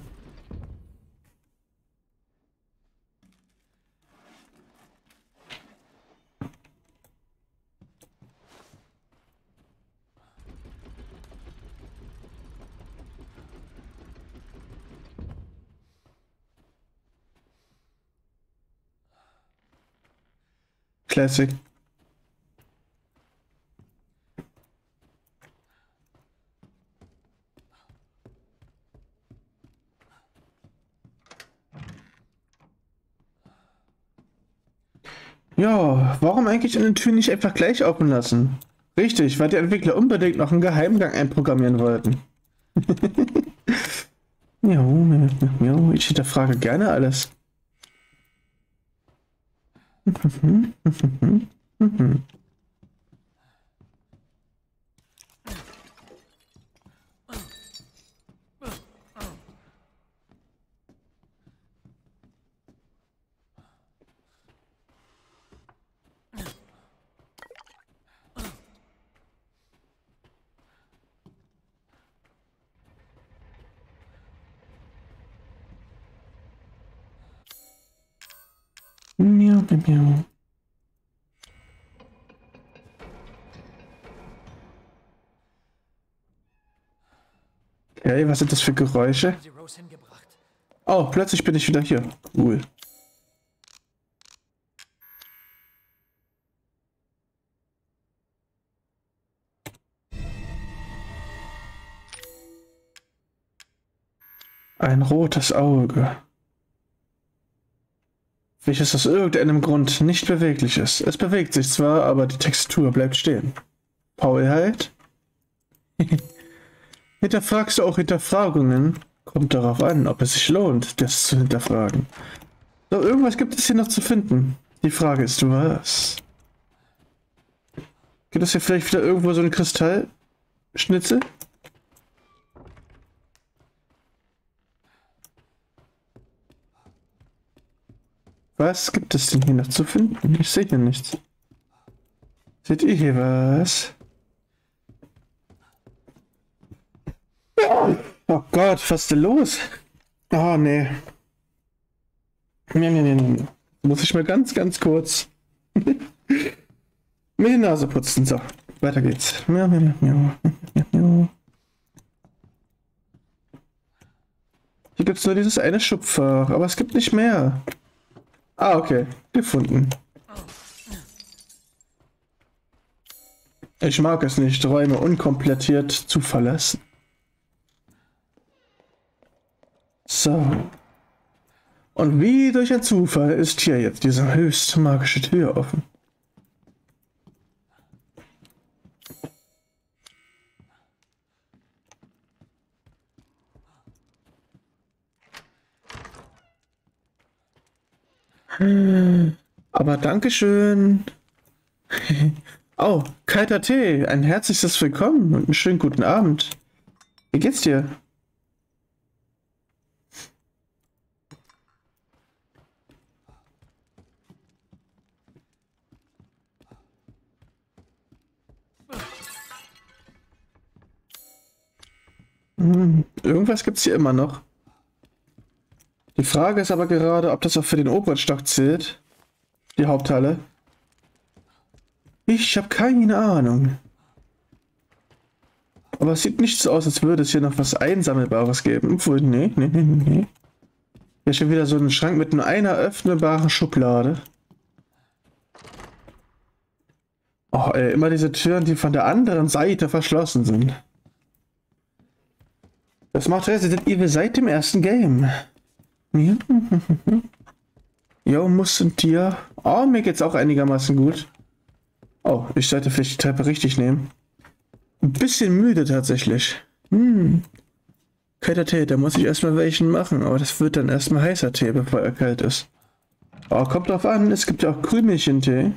Classic. Ja, warum eigentlich eine Tür nicht einfach gleich offen lassen? Richtig, weil die Entwickler unbedingt noch einen Geheimgang einprogrammieren wollten. Jo, ich hinterfrage gerne alles. Miau, miau, miau. Okay, was sind das für Geräusche? Sie Rose hingebracht. Oh, plötzlich bin ich wieder hier. Cool. Ein rotes Auge, welches aus irgendeinem Grund nicht beweglich ist. Es bewegt sich zwar, aber die Textur bleibt stehen. Faulheit? Hinterfragst du auch Hinterfragungen? Kommt darauf an, ob es sich lohnt, das zu hinterfragen. So, irgendwas gibt es hier noch zu finden. Die Frage ist, was? Gibt es hier vielleicht wieder irgendwo so einen Kristallschnitzel? Was gibt es denn hier noch zu finden? Ich sehe hier nichts. Seht ihr hier was? Oh Gott, was ist denn los? Oh, nee. Nee. Muss ich mal ganz kurz mir die Nase putzen. So, weiter geht's. Hier gibt es nur dieses eine Schubfach, aber es gibt nicht mehr. Ah, okay. Gefunden. Ich mag es nicht, Räume unkomplettiert zu verlassen. So. Und wie durch ein Zufall ist hier jetzt diese höchst magische Tür offen. Aber Dankeschön. Oh, kalter Tee. Ein herzliches Willkommen und einen schönen guten Abend. Wie geht's dir? Irgendwas gibt's hier immer noch. Die Frage ist aber gerade, ob das auch für den oberen Stock zählt. Die Haupthalle. Ich habe keine Ahnung. Aber es sieht nicht so aus, als würde es hier noch was Einsammelbares geben. Obwohl, nee. Hier ist schon wieder so ein Schrank mit nur einer öffnbaren Schublade. Oh, ey, immer diese Türen, die von der anderen Seite verschlossen sind. Das macht Resident Evil seit dem ersten Game. Ja. Jo, muss und dir. Oh, mir geht's auch einigermaßen gut. Oh, ich sollte vielleicht die Treppe richtig nehmen. Ein bisschen müde tatsächlich. Kalter Tee, da muss ich erstmal welchen machen, aber das wird dann erstmal heißer Tee, bevor er kalt ist. Oh, kommt drauf an, es gibt ja auch Krümelchentee.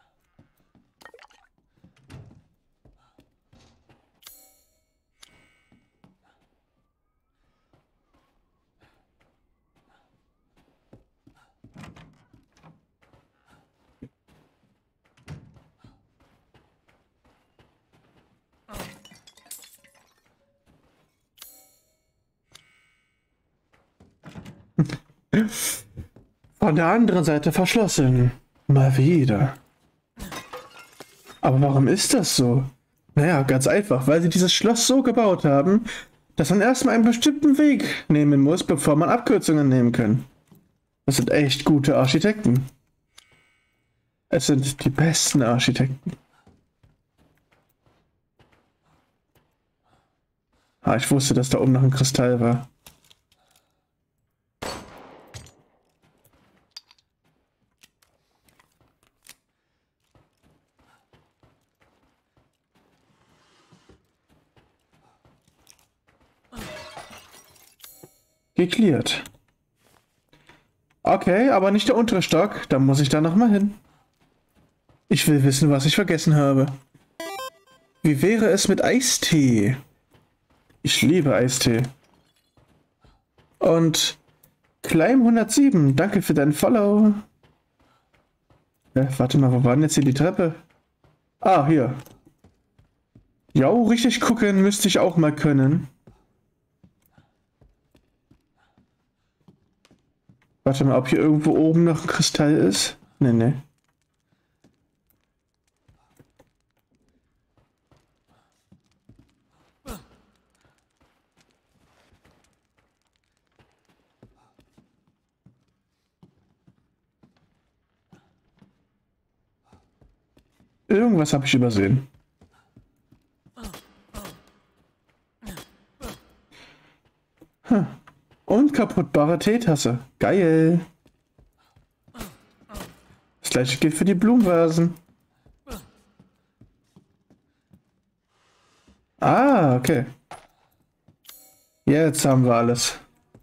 Von der anderen Seite verschlossen. Mal wieder. Aber warum ist das so? Naja, ganz einfach, weil sie dieses Schloss so gebaut haben, dass man erstmal einen bestimmten Weg nehmen muss, bevor man Abkürzungen nehmen kann. Das sind echt gute Architekten. Es sind die besten Architekten. Ah, ich wusste, dass da oben noch ein Kristall war. Geklärt. Okay, aber nicht der untere Stock. Da muss ich da nochmal hin. Ich will wissen, was ich vergessen habe. Wie wäre es mit Eistee? Ich liebe Eistee. Und Climb 107, danke für deinen Follow. Warte mal, wo war denn jetzt hier die Treppe? Ah, hier. Ja, richtig gucken müsste ich auch mal können. Warte mal, ob hier irgendwo oben noch ein Kristall ist. Nee, nee. Irgendwas habe ich übersehen. Unkaputtbare Teetasse. Geil. Das gleiche gilt für die Blumenvasen. Ah, okay. Jetzt haben wir alles.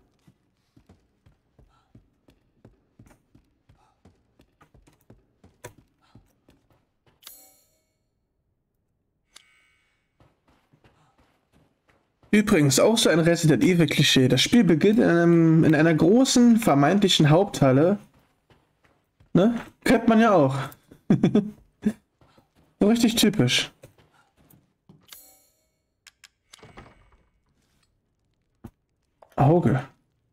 Übrigens auch so ein Resident Evil Klischee. Das Spiel beginnt in einer großen, vermeintlichen Haupthalle. Ne? Kennt man ja auch. So richtig typisch. Auge.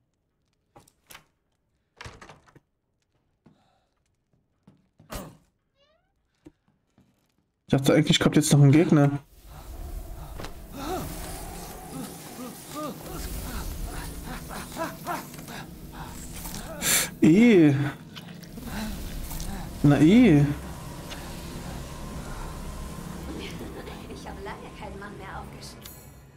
Ich dachte eigentlich kommt jetzt noch ein Gegner. Na Ich habe lange keinen Mann mehr aufgeschickt.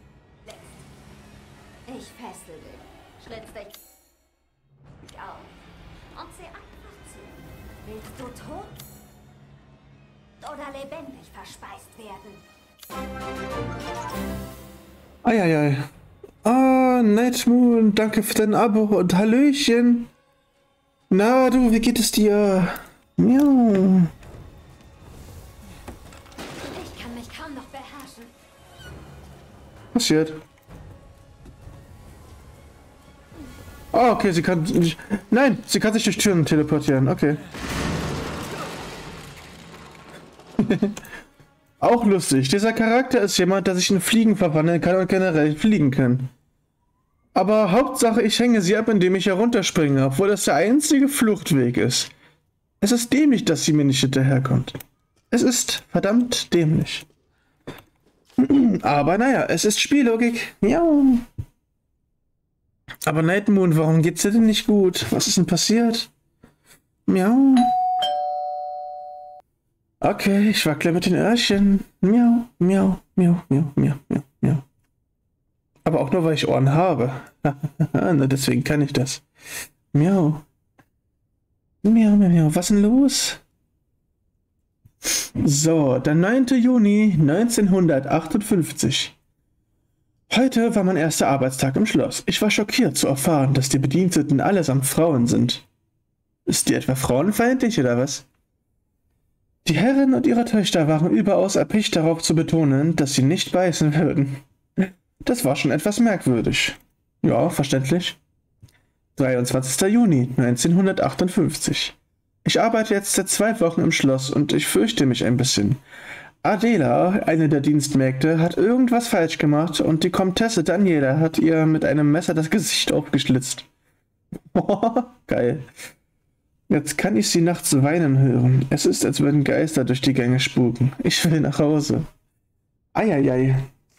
Ich fessel dich, schlitz dich auf und seh einfach zu. Willst du tot oder lebendig verspeist werden? Eieiei. Ah, Nightmoon, danke für dein Abo und Hallöchen. Na du, wie geht es dir? Miau. Ich kann mich kaum noch beherrschen. Passiert. Oh, okay, sie kann nicht. Nein, sie kann sich durch Türen teleportieren. Okay. Auch lustig. Dieser Charakter ist jemand, der sich in Fliegen verwandeln kann und generell fliegen kann. Aber Hauptsache, ich hänge sie ab, indem ich herunterspringe, obwohl das der einzige Fluchtweg ist. Es ist dämlich, dass sie mir nicht hinterherkommt. Es ist verdammt dämlich. Aber naja, es ist Spiellogik. Ja. Aber Nightmoon, warum geht's dir denn nicht gut? Was ist denn passiert? Miau. Okay, ich wackle mit den Öhrchen. Miau, miau, miau, miau, miau, miau, miau. Aber auch nur, weil ich Ohren habe. Na, deswegen kann ich das. Miau. Miau, miau, miau. Was ist denn los? So, der 9. Juni 1958. Heute war mein erster Arbeitstag im Schloss. Ich war schockiert zu erfahren, dass die Bediensteten allesamt Frauen sind. Ist die etwa frauenfeindlich oder was? Die Herren und ihre Töchter waren überaus erpicht darauf zu betonen, dass sie nicht beißen würden. Das war schon etwas merkwürdig. Ja, verständlich. 23. Juni 1958. Ich arbeite jetzt seit 2 Wochen im Schloss und ich fürchte mich ein bisschen. Adela, eine der Dienstmägde, hat irgendwas falsch gemacht und die Komtesse Daniela hat ihr mit einem Messer das Gesicht aufgeschlitzt. Geil. Jetzt kann ich sie nachts weinen hören. Es ist, als würden Geister durch die Gänge spuken. Ich will nach Hause. Eieiei.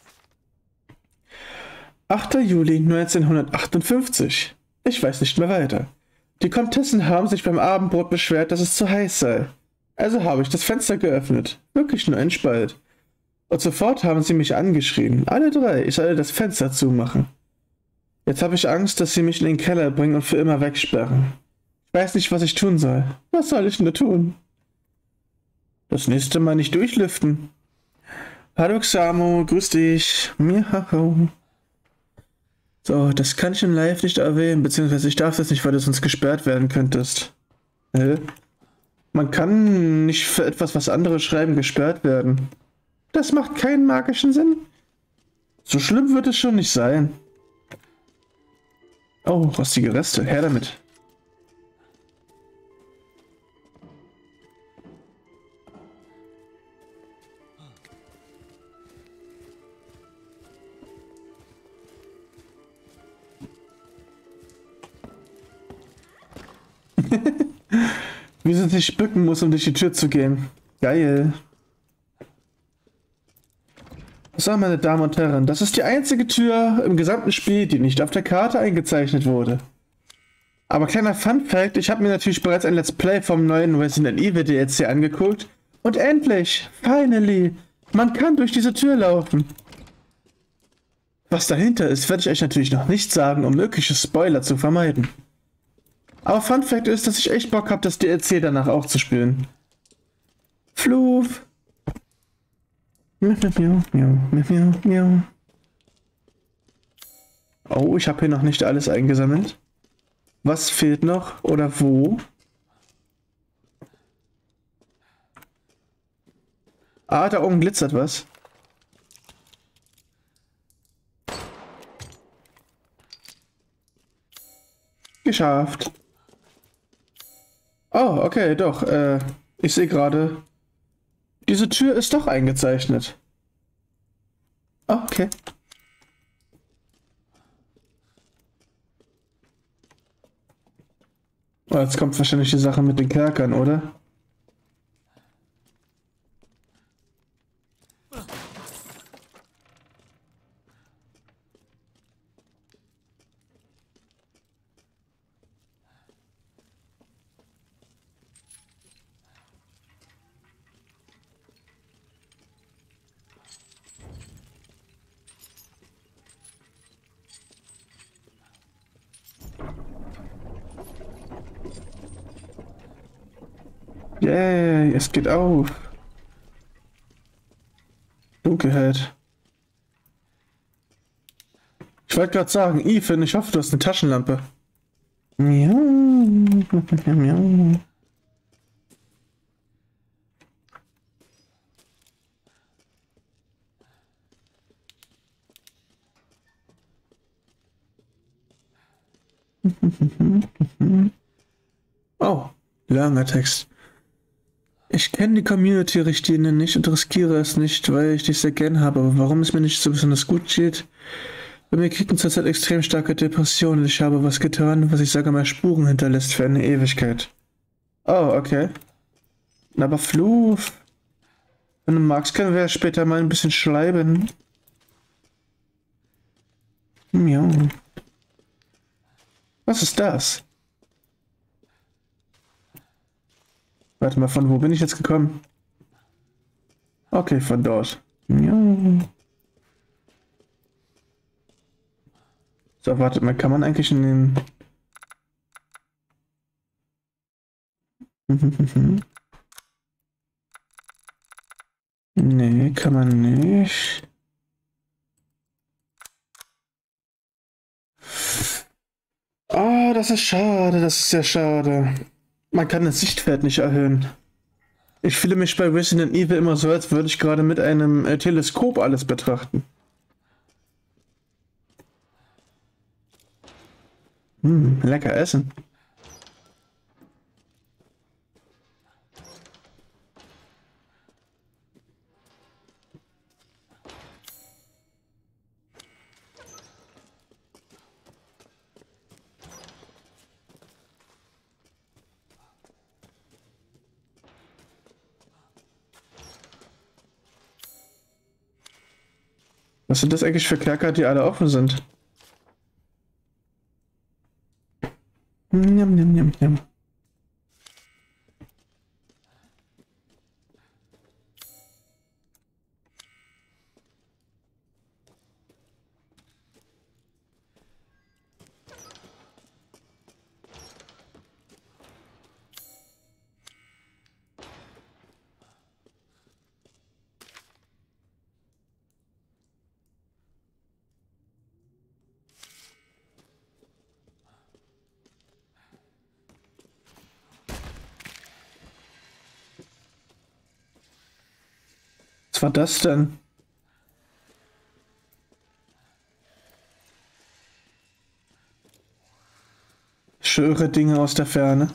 8. Juli 1958. Ich weiß nicht mehr weiter. Die Komtessen haben sich beim Abendbrot beschwert, dass es zu heiß sei. Also habe ich das Fenster geöffnet. Wirklich nur ein Spalt. Und sofort haben sie mich angeschrien. Alle 3, ich solle das Fenster zumachen. Jetzt habe ich Angst, dass sie mich in den Keller bringen und für immer wegsperren. Ich weiß nicht, was ich tun soll. Was soll ich nur tun? Das nächste Mal nicht durchlüften. Hallo Xamo, grüß dich. Miau. So, das kann ich im Live nicht erwähnen, beziehungsweise ich darf das nicht, weil du sonst gesperrt werden könntest. Man kann nicht für etwas, was andere schreiben, gesperrt werden. Das macht keinen magischen Sinn. So schlimm wird es schon nicht sein. Oh, rostige Reste, her damit. Wie sie sich bücken muss, um durch die Tür zu gehen. Geil. So, meine Damen und Herren, das ist die einzige Tür im gesamten Spiel, die nicht auf der Karte eingezeichnet wurde. Aber kleiner Fun-Fact, ich habe mir natürlich bereits ein Let's Play vom neuen Resident Evil DLC angeguckt. Und endlich, finally, man kann durch diese Tür laufen. Was dahinter ist, werde ich euch natürlich noch nicht sagen, um mögliche Spoiler zu vermeiden. Aber Fun Fact ist, dass ich echt Bock habe, das DLC danach auch zu spielen. Fluf. Oh, ich habe hier noch nicht alles eingesammelt. Was fehlt noch oder wo? Ah, da oben glitzert was. Geschafft. Oh, okay, doch. Ich sehe gerade, diese Tür ist doch eingezeichnet. Okay. Oh, jetzt kommt wahrscheinlich die Sache mit den Kerkern, oder? Yay, es geht auf. Dunkelheit. Ich wollte gerade sagen, Ethan, ich hoffe, du hast eine Taschenlampe. Miau. Miau. Oh, langer Text. Ich kenne die Community-Richtlinien nicht und riskiere es nicht, weil ich dich sehr gern habe. Aber warum es mir nicht so besonders gut geht? Bei mir kriegen zurzeit extrem starke Depressionen. Ich habe was getan, was ich sage mal Spuren hinterlässt für eine Ewigkeit. Oh, okay. Aber Fluf. Wenn du magst, können wir ja später mal ein bisschen schreiben. Miau. Was ist das? Warte mal, von wo bin ich jetzt gekommen? Okay, von dort. Ja. So, wartet mal, kann man eigentlich in den... Nee, kann man nicht. Ah, das ist schade, das ist sehr schade. Man kann das Sichtfeld nicht erhöhen. Ich fühle mich bei Resident Evil immer so, als würde ich gerade mit einem Teleskop alles betrachten. Lecker essen. Was sind das eigentlich für Kerker, die alle offen sind? Njam, njam, njam, njam. Was war das denn? Schöre Dinge aus der Ferne.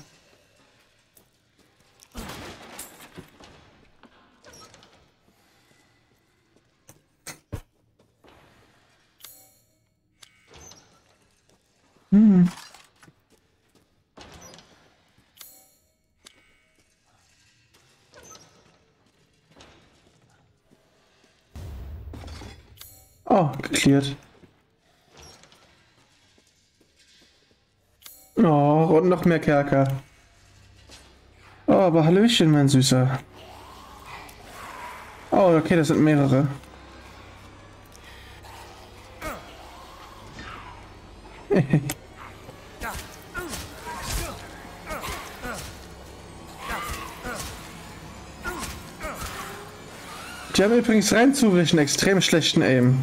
Oh, geklärt. Oh, und noch mehr Kerker. Oh, aber Hallöchen, mein Süßer. Oh, okay, das sind mehrere. Die haben übrigens rein zufällig einen extrem schlechten Aim.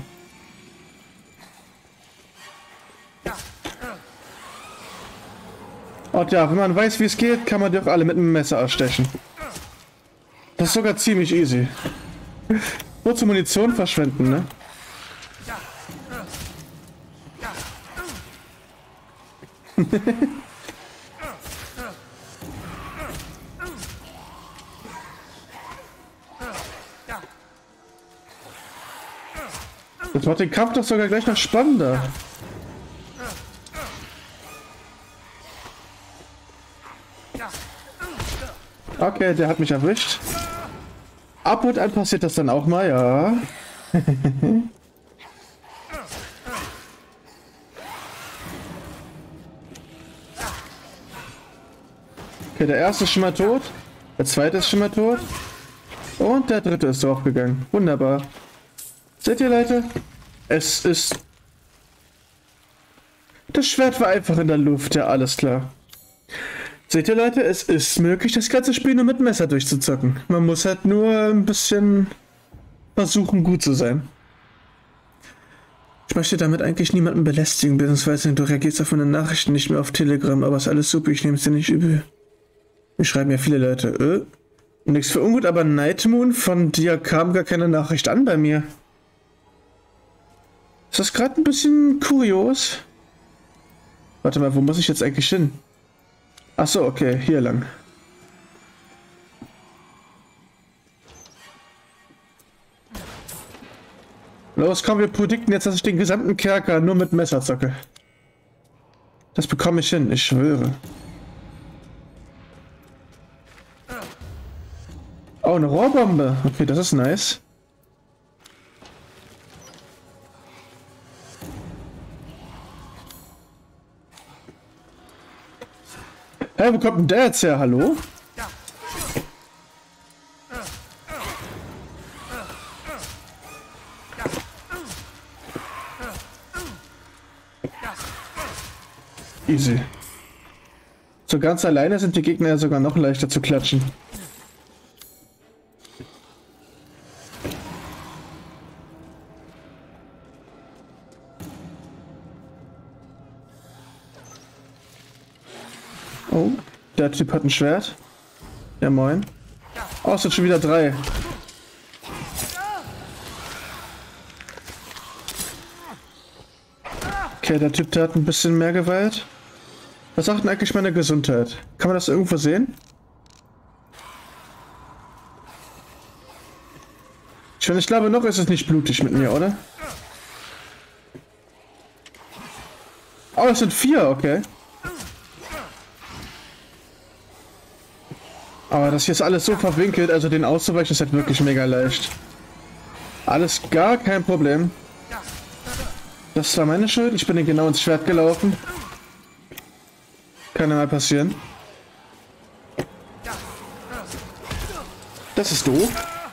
Und ja, wenn man weiß, wie es geht, kann man die auch alle mit einem Messer erstechen. Das ist sogar ziemlich easy. Wozu Munition verschwenden, ne? Das macht den Kampf doch sogar gleich noch spannender. Okay, der hat mich erwischt. Ab und an passiert das dann auch mal, ja. Okay, der erste ist schon mal tot. Der zweite ist schon mal tot. Und der dritte ist draufgegangen. Wunderbar. Seht ihr, Leute? Es ist... Das Schwert war einfach in der Luft, ja, alles klar. Seht ihr, Leute? Es ist möglich, das ganze Spiel nur mit Messer durchzuzocken. Man muss halt nur ein bisschen versuchen, gut zu sein. Ich möchte damit eigentlich niemanden belästigen, beziehungsweise du reagierst auf meine Nachrichten nicht mehr auf Telegram, aber ist alles super, ich nehme es dir nicht übel. Mir schreiben ja viele Leute, nichts für ungut, aber Nightmoon, von dir kam gar keine Nachricht an bei mir. Ist das gerade ein bisschen kurios? Warte mal, wo muss ich jetzt eigentlich hin? Ach so, okay, hier lang. Los, komm, wir predikten jetzt, dass ich den gesamten Kerker nur mit Messer zocke. Das bekomme ich hin, ich schwöre. Oh, eine Rohrbombe. Okay, das ist nice. Hey, wo kommt denn der jetzt her? Hallo? Easy. So ganz alleine sind die Gegner ja sogar noch leichter zu klatschen. Oh, der Typ hat ein Schwert. Ja, moin. Oh, es sind schon wieder 3. Okay, der Typ, der hat ein bisschen mehr Gewalt. Was sagt denn eigentlich meine Gesundheit? Kann man das irgendwo sehen? Ich glaube, noch ist es nicht blutig mit mir, oder? Oh, es sind 4, okay. Aber das hier ist alles so verwinkelt, also den auszuweichen ist halt wirklich mega leicht. Alles gar kein Problem. Das war meine Schuld, ich bin genau ins Schwert gelaufen. Kann ja mal passieren. Das ist doof.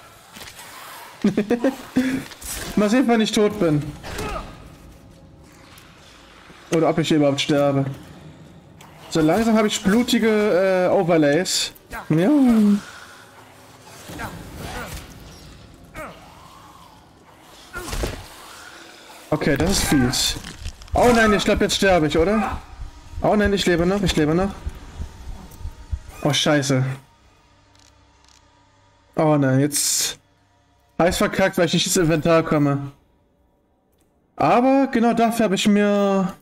Mal sehen, wann ich tot bin. Oder ob ich überhaupt sterbe. So langsam habe ich blutige Overlays. Ja. Okay, das ist fies. Oh nein, ich glaube, jetzt sterbe ich, oder? Oh nein, ich lebe noch, ich lebe noch. Oh, scheiße. Oh nein, jetzt... Heiß verkackt, weil ich nicht ins Inventar komme. Aber genau dafür habe ich mir...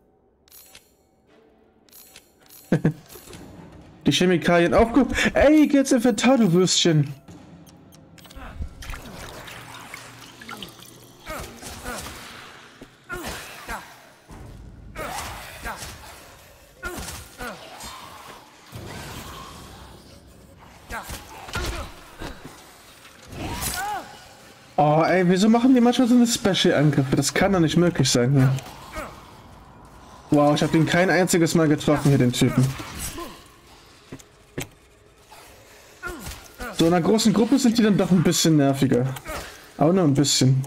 die Chemikalien aufgehoben. Ey, geh ins Inventar, du Würstchen. Oh, ey, wieso machen die manchmal so eine Special-Angriffe? Das kann doch nicht möglich sein, ne? Wow, ich habe den kein einziges Mal getroffen hier, den Typen. So in einer großen Gruppe sind die dann doch ein bisschen nerviger. Aber nur ein bisschen.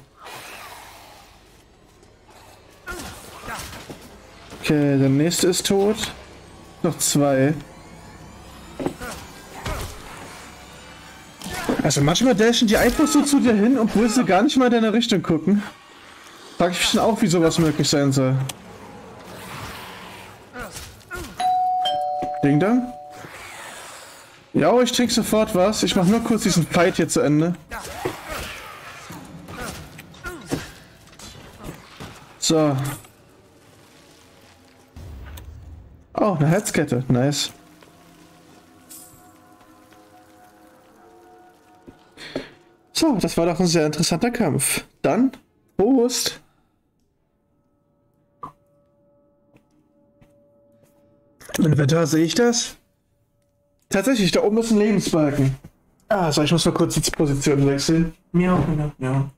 Okay, der nächste ist tot. Noch 2. Also manchmal dashen die einfach so zu dir hin, obwohl sie gar nicht mal in deine Richtung gucken. Frag ich mich schon auch, wie sowas möglich sein soll. Ding Dong? Ja, ich trinke sofort was. Ich mach nur kurz diesen Fight hier zu Ende. So. Oh, eine Herzkette. Nice. So, das war doch ein sehr interessanter Kampf. Dann, Prost! Im Inventar sehe ich das? Tatsächlich, da oben ist ein Lebensbalken. Ah, so, ich muss mal kurz die Position wechseln. Miau, miau, miau.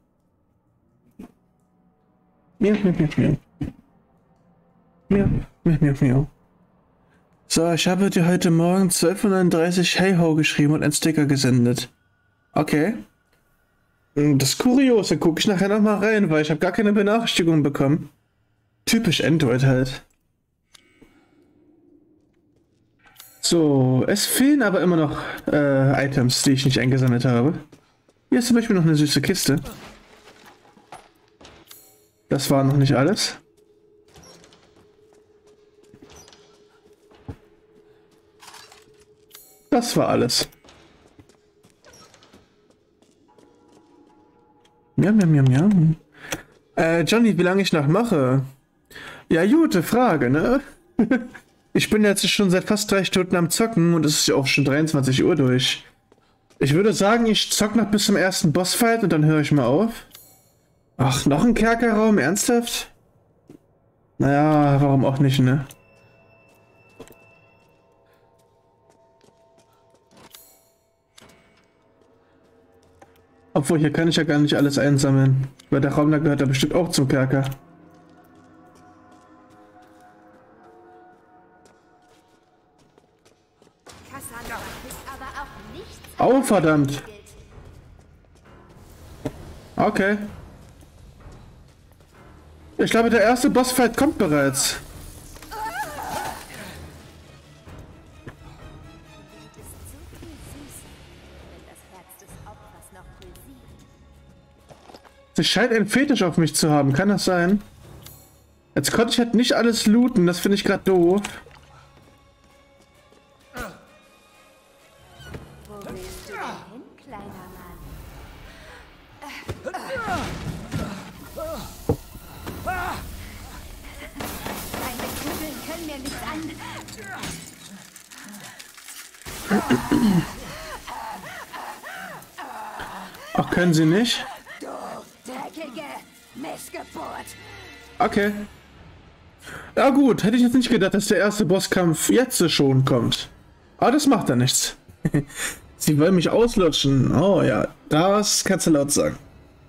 Miau, miau, miau, miau. Miau, miau, miau, miau. So, ich habe dir heute Morgen 12:39 Hey Ho geschrieben und einen Sticker gesendet. Okay. Das ist kurios, da gucke ich nachher nochmal rein, weil ich habe gar keine Benachrichtigung bekommen. Typisch Android halt. So, es fehlen aber immer noch Items, die ich nicht eingesammelt habe. Hier ist zum Beispiel noch eine süße Kiste. Das war noch nicht alles. Das war alles. Miam, miam, miam, miam. Johnny, wie lange ich noch mache? Ja, gute Frage, ne? Ich bin jetzt schon seit fast 3 Stunden am Zocken und es ist ja auch schon 23 Uhr durch. Ich würde sagen, ich zock noch bis zum ersten Bossfight und dann höre ich mal auf. Ach, noch ein Kerkerraum? Ernsthaft? Naja, warum auch nicht, ne? Obwohl, hier kann ich ja gar nicht alles einsammeln. Weil der Raum da gehört ja bestimmt auch zum Kerker. Oh, verdammt. Okay. Ich glaube, der erste Bossfight kommt bereits. Sie scheint einen Fetisch auf mich zu haben. Kann das sein? Jetzt konnte ich halt nicht alles looten. Das finde ich gerade doof. Ach, können sie nicht? Okay. Ja gut, hätte ich jetzt nicht gedacht, dass der erste Bosskampf jetzt schon kommt. Aber das macht ja nichts. Sie wollen mich auslutschen. Oh ja, das kannst du laut sagen.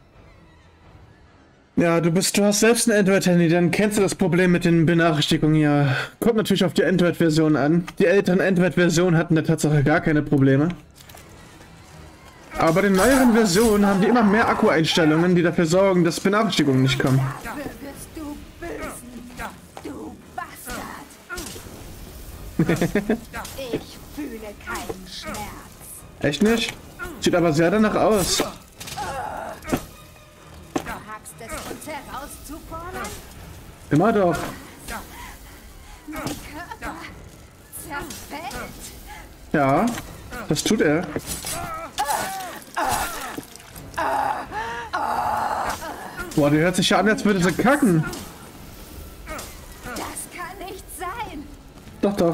Ja, du hast selbst ein Android-Handy, dann kennst du das Problem mit den Benachrichtigungen ja. Kommt natürlich auf die Android-Version an. Die älteren Android-Versionen hatten der Tatsache gar keine Probleme. Aber bei den neueren Versionen haben die immer mehr Akku-Einstellungen, die dafür sorgen, dass Benachrichtigungen nicht kommen. Ich fühle keinen Schmerz. Echt nicht? Sieht aber sehr danach aus. Du hakst es uns herauszufordern? Immer doch. Mein Körper zerfällt. Ja, das tut er. Boah, die hört sich ja an, als würde sie kacken. Das kann nicht sein. Doch, doch.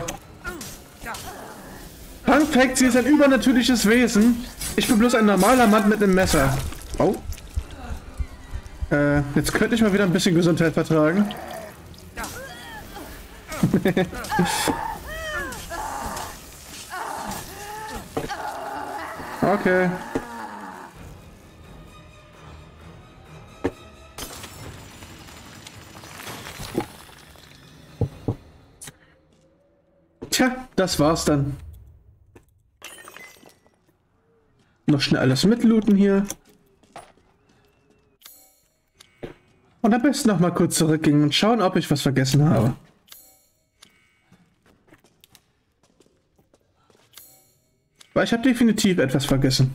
Fun Fact, sie ist ein übernatürliches Wesen. Ich bin bloß ein normaler Mann mit einem Messer. Oh. Jetzt könnte ich mal wieder ein bisschen Gesundheit vertragen. Tja, das war's dann. Noch schnell alles mitlooten hier. Und am besten noch mal kurz zurückgehen und schauen, ob ich was vergessen habe. Weil ich habe definitiv etwas vergessen.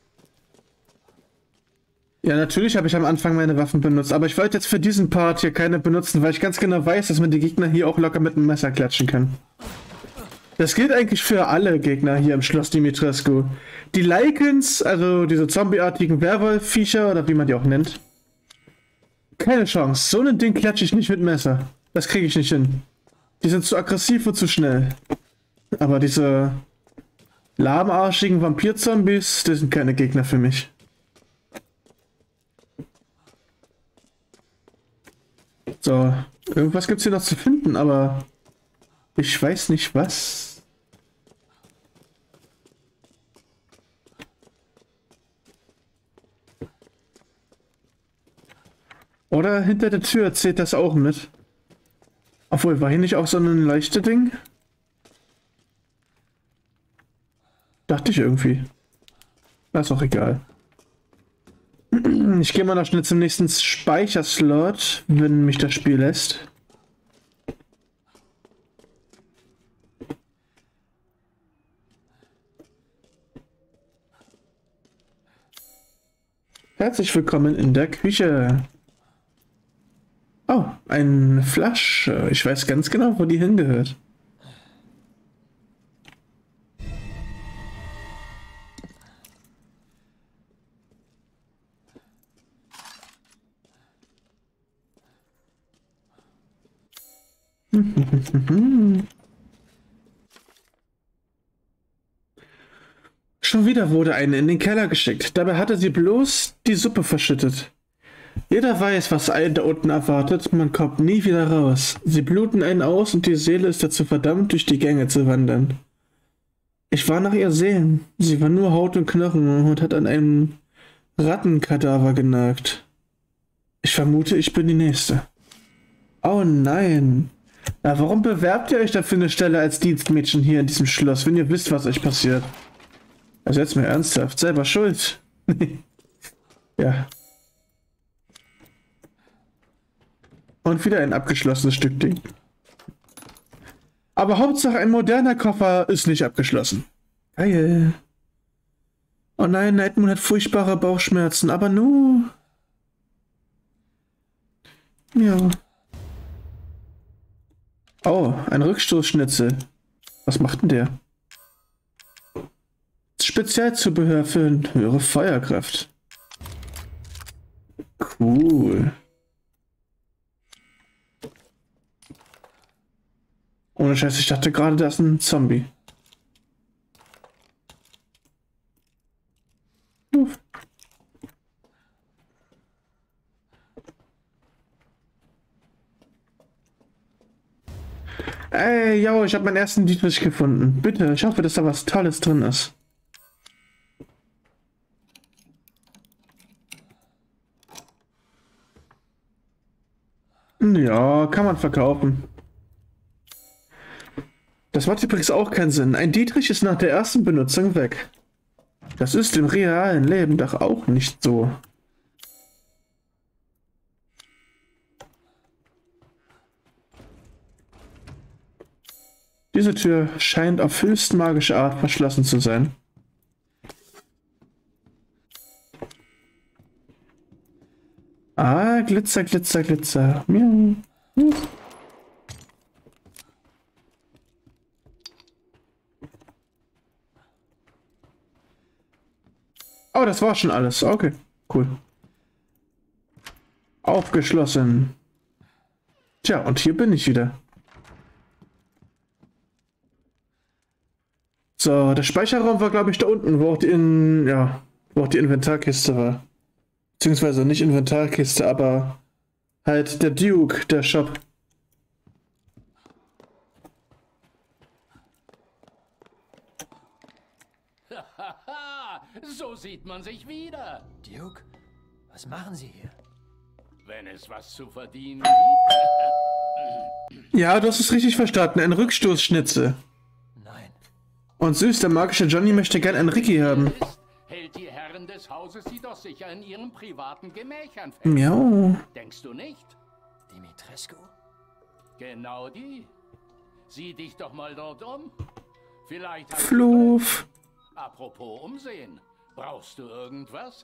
Ja, natürlich habe ich am Anfang meine Waffen benutzt, aber ich wollte jetzt für diesen Part hier keine benutzen, weil ich ganz genau weiß, dass man die Gegner hier auch locker mit einem Messer klatschen kann. Das gilt eigentlich für alle Gegner hier im Schloss Dimitrescu. Die Lycans, also diese zombieartigen Werwolf-Viecher oder wie man die auch nennt. Keine Chance. So ein Ding klatsche ich nicht mit Messer. Das kriege ich nicht hin. Die sind zu aggressiv und zu schnell. Aber diese lahmarschigen Vampir-Zombies, die sind keine Gegner für mich. So, irgendwas gibt es hier noch zu finden, aber ich weiß nicht was. Oder hinter der Tür zählt das auch mit. Obwohl, war hier nicht auch so ein leichtes Ding? Dachte ich irgendwie. Das ist auch egal. Ich gehe mal noch schnell zum nächsten Speicherslot, wenn mich das Spiel lässt. Herzlich willkommen in der Küche. Oh, eine Flasche. Ich weiß ganz genau, wo die hingehört. Schon wieder wurde eine in den Keller geschickt. Dabei hatte sie bloß die Suppe verschüttet. Jeder weiß, was einen da unten erwartet. Man kommt nie wieder raus. Sie bluten einen aus und die Seele ist dazu verdammt, durch die Gänge zu wandern. Ich war nach ihr sehen. Sie war nur Haut und Knochen und hat an einem Rattenkadaver genagt. Ich vermute, ich bin die Nächste. Oh nein. Na, warum bewerbt ihr euch da für eine Stelle als Dienstmädchen hier in diesem Schloss, wenn ihr wisst, was euch passiert? Also jetzt mal ernsthaft, selber schuld. Ja. Und wieder ein abgeschlossenes Stück Ding. Aber Hauptsache ein moderner Koffer ist nicht abgeschlossen. Geil. Oh nein, Nightmoon hat furchtbare Bauchschmerzen, aber nur... Ja. Oh, ein Rückstoßschnitzel. Was macht denn der? Spezialzubehör für eine höhere Feuerkraft. Cool. Ohne Scheiß, ich dachte gerade, das ist ein Zombie. Uff. Ey, yo, ich habe meinen ersten Dietrich gefunden. Bitte, ich hoffe, dass da was Tolles drin ist. Ja, kann man verkaufen. Das macht übrigens auch keinen Sinn. Ein Dietrich ist nach der ersten Benutzung weg. Das ist im realen Leben doch auch nicht so. Diese Tür scheint auf höchst magische Art verschlossen zu sein. Ah, Glitzer, Glitzer, Glitzer. Miau. Oh, das war schon alles. Okay, cool. Aufgeschlossen. Tja, und hier bin ich wieder. So, der Speicherraum war, glaube ich, da unten, wo auch die Inventarkiste war. Beziehungsweise nicht Inventarkiste, aber halt der Duke, der Shop. So sieht man sich wieder. Duke, was machen Sie hier? Wenn es was zu verdienen Ja, du hast es richtig verstanden. Ein Rückstoßschnitzel. Und süß, der magische Johnny möchte gern einen Ricky haben. Hält die Herren des Hauses sie doch sicher in ihren privaten Gemächern fest. Miau. Denkst du nicht? Dimitrescu? Genau die. Sieh dich doch mal dort um. Vielleicht hast Fluff. du... Apropos umsehen. Brauchst du irgendwas?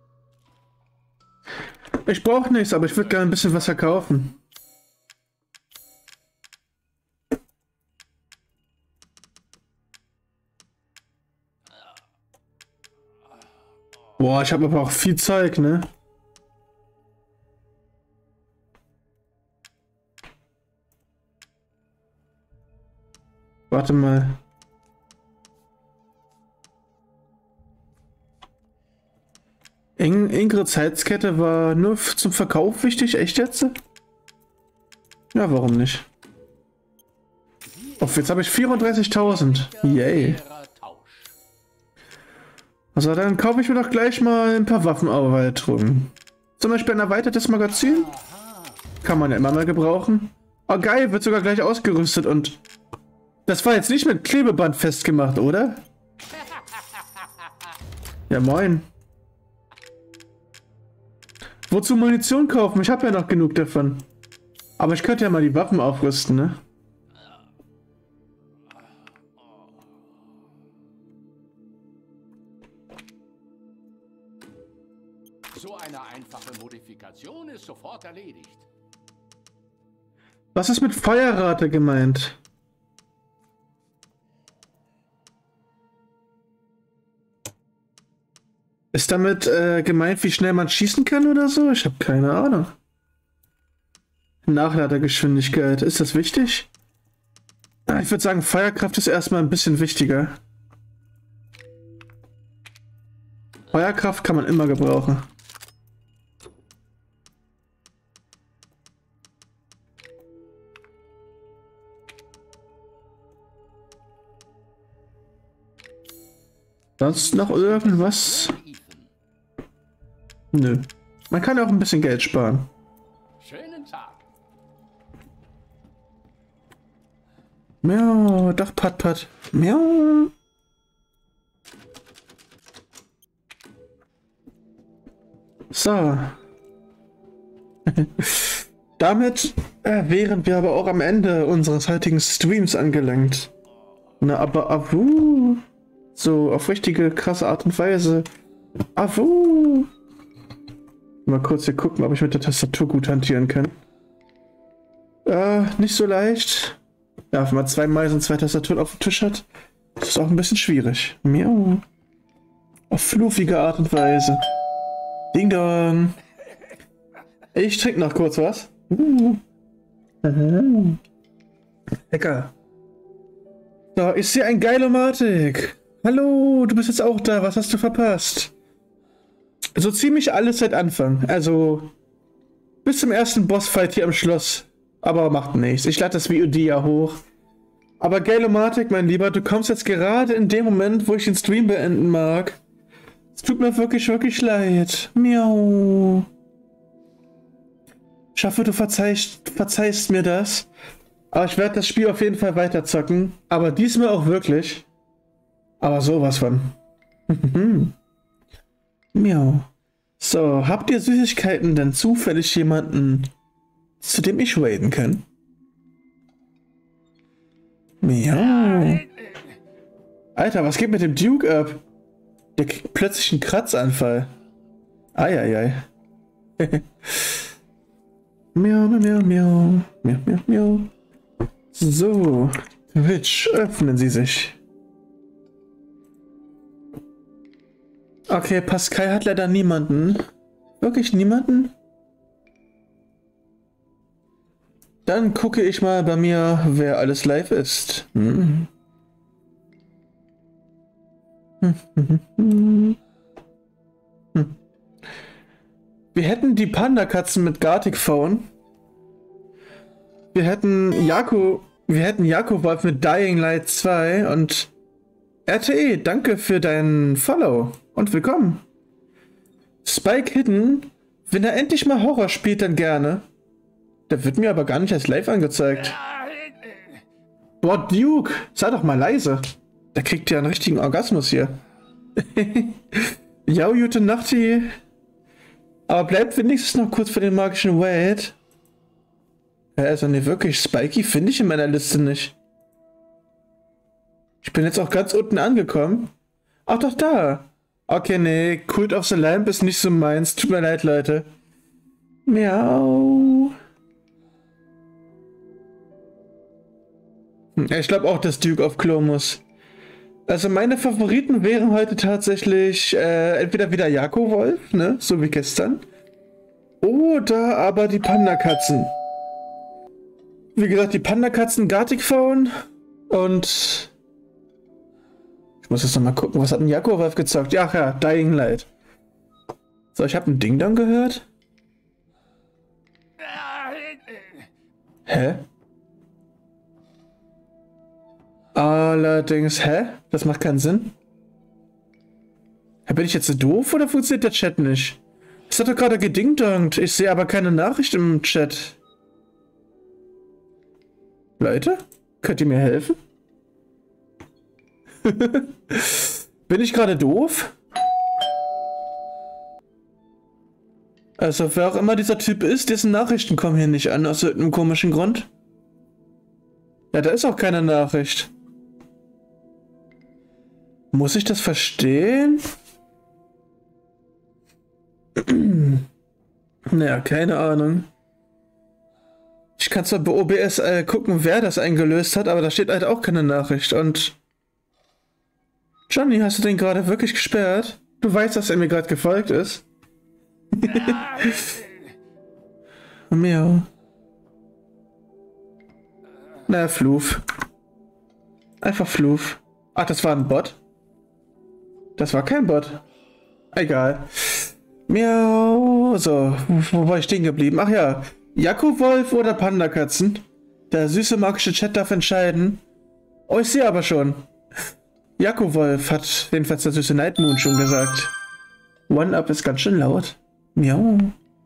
Ich brauche nichts, aber ich würde gerne ein bisschen was verkaufen. Boah, ich habe aber auch viel Zeug, ne? Warte mal. Ingrids Heizkette war nur zum Verkauf wichtig, echt jetzt? Ja, warum nicht? Oh, jetzt habe ich 34.000. Yay. Also dann kaufe ich mir doch gleich mal ein paar Waffenerweiterungen. Zum Beispiel ein erweitertes Magazin. Kann man ja immer mal gebrauchen. Oh geil, wird sogar gleich ausgerüstet und... Das war jetzt nicht mit Klebeband festgemacht, oder? Ja, moin. Wozu Munition kaufen? Ich habe ja noch genug davon. Aber ich könnte ja mal die Waffen aufrüsten, ne? So eine einfache Modifikation ist sofort erledigt. Was ist mit Feuerrate gemeint? Ist damit gemeint, wie schnell man schießen kann oder so? Ich habe keine Ahnung. Nachladegeschwindigkeit, ist das wichtig? Ich würde sagen, Feuerkraft ist erstmal ein bisschen wichtiger. Feuerkraft kann man immer gebrauchen. Sonst noch irgendwas? Nö. Man kann auch ein bisschen Geld sparen. Schönen Tag. Miau, doch Pat. Miau. So. Damit wären wir aber auch am Ende unseres heutigen Streams angelangt. Na, aber avu. So, auf richtige, krasse Art und Weise. Avu. Mal kurz hier gucken, ob ich mit der Tastatur gut hantieren kann. Nicht so leicht. Ja, wenn man zwei Mäuse und zwei Tastaturen auf dem Tisch hat, ist es auch ein bisschen schwierig. Miau. Auf fluffige Art und Weise. Ding Dong. Ich trinke noch kurz was. Lecker. So, ich sehe ein Geilomatik. Hallo, du bist jetzt auch da. Was hast du verpasst? So ziemlich alles seit Anfang. Also bis zum ersten Bossfight hier am Schloss. Aber macht nichts. Ich lade das VOD ja hoch. Aber Geilomatik, mein Lieber, du kommst jetzt gerade in dem Moment, wo ich den Stream beenden mag. Es tut mir wirklich, wirklich leid. Miau. Ich hoffe, du verzeihst mir das. Aber ich werde das Spiel auf jeden Fall weiterzocken. Aber diesmal auch wirklich. Aber sowas von. Miau. So, habt ihr Süßigkeiten denn zufällig jemanden, zu dem ich raiden kann? Miau. Alter, was geht mit dem Duke ab? Der kriegt plötzlich einen Kratzanfall. Eieiei. Miau, miau, miau. Miau, miau, miau. So. Twitch, öffnen Sie sich. Okay, Pascal hat leider niemanden. Wirklich niemanden? Dann gucke ich mal bei mir, wer alles live ist. Wir hätten die Panda-Katzen mit Gartic Phone. Wir hätten Jakob Wolf mit Dying Light 2 und RTE, danke für deinen Follow und willkommen. Spike Hidden, wenn er endlich mal Horror spielt, dann gerne. Der wird mir aber gar nicht als live angezeigt. Boah, Duke, sei doch mal leise. Der kriegt ja einen richtigen Orgasmus hier. Ja, gute Nachti. Aber bleibt wenigstens noch kurz für den magischen Wade. Ja, also ne, wirklich, Spiky finde ich in meiner Liste nicht. Ich bin jetzt auch ganz unten angekommen. Ach doch, da. Okay, nee, Cult of the Lamp ist nicht so meins. Tut mir leid, Leute. Miau. Ich glaube auch, dass Duke of Clomus. Also meine Favoriten wären heute tatsächlich entweder wieder Jako Wolf, ne, so wie gestern. Oder aber die Panda-Katzen. Wie gesagt, die Panda-Katzen Gartic Phone und... Ich muss jetzt nochmal gucken, was hat ein Jako Wolf gezockt? Ja, ja, Dying Light. So, ich habe ein Ding dann gehört. Hä? Allerdings, hä? Das macht keinen Sinn. Bin ich jetzt so doof oder funktioniert der Chat nicht? Es hat doch gerade gedingdongt. Ich sehe aber keine Nachricht im Chat. Leute, könnt ihr mir helfen? Bin ich gerade doof? Also, wer auch immer dieser Typ ist, dessen Nachrichten kommen hier nicht an, aus irgendeinem komischen Grund. Ja, da ist auch keine Nachricht. Muss ich das verstehen? Naja, keine Ahnung. Ich kann zwar bei OBS gucken, wer das eingelöst hat, aber da steht halt auch keine Nachricht. Und... Johnny, hast du den gerade wirklich gesperrt? Du weißt, dass er mir gerade gefolgt ist. Miau. Na, Floof. Einfach Floof. Ach, das war ein Bot? Das war kein Bot. Egal. Miau. So, wo war ich stehen geblieben? Ach ja. Jako Wolf oder Panda-Katzen? Der süße magische Chat darf entscheiden. Oh, ich sehe aber schon. Jako Wolf hat jedenfalls der süße Nightmoon schon gesagt. One-Up ist ganz schön laut. Miau.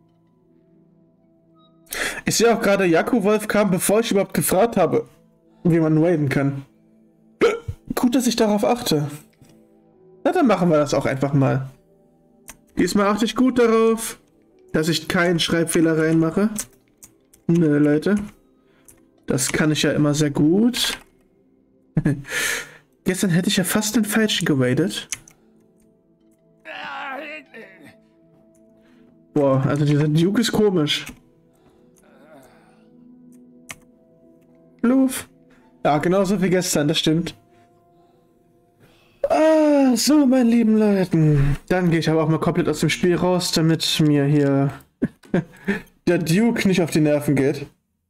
Ich sehe auch gerade, Jako Wolf kam, bevor ich überhaupt gefragt habe, wie man waden kann. Gut, dass ich darauf achte. Na, dann machen wir das auch einfach mal. Diesmal achte ich gut darauf, dass ich keinen Schreibfehler reinmache. Nö, Leute. Das kann ich ja immer sehr gut. Gestern hätte ich ja fast den falschen gewadet. Boah, also dieser Duke ist komisch. Luf. Ja, genauso wie gestern, das stimmt. Ah, so, meine lieben Leuten. Dann gehe ich aber auch mal komplett aus dem Spiel raus, damit mir hier der Duke nicht auf die Nerven geht.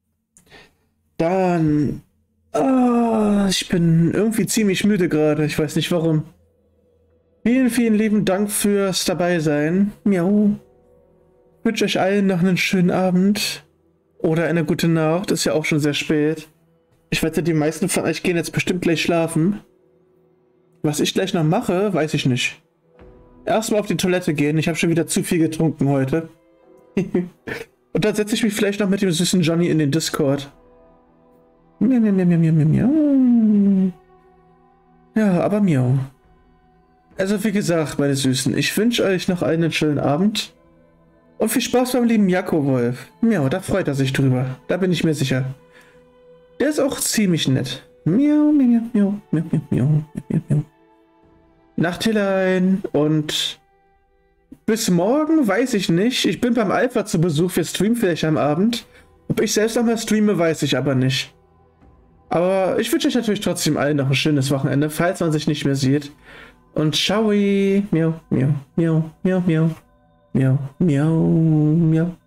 Dann... Ah, ich bin irgendwie ziemlich müde gerade. Ich weiß nicht warum. Vielen, vielen lieben Dank fürs Dabeisein. Miau. Ich wünsche euch allen noch einen schönen Abend. Oder eine gute Nacht. Ist ja auch schon sehr spät. Ich wette, die meisten von euch gehen jetzt bestimmt gleich schlafen. Was ich gleich noch mache, weiß ich nicht. Erstmal auf die Toilette gehen. Ich habe schon wieder zu viel getrunken heute. Und dann setze ich mich vielleicht noch mit dem süßen Johnny in den Discord. Miau, miau, miau, miau, miau, miau. Ja, aber miau. Also wie gesagt, meine Süßen, ich wünsche euch noch einen schönen Abend. Und viel Spaß beim lieben Jako Wolf. Miau, da freut er sich drüber. Da bin ich mir sicher. Der ist auch ziemlich nett. Miau, miau, miau, miau, miau, miau, miau, miau. Nachtelein und bis morgen weiß ich nicht. Ich bin beim Alpha zu Besuch. Wir streamen vielleicht am Abend. Ob ich selbst nochmal streame, weiß ich aber nicht. Aber ich wünsche euch natürlich trotzdem allen noch ein schönes Wochenende, falls man sich nicht mehr sieht. Und ciao. Miau, miau, miau, miau, miau, miau, miau, miau.